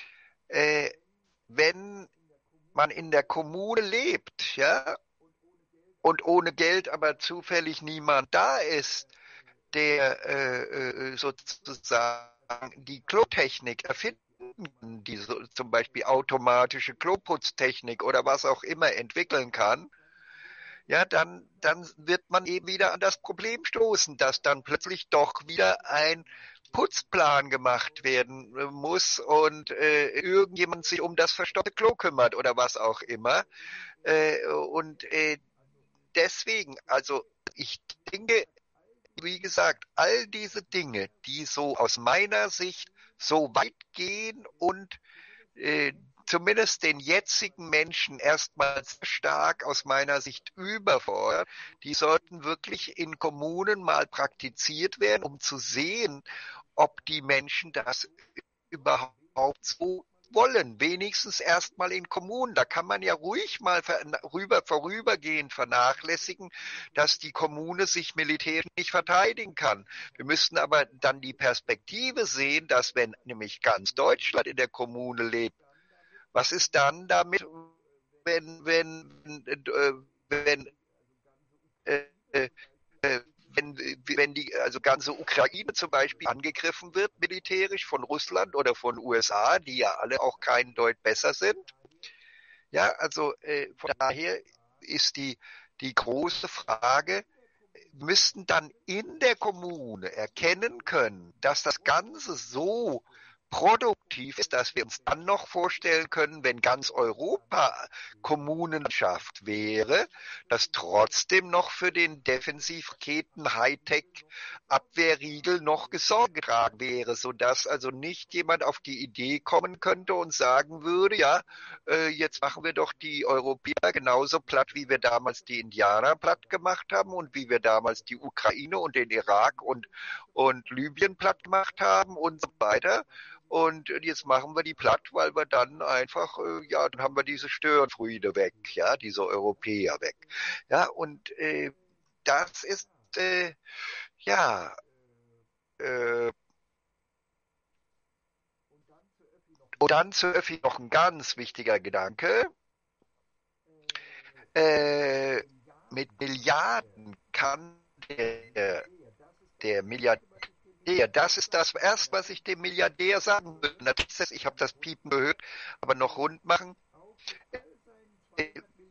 Speaker 1: Äh, wenn man in der Kommune lebt, ja, und ohne Geld aber zufällig niemand da ist, der äh, sozusagen die Klotechnik erfinden, die so, zum Beispiel automatische Kloputztechnik oder was auch immer entwickeln kann, ja, dann, dann wird man eben wieder an das Problem stoßen, dass dann plötzlich doch wieder ein Putzplan gemacht werden muss und äh, irgendjemand sich um das verstopfte Klo kümmert oder was auch immer. Äh, und äh, deswegen, also ich denke, wie gesagt, all diese Dinge, die so aus meiner Sicht so weit gehen und äh, zumindest den jetzigen Menschen erstmals stark aus meiner Sicht überfordert, die sollten wirklich in Kommunen mal praktiziert werden, um zu sehen, ob die Menschen das überhaupt so wollen, wenigstens erstmal in Kommunen. Da kann man ja ruhig mal rüber, vorübergehend vernachlässigen, dass die Kommune sich militärisch nicht verteidigen kann. Wir müssten aber dann die Perspektive sehen, dass wenn nämlich ganz Deutschland in der Kommune lebt, was ist dann damit, wenn, wenn, äh, wenn, äh, äh, wenn, wenn die also ganze Ukraine zum Beispiel angegriffen wird militärisch von Russland oder von U S A, die ja alle auch kein Deut besser sind. Ja, also äh, von daher ist die, die große Frage, müssten dann in der Kommune erkennen können, dass das Ganze so produktiv Motiv ist, dass wir uns dann noch vorstellen können, wenn ganz Europa Kommunenlandschaft wäre, dass trotzdem noch für den Defensivraketen-Hightech-Abwehrriegel noch Sorge getragen wäre, sodass also nicht jemand auf die Idee kommen könnte und sagen würde, ja, äh, jetzt machen wir doch die Europäer genauso platt, wie wir damals die Indianer platt gemacht haben und wie wir damals die Ukraine und den Irak und, und Libyen platt gemacht haben und so weiter. Und jetzt machen wir die platt, weil wir dann einfach, äh, ja, dann haben wir diese Störenfriede weg, ja, diese Europäer weg. Ja, und äh, das ist, äh, ja, äh, und dann zu Öffi noch ein ganz wichtiger Gedanke. Äh, mit Milliarden kann der, der Milliardär, das ist das erst, was ich dem Milliardär sagen würde. Natürlich, ich habe das Piepen gehört, aber noch rund machen. Äh,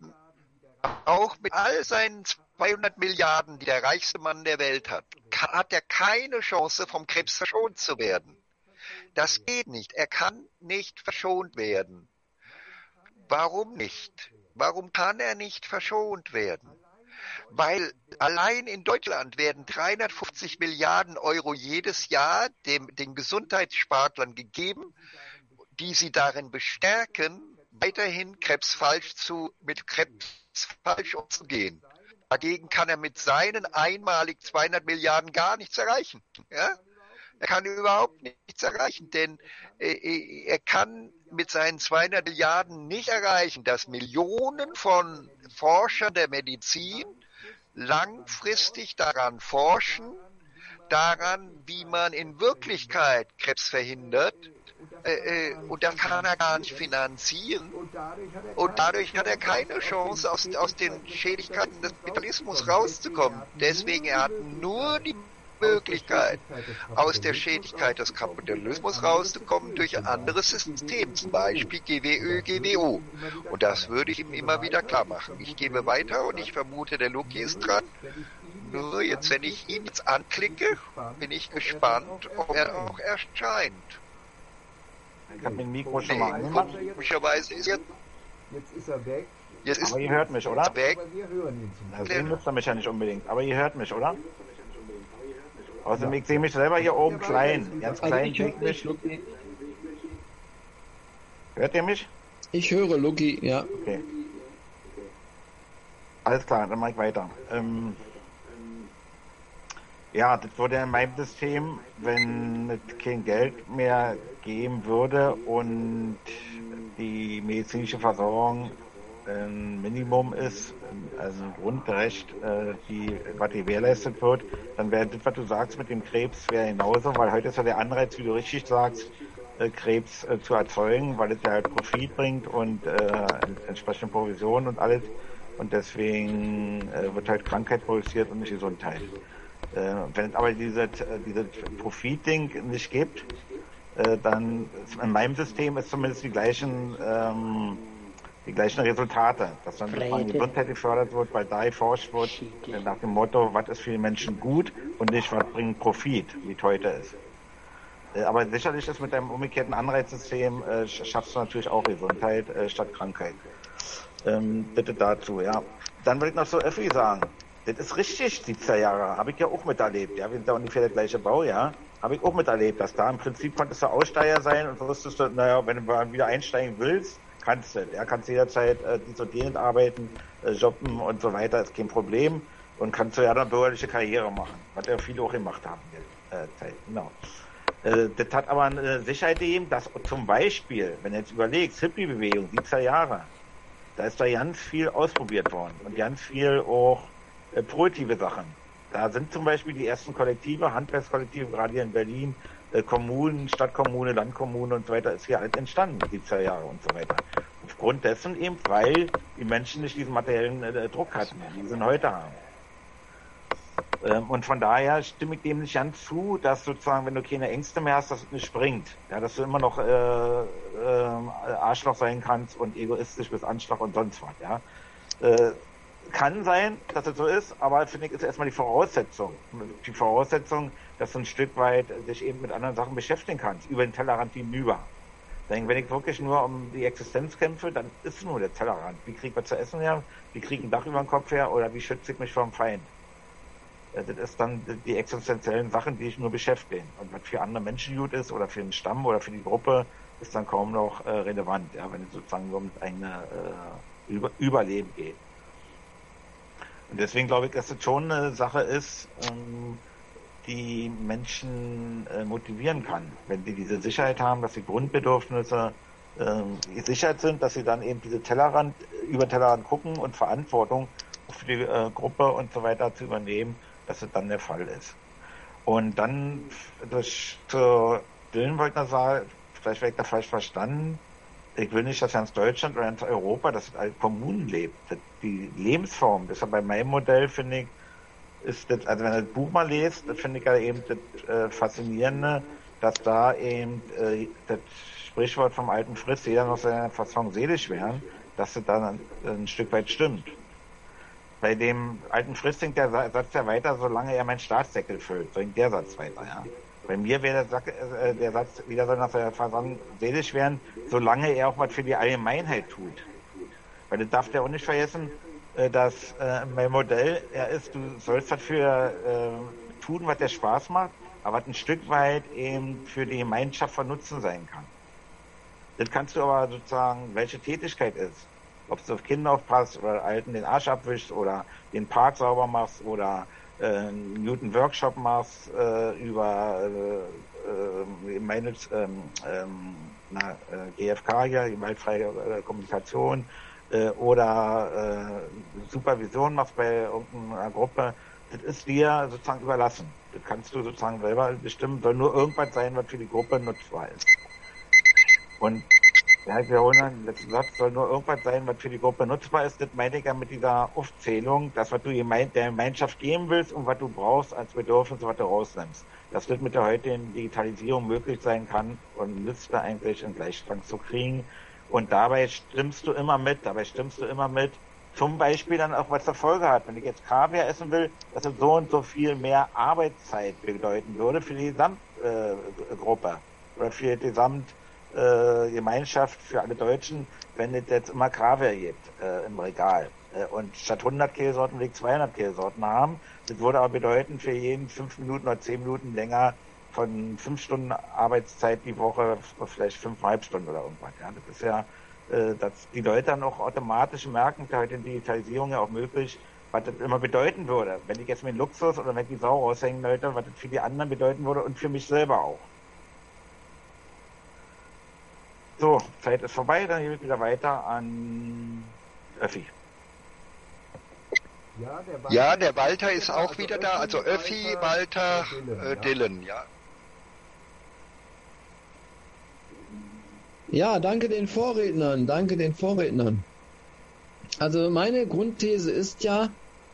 Speaker 1: auch mit all seinen zweihundert Milliarden, die der reichste Mann der Welt hat, hat er keine Chance, vom Krebs verschont zu werden. Das geht nicht. Er kann nicht verschont werden. Warum nicht? Warum kann er nicht verschont werden? Weil allein in Deutschland werden dreihundertfünfzig Milliarden Euro jedes Jahr dem, den Gesundheitsspartlern gegeben, die sie darin bestärken, weiterhin Krebs falsch zu, mit Krebs falsch umzugehen. Dagegen kann er mit seinen einmalig zweihundert Milliarden gar nichts erreichen. Ja? Er kann überhaupt nichts erreichen, denn äh, er kann mit seinen zweihundert Milliarden nicht erreichen, dass Millionen von Forschern der Medizin langfristig daran forschen, daran, wie man in Wirklichkeit Krebs verhindert. Äh, äh, und das kann er gar nicht finanzieren. Und dadurch hat er keine Chance, aus, aus den Schädigkeiten des Kapitalismus rauszukommen. Deswegen, er hat nur die Möglichkeit, aus der Schädigkeit des Kapitalismus rauszukommen durch ein anderes System, zum Beispiel G W Ö, G W O. Und das würde ich ihm immer wieder klar machen. Ich gebe weiter und ich vermute, der Luki ist dran. Nur jetzt, wenn ich ihn jetzt anklicke, bin ich gespannt, ob er auch erscheint.
Speaker 3: Ich habe mein Mikro schon mal angemacht.
Speaker 1: Komischerweise ist er...
Speaker 5: Jetzt ist er weg.
Speaker 1: Jetzt ist
Speaker 3: aber ihr hört mich, oder?
Speaker 1: Weg.
Speaker 5: Aber wir hören ihn zum
Speaker 3: Na, sehen müsst ihr mich ja nicht unbedingt, aber ihr hört mich, oder? Außerdem, ich sehe mich selber hier oben klein, ganz klein.
Speaker 2: Ich höre mich, Luki.
Speaker 3: Hört ihr mich?
Speaker 2: Ich höre Luki, ja.
Speaker 3: Okay. Alles klar, dann mache ich weiter. Ähm, ja, das würde in meinem System, wenn es kein Geld mehr geben würde und die medizinische Versorgung ein Minimum ist, also ein Grundrecht, die, was gewährleistet wird, dann wäre das, was du sagst mit dem Krebs, wäre genauso, weil heute ist ja der Anreiz, wie du richtig sagst, Krebs zu erzeugen, weil es ja halt Profit bringt und äh, entsprechende Provisionen und alles. Und deswegen äh, wird halt Krankheit produziert und nicht Gesundheit. Äh, wenn es aber dieses diese Profit-Ding nicht gibt, äh, dann in meinem System ist zumindest die gleichen ähm, die gleichen Resultate, dass dann die Gesundheit gefördert wird, weil da geforscht wird äh, nach dem Motto, was ist für die Menschen gut und nicht, was bringt Profit, wie es heute ist. Äh, aber sicherlich ist mit deinem umgekehrten Anreizsystem äh, schaffst du natürlich auch Gesundheit äh, statt Krankheit. Ähm, bitte dazu, ja. Dann will ich noch so Öffi sagen. Das ist richtig, siebziger Jahre. Habe ich ja auch miterlebt. Ja, wir sind ja ungefähr der gleiche Bau, ja. Habe ich auch miterlebt, dass da im Prinzip konntest du Aussteiger sein und wusstest du, naja, wenn du wieder einsteigen willst, kannst du. Ja, kannst jederzeit äh, dies und jenes arbeiten, äh, jobben und so weiter, ist kein Problem. Und kannst du ja dann bürgerliche Karriere machen, was ja viele auch gemacht haben in der äh, Zeit. Genau. Äh, das hat aber eine Sicherheit gegeben, dass zum Beispiel, wenn du jetzt überlegst, Hippie-Bewegung, siebziger Jahre, da ist da ganz viel ausprobiert worden und ganz viel auch äh, positive Sachen. Da sind zum Beispiel die ersten Kollektive, Handwerkskollektive, gerade hier in Berlin, äh, Kommunen, Stadtkommune, Landkommune und so weiter, ist hier alles entstanden, siebziger Jahre und so weiter. Aufgrund dessen eben, weil die Menschen nicht diesen materiellen äh, Druck hatten, den sie heute haben. Ähm, und von daher stimme ich dem nicht ganz zu, dass sozusagen, wenn du keine Ängste mehr hast, dass es nicht springt. Ja, dass du immer noch äh, äh, Arschloch sein kannst und egoistisch bis Anschlag und sonst was. Ja. Äh, kann sein, dass es so ist, aber finde ich, ist erstmal die Voraussetzung. Die Voraussetzung, dass du ein Stück weit dich eben mit anderen Sachen beschäftigen kannst, über den Tellerrand hinüber. Denn wenn ich wirklich nur um die Existenz kämpfe, dann ist nur der Tellerrand. Wie kriege ich was zu essen her? Wie kriege ich ein Dach über den Kopf her? Oder wie schütze ich mich vor dem Feind? Das ist dann die existenziellen Sachen, die ich nur beschäftigen. Und was für andere Menschen gut ist oder für den Stamm oder für die Gruppe, ist dann kaum noch äh, relevant, ja, wenn es sozusagen um ein äh, Über Überleben geht. Und deswegen glaube ich, dass es schon eine Sache ist, ähm, die Menschen äh, motivieren kann, wenn sie diese Sicherheit haben, dass die Grundbedürfnisse äh, gesichert sind, dass sie dann eben diese Tellerrand, über Tellerrand gucken und Verantwortung für die äh, Gruppe und so weiter zu übernehmen, dass es dann der Fall ist. Und dann, das zu Dylan wollte ich sagen, vielleicht werde ich da falsch verstanden, ich will nicht, dass ganz Deutschland oder ganz Europa, dass es als Kommunen lebt. Die Lebensform, das ist ja bei meinem Modell, finde ich, ist das, also wenn ihr das Buch mal lest, das finde ich ja eben das äh, Faszinierende, dass da eben äh, das Sprichwort vom alten Fritz, jeder noch seiner Fassung selig werden, dass das dann ein, ein Stück weit stimmt. Bei dem alten Fritz singt der Satz ja weiter, solange er meinen Staatsdeckel füllt, so singt der Satz weiter, ja. Bei mir wäre der, äh, der Satz, jeder soll nach seiner Fassung selig werden, solange er auch was für die Allgemeinheit tut. Weil du darfst ja auch nicht vergessen, äh, dass äh, mein Modell er ist, du sollst was für äh, tun, was dir Spaß macht, aber was ein Stück weit eben für die Gemeinschaft von Nutzen sein kann. Das kannst du aber sozusagen, welche Tätigkeit ist. Ob du auf Kinder aufpasst oder Alten den Arsch abwischst oder den Park sauber machst oder äh, einen Newton-Workshop machst äh, über äh, äh, meine, ähm, ähm, na, äh, G F K hier, gewaltfreie äh, Kommunikation äh, oder äh, Supervision machst bei irgendeiner Gruppe, das ist dir sozusagen überlassen. Das kannst du sozusagen selber bestimmen, soll nur irgendwas sein, was für die Gruppe nutzbar ist. Und ja, ich wiederhole den letzten Satz, soll nur irgendwas sein, was für die Gruppe nutzbar ist. Das meine ich ja mit dieser Aufzählung, das, was du der Gemeinschaft geben willst und was du brauchst als Bedürfnis, was du rausnimmst. Dass das mit der heutigen Digitalisierung möglich sein kann und müsste eigentlich in Gleichklang zu kriegen. Und dabei stimmst du immer mit, dabei stimmst du immer mit. Zum Beispiel dann auch, was zur Folge hat. Wenn ich jetzt Kaviar essen will, dass es so und so viel mehr Arbeitszeit bedeuten würde für die Gesamtgruppe äh, oder für die Gesamt Äh, Gemeinschaft für alle Deutschen, wenn es jetzt immer Kaviar gibt äh, im Regal. Äh, und statt hundert Käsesorten will ich zweihundert Käsesorten haben. Das würde aber bedeuten, für jeden fünf Minuten oder zehn Minuten länger von fünf Stunden Arbeitszeit die Woche, vielleicht fünfeinhalb Stunden oder irgendwas. Ja, das ist ja, äh, dass die Leute dann auch automatisch merken, da heute in Digitalisierung ja auch möglich, was das immer bedeuten würde. Wenn ich jetzt mit Luxus oder wenn ich die Sau raushängen Leute, was das für die anderen bedeuten würde und für mich selber auch. So, Zeit ist vorbei, dann gebe ich wieder weiter an Öffi.
Speaker 5: Ja, der Walter,
Speaker 1: ja, der Walter ist auch also wieder da, also Öffi, Walter, Dylan, äh, Dylan, ja.
Speaker 2: Ja, danke den Vorrednern, danke den Vorrednern. Also meine Grundthese ist ja...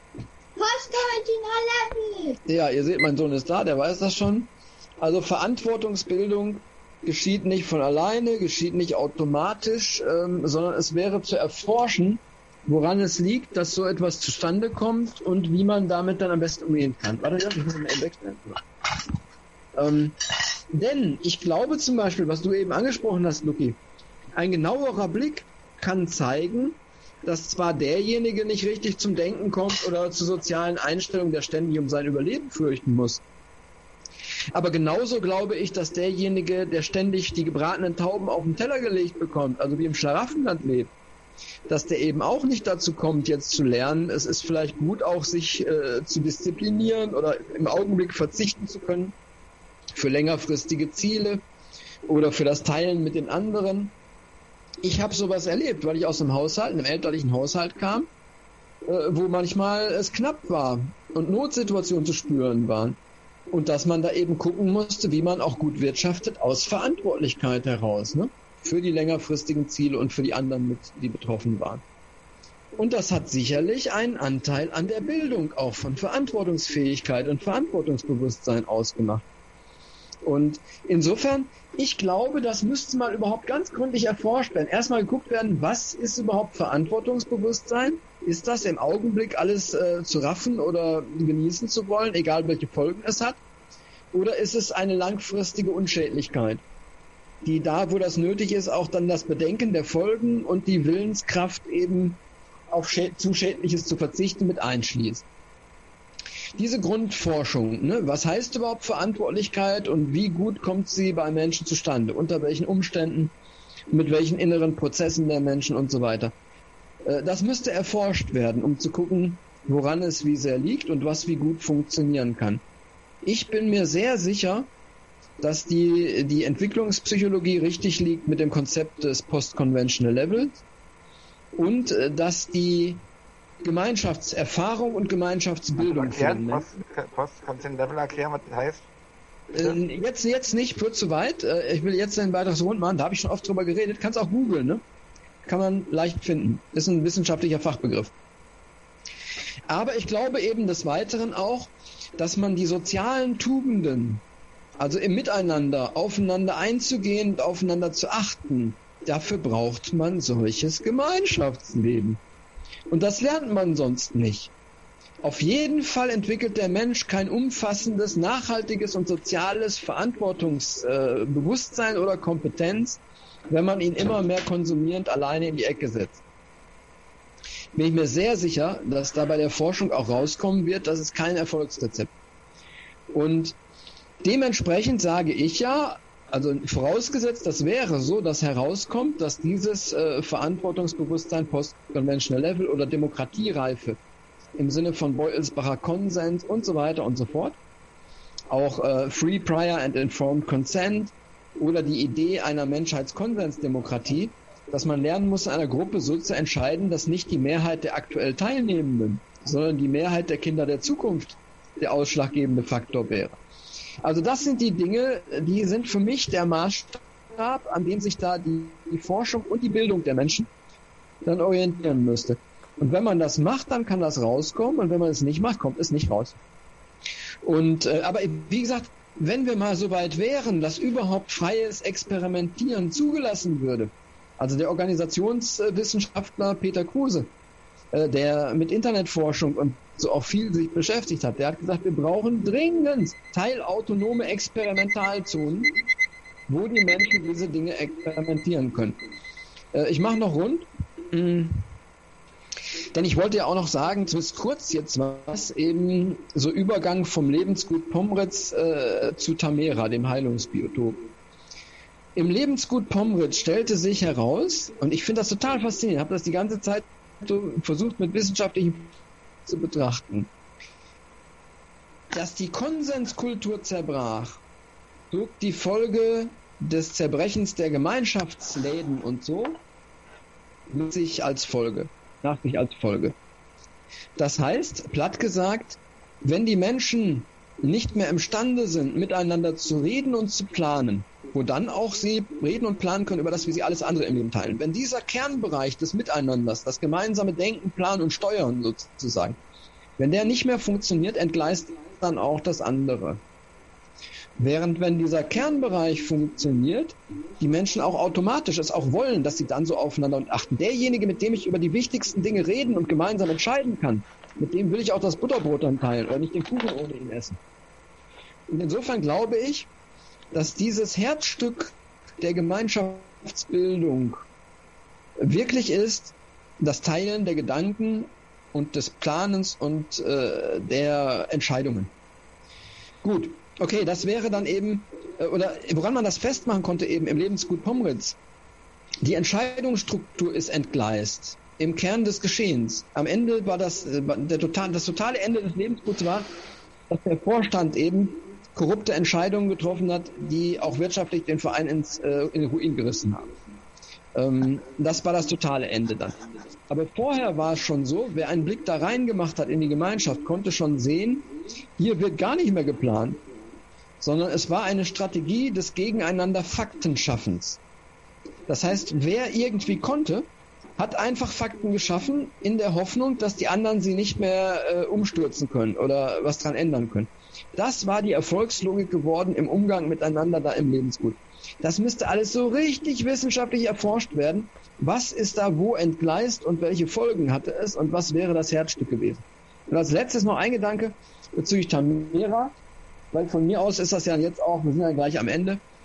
Speaker 2: Ja, ihr seht, mein Sohn ist da, der weiß das schon. Also Verantwortungsbildung geschieht nicht von alleine, geschieht nicht automatisch, ähm, sondern es wäre zu erforschen, woran es liegt, dass so etwas zustande kommt und wie man damit dann am besten umgehen kann. Warte, ja, ich muss mal eben wegstellen. Ähm, denn ich glaube zum Beispiel, was du eben angesprochen hast, Luki, ein genauerer Blick kann zeigen, dass zwar derjenige nicht richtig zum Denken kommt oder zur sozialen Einstellung, der ständig um sein Überleben fürchten muss. Aber genauso glaube ich, dass derjenige, der ständig die gebratenen Tauben auf den Teller gelegt bekommt, also wie im Schlaraffenland lebt, dass der eben auch nicht dazu kommt, jetzt zu lernen. Es ist vielleicht gut, auch sich äh, zu disziplinieren oder im Augenblick verzichten zu können für längerfristige Ziele oder für das Teilen mit den anderen. Ich habe sowas erlebt, weil ich aus einem Haushalt, einem elterlichen Haushalt kam, äh, wo manchmal es knapp war und Notsituationen zu spüren waren. Und dass man da eben gucken musste, wie man auch gut wirtschaftet aus Verantwortlichkeit heraus, ne? Für die längerfristigen Ziele und für die anderen, mit, die betroffen waren. Und das hat sicherlich einen Anteil an der Bildung auch von Verantwortungsfähigkeit und Verantwortungsbewusstsein ausgemacht. Und insofern, ich glaube, das müsste mal überhaupt ganz gründlich erforscht werden. Erstmal geguckt werden, was ist überhaupt Verantwortungsbewusstsein? Ist das im Augenblick alles äh, zu raffen oder genießen zu wollen, egal welche Folgen es hat? Oder ist es eine langfristige Unschädlichkeit? die da, wo das nötig ist, auch dann das Bedenken der Folgen und die Willenskraft eben auf schä- zu Schädliches zu verzichten mit einschließt. Diese Grundforschung, ne, was heißt überhaupt Verantwortlichkeit und wie gut kommt sie bei Menschen zustande, unter welchen Umständen, mit welchen inneren Prozessen der Menschen und so weiter. Äh, das müsste erforscht werden, um zu gucken, woran es wie sehr liegt und was wie gut funktionieren kann. Ich bin mir sehr sicher, dass die, die Entwicklungspsychologie richtig liegt mit dem Konzept des Post-Conventional Levels und äh, dass die Gemeinschaftserfahrung und Gemeinschaftsbildung
Speaker 3: erklären, Post, Post-Conventional Level erklären, was das heißt?
Speaker 2: Äh, jetzt, jetzt nicht, führt zu weit. Äh, ich will jetzt einen weiteres Rund machen, da habe ich schon oft drüber geredet. Kannst auch googeln, ne? Kann man leicht finden. Ist ein wissenschaftlicher Fachbegriff. Aber ich glaube eben des Weiteren auch, dass man die sozialen Tugenden, also im Miteinander, aufeinander einzugehen und aufeinander zu achten, dafür braucht man solches Gemeinschaftsleben. Und das lernt man sonst nicht. Auf jeden Fall entwickelt der Mensch kein umfassendes, nachhaltiges und soziales Verantwortungsbewusstsein oder Kompetenz, wenn man ihn immer mehr konsumierend alleine in die Ecke setzt. Bin ich mir sehr sicher, dass da bei der Forschung auch rauskommen wird, das ist kein Erfolgsrezept. Und dementsprechend sage ich ja, also vorausgesetzt, das wäre so, dass herauskommt, dass dieses äh, Verantwortungsbewusstsein Post-Conventional Level oder Demokratiereife im Sinne von Beutelsbacher Konsens und so weiter und so fort, auch äh, Free, Prior and Informed Consent oder die Idee einer Menschheitskonsensdemokratie, dass man lernen muss, in einer Gruppe so zu entscheiden, dass nicht die Mehrheit der aktuell Teilnehmenden, sondern die Mehrheit der Kinder der Zukunft der ausschlaggebende Faktor wäre. Also das sind die Dinge, die sind für mich der Maßstab, an dem sich da die, die Forschung und die Bildung der Menschen dann orientieren müsste. Und wenn man das macht, dann kann das rauskommen, und wenn man es nicht macht, kommt es nicht raus. Und äh, aber wie gesagt, wenn wir mal so weit wären, dass überhaupt freies Experimentieren zugelassen würde, also der Organisationswissenschaftler Peter Kruse, äh, der mit Internetforschung und so auch viel sich beschäftigt hat, der hat gesagt, wir brauchen dringend teilautonome Experimentalzonen, wo die Menschen diese Dinge experimentieren können. Äh, ich mache noch rund, mh, denn ich wollte ja auch noch sagen, zumindest kurz jetzt was, eben so Übergang vom Lebensgut Pomritz äh, zu Tamera, dem Heilungsbiotop. Im Lebensgut Pomritz stellte sich heraus, und ich finde das total faszinierend, habe das die ganze Zeit so versucht mit wissenschaftlichen zu betrachten, dass die Konsenskultur zerbrach, trug die Folge des Zerbrechens der Gemeinschaftsläden und so mit sich als Folge, nach sich als Folge. Das heißt, platt gesagt, wenn die Menschen nicht mehr imstande sind, miteinander zu reden und zu planen, wo dann auch sie reden und planen können über das, wie sie alles andere im Leben teilen. Wenn dieser Kernbereich des Miteinanders, das gemeinsame Denken, Planen und Steuern sozusagen, wenn der nicht mehr funktioniert, entgleist dann auch das andere. Während wenn dieser Kernbereich funktioniert, die Menschen auch automatisch es auch wollen, dass sie dann so aufeinander und achten. Derjenige, mit dem ich über die wichtigsten Dinge reden und gemeinsam entscheiden kann, mit dem will ich auch das Butterbrot dann teilen oder nicht den Kuchen ohne ihn essen. Und insofern glaube ich, dass dieses Herzstück der Gemeinschaftsbildung wirklich ist, das Teilen der Gedanken und des Planens und äh, der Entscheidungen. Gut, okay, das wäre dann eben, äh, oder woran man das festmachen konnte eben im Lebensgut Pomritz. Die Entscheidungsstruktur ist entgleist im Kern des Geschehens. Am Ende war das, äh, der total, das totale Ende des Lebensguts war, dass der Vorstand eben korrupte Entscheidungen getroffen hat, die auch wirtschaftlich den Verein ins äh, in den Ruin gerissen haben. Ähm, das war das totale Ende dann. Aber vorher war es schon so, wer einen Blick da rein gemacht hat in die Gemeinschaft, konnte schon sehen, hier wird gar nicht mehr geplant, sondern es war eine Strategie des Gegeneinander Faktenschaffens. Das heißt, wer irgendwie konnte, hat einfach Fakten geschaffen in der Hoffnung, dass die anderen sie nicht mehr äh, umstürzen können oder was dran ändern können. Das war die Erfolgslogik geworden im Umgang miteinander da im Lebensgut. Das müsste alles so richtig wissenschaftlich erforscht werden. Was ist da wo entgleist und welche Folgen hatte es und was wäre das Herzstück gewesen? Und als letztes noch ein Gedanke bezüglich Tamera, weil von mir aus ist das ja jetzt auch, wir sind ja gleich am Ende.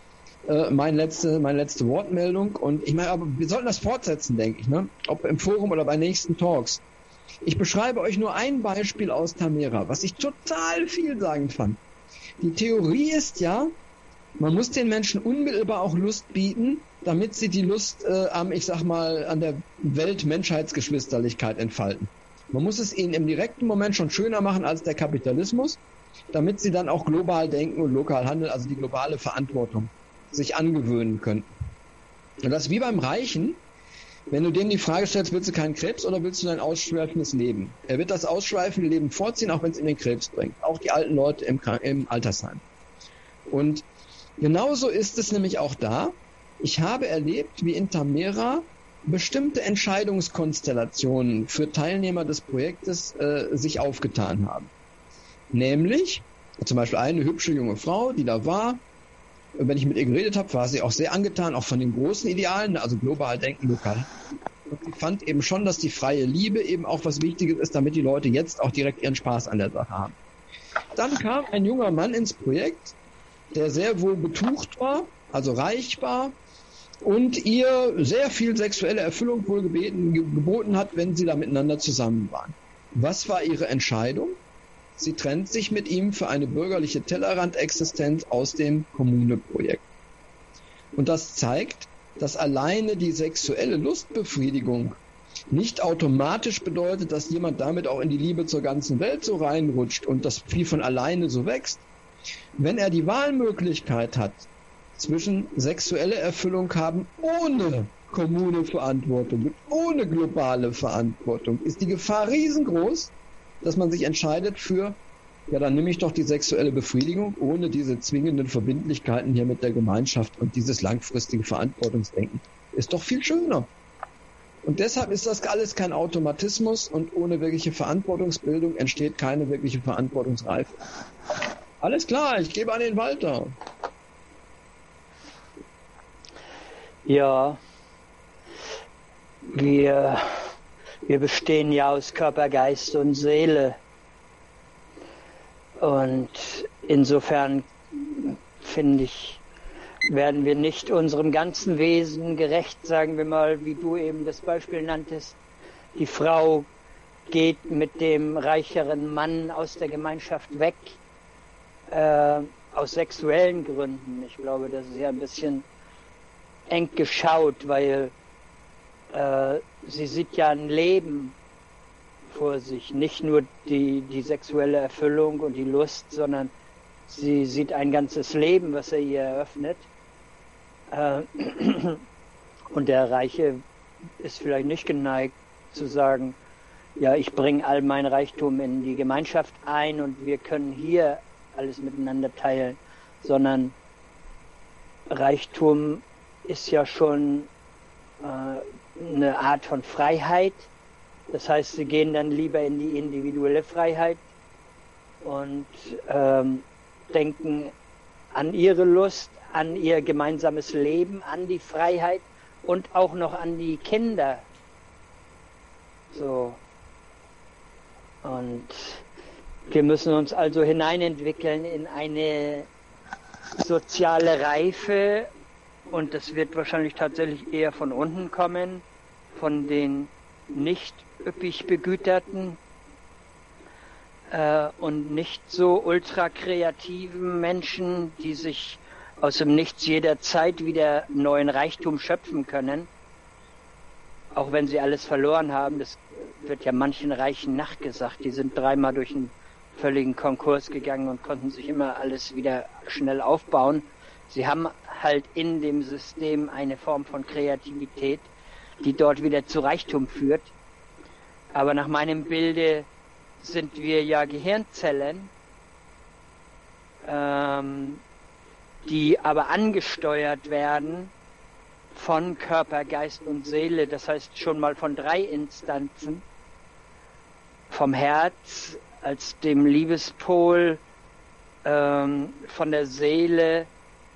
Speaker 2: äh, meine letzte, meine letzte Wortmeldung. Und ich meine, aber wir sollten das fortsetzen, denke ich, ne? Ob im Forum oder bei nächsten Talks. Ich beschreibe euch nur ein Beispiel aus Tamera, was ich total vielsagend fand. Die Theorie ist ja, man muss den Menschen unmittelbar auch Lust bieten, damit sie die Lust äh, am, ich sag mal, an der Welt-Menschheitsgeschwisterlichkeit entfalten. Man muss es ihnen im direkten Moment schon schöner machen als der Kapitalismus, damit sie dann auch global denken und lokal handeln, also die globale Verantwortung sich angewöhnen können. Und das ist wie beim Reichen, wenn du dem die Frage stellst, willst du keinen Krebs oder willst du ein ausschweifendes Leben? Er wird das ausschweifende Leben vorziehen, auch wenn es ihm den Krebs bringt. Auch die alten Leute im, im Altersheim. Und genauso ist es nämlich auch da. Ich habe erlebt, wie in Tamera bestimmte Entscheidungskonstellationen für Teilnehmer des Projektes äh, sich aufgetan haben. Nämlich, zum Beispiel eine hübsche junge Frau, die da war. Wenn ich mit ihr geredet habe, war sie auch sehr angetan, auch von den großen Idealen, also global denken, lokal. Und sie fand eben schon, dass die freie Liebe eben auch was Wichtiges ist, damit die Leute jetzt auch direkt ihren Spaß an der Sache haben. Dann kam ein junger Mann ins Projekt, der sehr wohl betucht war, also reich war, und ihr sehr viel sexuelle Erfüllung wohl gebeten, geboten hat, wenn sie da miteinander zusammen waren. Was war ihre Entscheidung? Sie trennt sich mit ihm für eine bürgerliche Tellerrand-Existenz aus dem Kommune-Projekt. Und das zeigt, dass alleine die sexuelle Lustbefriedigung nicht automatisch bedeutet, dass jemand damit auch in die Liebe zur ganzen Welt so reinrutscht und das viel von alleine so wächst. Wenn er die Wahlmöglichkeit hat, zwischen sexuelle Erfüllung haben ohne Kommune-Verantwortung, ohne globale Verantwortung, ist die Gefahr riesengroß, dass man sich entscheidet für, ja, dann nehme ich doch die sexuelle Befriedigung ohne diese zwingenden Verbindlichkeiten hier mit der Gemeinschaft und dieses langfristige Verantwortungsdenken. Ist doch viel schöner. Und deshalb ist das alles kein Automatismus und ohne wirkliche Verantwortungsbildung entsteht keine wirkliche Verantwortungsreife. Alles klar, ich gebe an den Walter.
Speaker 4: Ja, wir... Wir bestehen ja aus Körper, Geist und Seele. Und insofern, finde ich, werden wir nicht unserem ganzen Wesen gerecht, sagen wir mal, wie du eben das Beispiel nanntest. Die Frau geht mit dem reicheren Mann aus der Gemeinschaft weg, äh, aus sexuellen Gründen. Ich glaube, das ist ja ein bisschen eng geschaut, weil äh, sie sieht ja ein Leben vor sich, nicht nur die, die sexuelle Erfüllung und die Lust, sondern sie sieht ein ganzes Leben, was er ihr eröffnet. Äh, und der Reiche ist vielleicht nicht geneigt zu sagen, ja, ich bringe all mein Reichtum in die Gemeinschaft ein und wir können hier alles miteinander teilen, sondern Reichtum ist ja schon äh, eine Art von Freiheit. Das heißt, sie gehen dann lieber in die individuelle Freiheit und ähm, denken an ihre Lust, an ihr gemeinsames Leben, an die Freiheit und auch noch an die Kinder. So. Und wir müssen uns also hineinentwickeln in eine soziale Reife. Und das wird wahrscheinlich tatsächlich eher von unten kommen, von den nicht üppig Begüterten äh, und nicht so ultra kreativen Menschen, die sich aus dem Nichts jederzeit wieder neuen Reichtum schöpfen können. Auch wenn sie alles verloren haben, das wird ja manchen Reichen nachgesagt, die sind dreimal durch einen völligen Konkurs gegangen und konnten sich immer alles wieder schnell aufbauen. Sie haben halt in dem System eine Form von Kreativität, die dort wieder zu Reichtum führt. Aber nach meinem Bilde sind wir ja Gehirnzellen, ähm, die aber angesteuert werden von Körper, Geist und Seele. Das heißt schon mal von drei Instanzen. Vom Herz als dem Liebespol, ähm, von der Seele,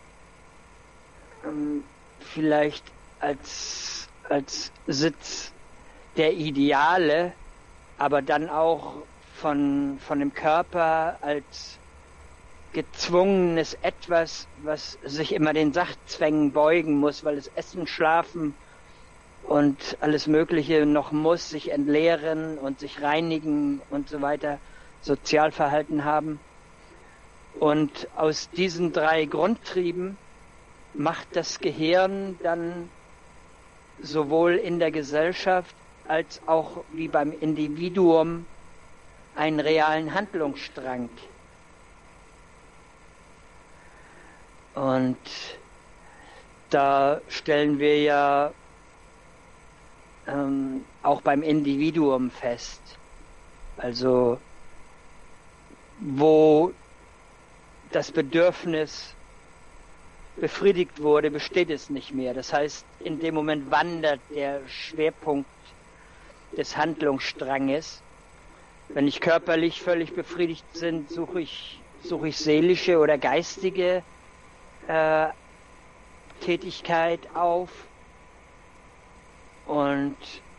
Speaker 4: vielleicht als, als Sitz der Ideale, aber dann auch von, von dem Körper als gezwungenes Etwas, was sich immer den Sachzwängen beugen muss, weil es essen, schlafen und alles Mögliche noch muss, sich entleeren und sich reinigen und so weiter, Sozialverhalten haben. Und aus diesen drei Grundtrieben macht das Gehirn dann sowohl in der Gesellschaft als auch wie beim Individuum einen realen Handlungsstrang. Und da stellen wir ja ähm, auch beim Individuum fest, also wo das Bedürfnis befriedigt wurde, besteht es nicht mehr. Das heißt, in dem Moment wandert der Schwerpunkt des Handlungsstranges. Wenn ich körperlich völlig befriedigt bin, suche ich, suche ich seelische oder geistige äh, Tätigkeit auf. Und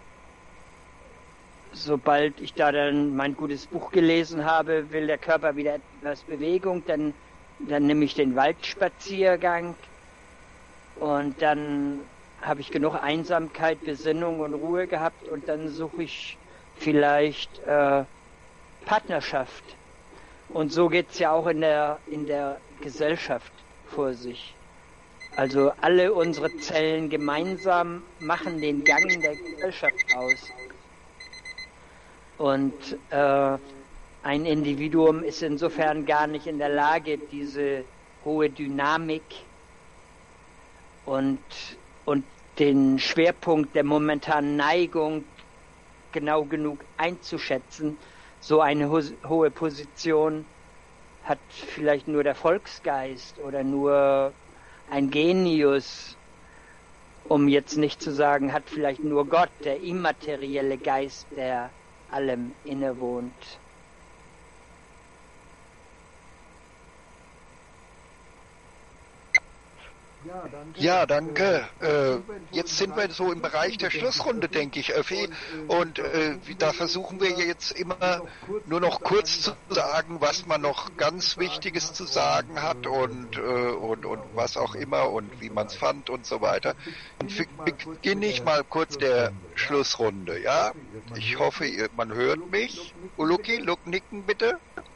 Speaker 4: sobald ich da dann mein gutes Buch gelesen habe, will der Körper wieder etwas Bewegung, dann, dann nehme ich den Waldspaziergang und dann habe ich genug Einsamkeit, Besinnung und Ruhe gehabt und dann suche ich vielleicht äh, Partnerschaft. Und so geht es ja auch in der, in der Gesellschaft vor sich. Also alle unsere Zellen gemeinsam machen den Gang der Gesellschaft aus. Und äh, ein Individuum ist insofern gar nicht in der Lage, diese hohe Dynamik und, und den Schwerpunkt der momentanen Neigung genau genug einzuschätzen. So eine ho- hohe Position hat vielleicht nur der Volksgeist oder nur ein Genius, um jetzt nicht zu sagen, hat vielleicht nur Gott, der immaterielle Geist, der allem innewohnt.
Speaker 1: Ja, danke. Äh, jetzt sind wir so im Bereich der Schlussrunde, denke ich, Öffi. Und äh, da versuchen wir jetzt immer nur noch kurz zu sagen, was man noch ganz Wichtiges zu sagen hat und, äh, und, und was auch immer und wie man es fand und so weiter. Und beginne ich mal kurz der Schlussrunde, ja? Ich hoffe, ihr, man hört mich. Uluki, Luk, nicken bitte.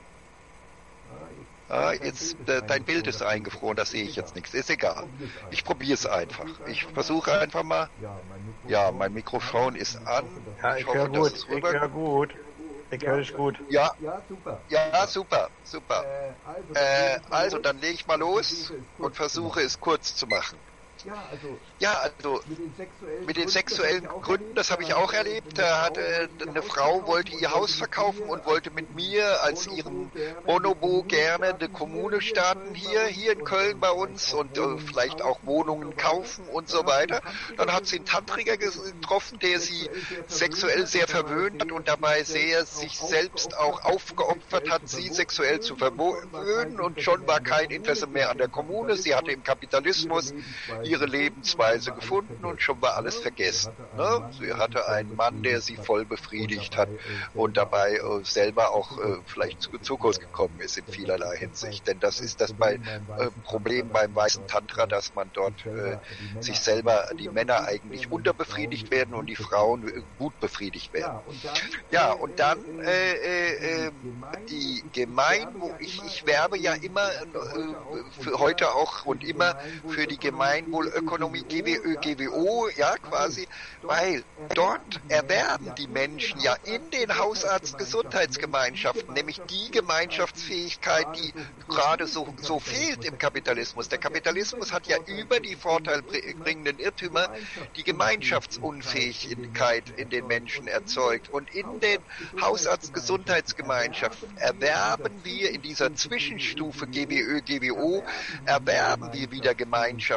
Speaker 1: Ah, jetzt, äh, dein Bild ist eingefroren, da sehe ich jetzt nichts. Ist egal. Ich probiere es einfach. Ich versuche einfach mal. Ja, mein Mikrofon ist an.
Speaker 3: Ja, ich höre gut. Ich höre gut. Ich höre dich gut.
Speaker 1: Ja,
Speaker 5: Ja, super.
Speaker 1: ja, super, super.
Speaker 5: Äh,
Speaker 1: Äh, also, dann lege ich mal los und versuche es kurz zu machen.
Speaker 5: Ja, also
Speaker 1: Ja, also
Speaker 5: mit den sexuellen,
Speaker 1: mit den sexuellen Gründen, das habe ich auch erlebt. Da hatte eine Frau wollte ihr Haus verkaufen und wollte mit mir als ihrem Bonobo gerne eine Kommune starten hier, hier in Köln bei uns und äh, vielleicht auch Wohnungen kaufen und so weiter. Dann hat sie einen Tantriker getroffen, der sie sexuell sehr verwöhnt hat und dabei sehr sich selbst auch aufgeopfert hat, sie sexuell zu verwöhnen, und schon war kein Interesse mehr an der Kommune. Sie hatte im Kapitalismus ihre Lebensweise gefunden und schon war alles vergessen. Ne? Sie hatte einen Mann, der sie voll befriedigt hat und dabei äh, selber auch äh, vielleicht zu, zu kurz gekommen ist in vielerlei Hinsicht. Denn das ist das bei, äh, Problem beim weißen Tantra, dass man dort äh, sich selber, die Männer eigentlich unterbefriedigt werden und die Frauen äh, gut befriedigt werden. Ja, und dann äh, äh, die Gemeinwohl, ich, ich werbe ja immer äh, für heute auch und immer für die Gemeinwohlökonomie, G W Ö, G W O, ja quasi, weil dort erwerben die Menschen ja in den Hausarztgesundheitsgemeinschaften, nämlich die Gemeinschaftsfähigkeit, die gerade so, so fehlt im Kapitalismus. Der Kapitalismus hat ja über die vorteilbringenden Irrtümer die Gemeinschaftsunfähigkeit in den Menschen erzeugt. Und in den Hausarztgesundheitsgemeinschaften erwerben wir in dieser Zwischenstufe G W Ö, G W O, erwerben wir wieder Gemeinschaftsfähigkeit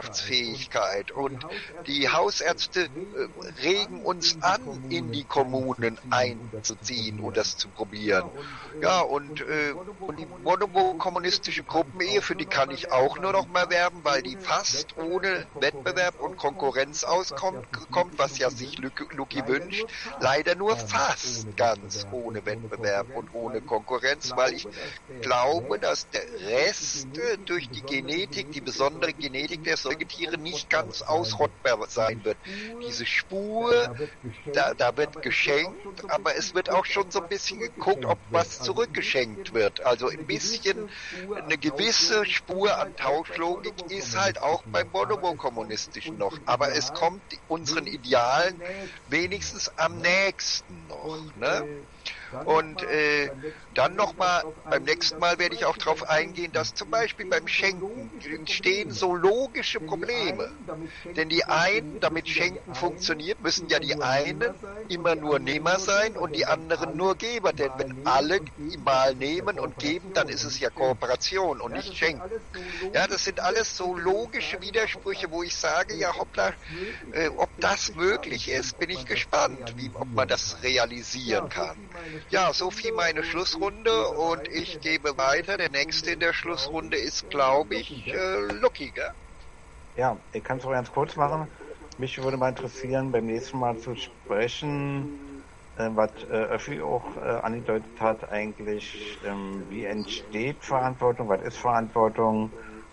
Speaker 1: Auskunftsfähigkeit und die Hausärzte äh, regen uns an, in die Kommunen einzuziehen und das zu probieren. Ja, und, äh, und die monokommunistische Gruppenehe, für die kann ich auch nur noch mal werben, weil die fast ohne Wettbewerb und Konkurrenz auskommt, kommt, was ja sich Lucky wünscht, leider nur fast ganz ohne Wettbewerb und ohne Konkurrenz, weil ich glaube, dass der Rest äh, durch die Genetik, die besondere Genetik der Säugetiere nicht ganz ausrottbar sein wird. Diese Spur, da, da wird geschenkt, aber es wird auch schon so ein bisschen geguckt, ob was zurückgeschenkt wird. Also ein bisschen eine gewisse Spur an Tauschlogik ist halt auch beim Bonobo-Kommunistischen noch. Aber es kommt unseren Idealen wenigstens am nächsten noch, ne? Und äh, dann nochmal, beim nächsten Mal werde ich auch darauf eingehen, dass zum Beispiel beim Schenken entstehen so logische Probleme. Denn die einen, damit Schenken funktioniert, müssen ja die einen immer nur Nehmer sein und die anderen nur Geber. Denn wenn alle mal nehmen und geben, dann ist es ja Kooperation und nicht Schenken. Ja, das sind alles so logische Widersprüche, wo ich sage, ja hoppla, äh, ob das möglich ist, bin ich gespannt, wie, ob man das realisieren kann. Ja, so viel meine Schlussrunde und ich gebe weiter. Der nächste in der Schlussrunde ist, glaube ich, äh, Lucky, gell?
Speaker 3: Ja, ich kann es auch ganz kurz machen. Mich würde mal interessieren, beim nächsten Mal zu sprechen, äh, was äh, Öffi auch äh, angedeutet hat, eigentlich, ähm, wie entsteht Verantwortung, was ist Verantwortung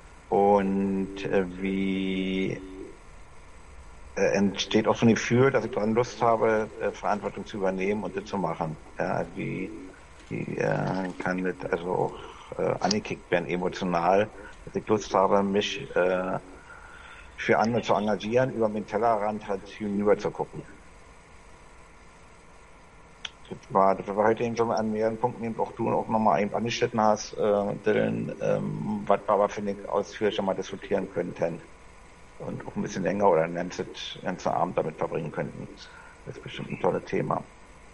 Speaker 3: und äh, wie Äh, entsteht auch so ein Gefühl, dass ich daran Lust habe, äh, Verantwortung zu übernehmen und das zu machen. Ja, wie, wie äh, kann das also auch äh, angekickt werden, emotional, dass ich Lust habe, mich äh, für andere zu engagieren, über meinen Tellerrand halt hinüber zu gucken. Das war, das war heute eben schon an mehreren Punkten, eben auch du auch nochmal eben angeschnitten hast, äh, Dylan, ähm, was wir aber, finde ich, ausführlicher mal diskutieren könnten. Und auch ein bisschen länger oder einen ganzen, ganzen Abend damit verbringen könnten. Das ist bestimmt ein tolles Thema.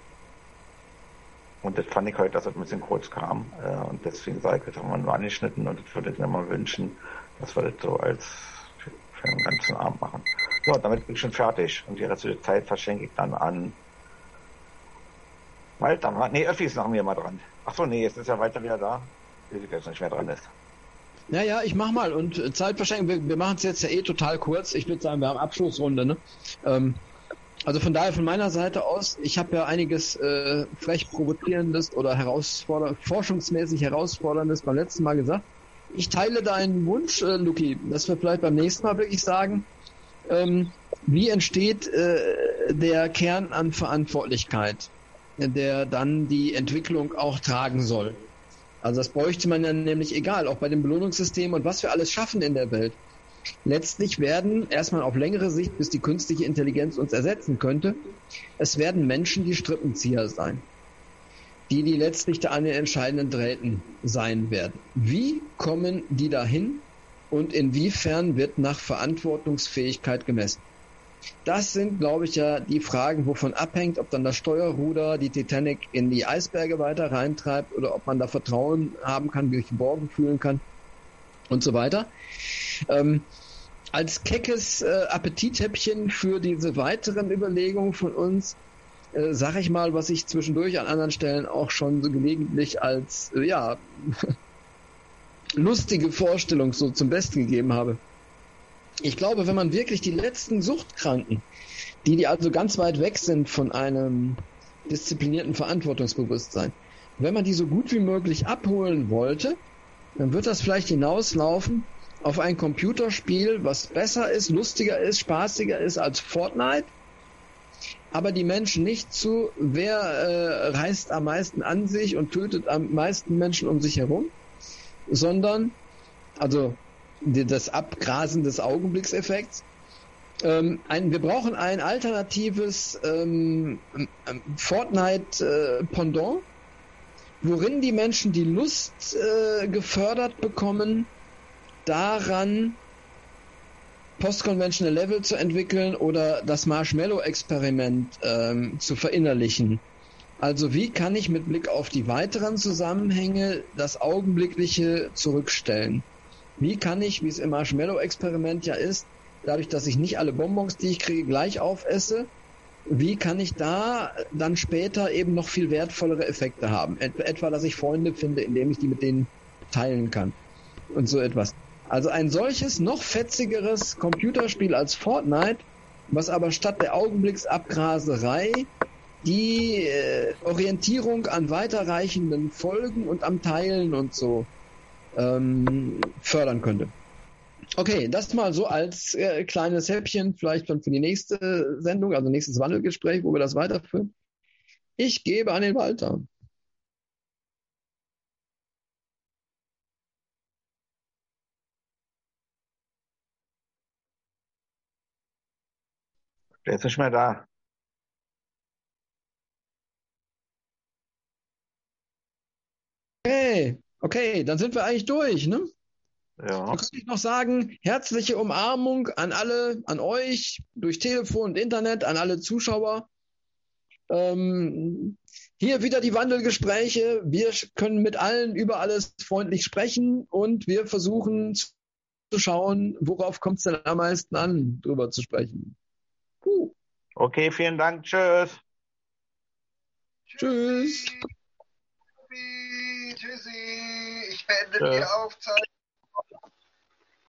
Speaker 3: Und das fand ich heute, dass es ein bisschen kurz kam. Äh, und deswegen sage ich, das haben wir nur angeschnitten und das würde ich mir mal wünschen, dass wir das so als für, für den ganzen Abend machen. Ja, damit bin ich schon fertig. Und die restliche Zeit verschenke ich dann an Walter. Nee, Öffi ist nach mir mal dran. Ach so, nee, jetzt ist ja Walter wieder da. Ich weiß jetzt nicht, wer dran ist.
Speaker 2: Ja, ja, ich mach mal. Und äh, Zeitverschränkung, wir, wir machen es jetzt ja eh total kurz. Ich würde sagen, wir haben Abschlussrunde, ne? Ähm, also von daher von meiner Seite aus, ich habe ja einiges äh, frech provozierendes oder herausforder forschungsmäßig herausforderndes beim letzten Mal gesagt. Ich teile deinen Wunsch, äh, Luki, dass wir vielleicht beim nächsten Mal wirklich sagen, ähm, wie entsteht äh, der Kern an Verantwortlichkeit, der dann die Entwicklung auch tragen soll. Also das bräuchte man ja nämlich egal, auch bei dem Belohnungssystem und was wir alles schaffen in der Welt. Letztlich werden, erstmal auf längere Sicht, bis die künstliche Intelligenz uns ersetzen könnte, es werden Menschen die Strippenzieher sein, die die letztlich da an den entscheidenden Drähten sein werden. Wie kommen die dahin und inwiefern wird nach Verantwortungsfähigkeit gemessen? Das sind, glaube ich, ja die Fragen, wovon abhängt, ob dann das Steuerruder die Titanic in die Eisberge weiter reintreibt oder ob man da Vertrauen haben kann, durch den Borgen fühlen kann und so weiter. Ähm, als keckes äh, Appetithäppchen für diese weiteren Überlegungen von uns, äh, sage ich mal, was ich zwischendurch an anderen Stellen auch schon so gelegentlich als, äh, ja, lustige Vorstellung so zum Besten gegeben habe. Ich glaube, wenn man wirklich die letzten Suchtkranken, die, die also ganz weit weg sind von einem disziplinierten Verantwortungsbewusstsein, wenn man die so gut wie möglich abholen wollte, dann wird das vielleicht hinauslaufen auf ein Computerspiel, was besser ist, lustiger ist, spaßiger ist als Fortnite, aber die Menschen nicht zu, wer äh, reißt am meisten an sich und tötet am meisten Menschen um sich herum, sondern, also das Abgrasen des Augenblickseffekts. Ähm, ein, wir brauchen ein alternatives ähm, Fortnite-Pendant, äh, worin die Menschen die Lust äh, gefördert bekommen, daran Post-Conventional Level zu entwickeln oder das Marshmallow-Experiment ähm, zu verinnerlichen. Also wie kann ich mit Blick auf die weiteren Zusammenhänge das Augenblickliche zurückstellen? Wie kann ich, wie es im Marshmallow-Experiment ja ist, dadurch, dass ich nicht alle Bonbons, die ich kriege, gleich aufesse, wie kann ich da dann später eben noch viel wertvollere Effekte haben? Et- etwa, dass ich Freunde finde, indem ich die mit denen teilen kann und so etwas. Also ein solches, noch fetzigeres Computerspiel als Fortnite, was aber statt der Augenblicksabgraserei die äh, Orientierung an weiterreichenden Folgen und am Teilen und so ähm, fördern könnte. Okay, das mal so als äh, kleines Häppchen, vielleicht dann für die nächste Sendung, also nächstes Wandelgespräch, wo wir das weiterführen. Ich gebe an den Walter.
Speaker 3: Der ist nicht mehr da.
Speaker 2: Okay, okay, dann sind wir eigentlich durch, ne?
Speaker 3: Ja.
Speaker 2: Dann könnte ich noch sagen, herzliche Umarmung an alle, an euch, durch Telefon und Internet, an alle Zuschauer. Ähm, hier wieder die Wandelgespräche. Wir können mit allen über alles freundlich sprechen und wir versuchen zu schauen, worauf kommt es denn am meisten an, drüber zu sprechen. Puh.
Speaker 3: Okay, vielen Dank. Tschüss.
Speaker 2: Tschüss.
Speaker 1: Tschüssi, tschüssi. Ich beende
Speaker 3: Tschüss.
Speaker 1: die Aufzeichnung.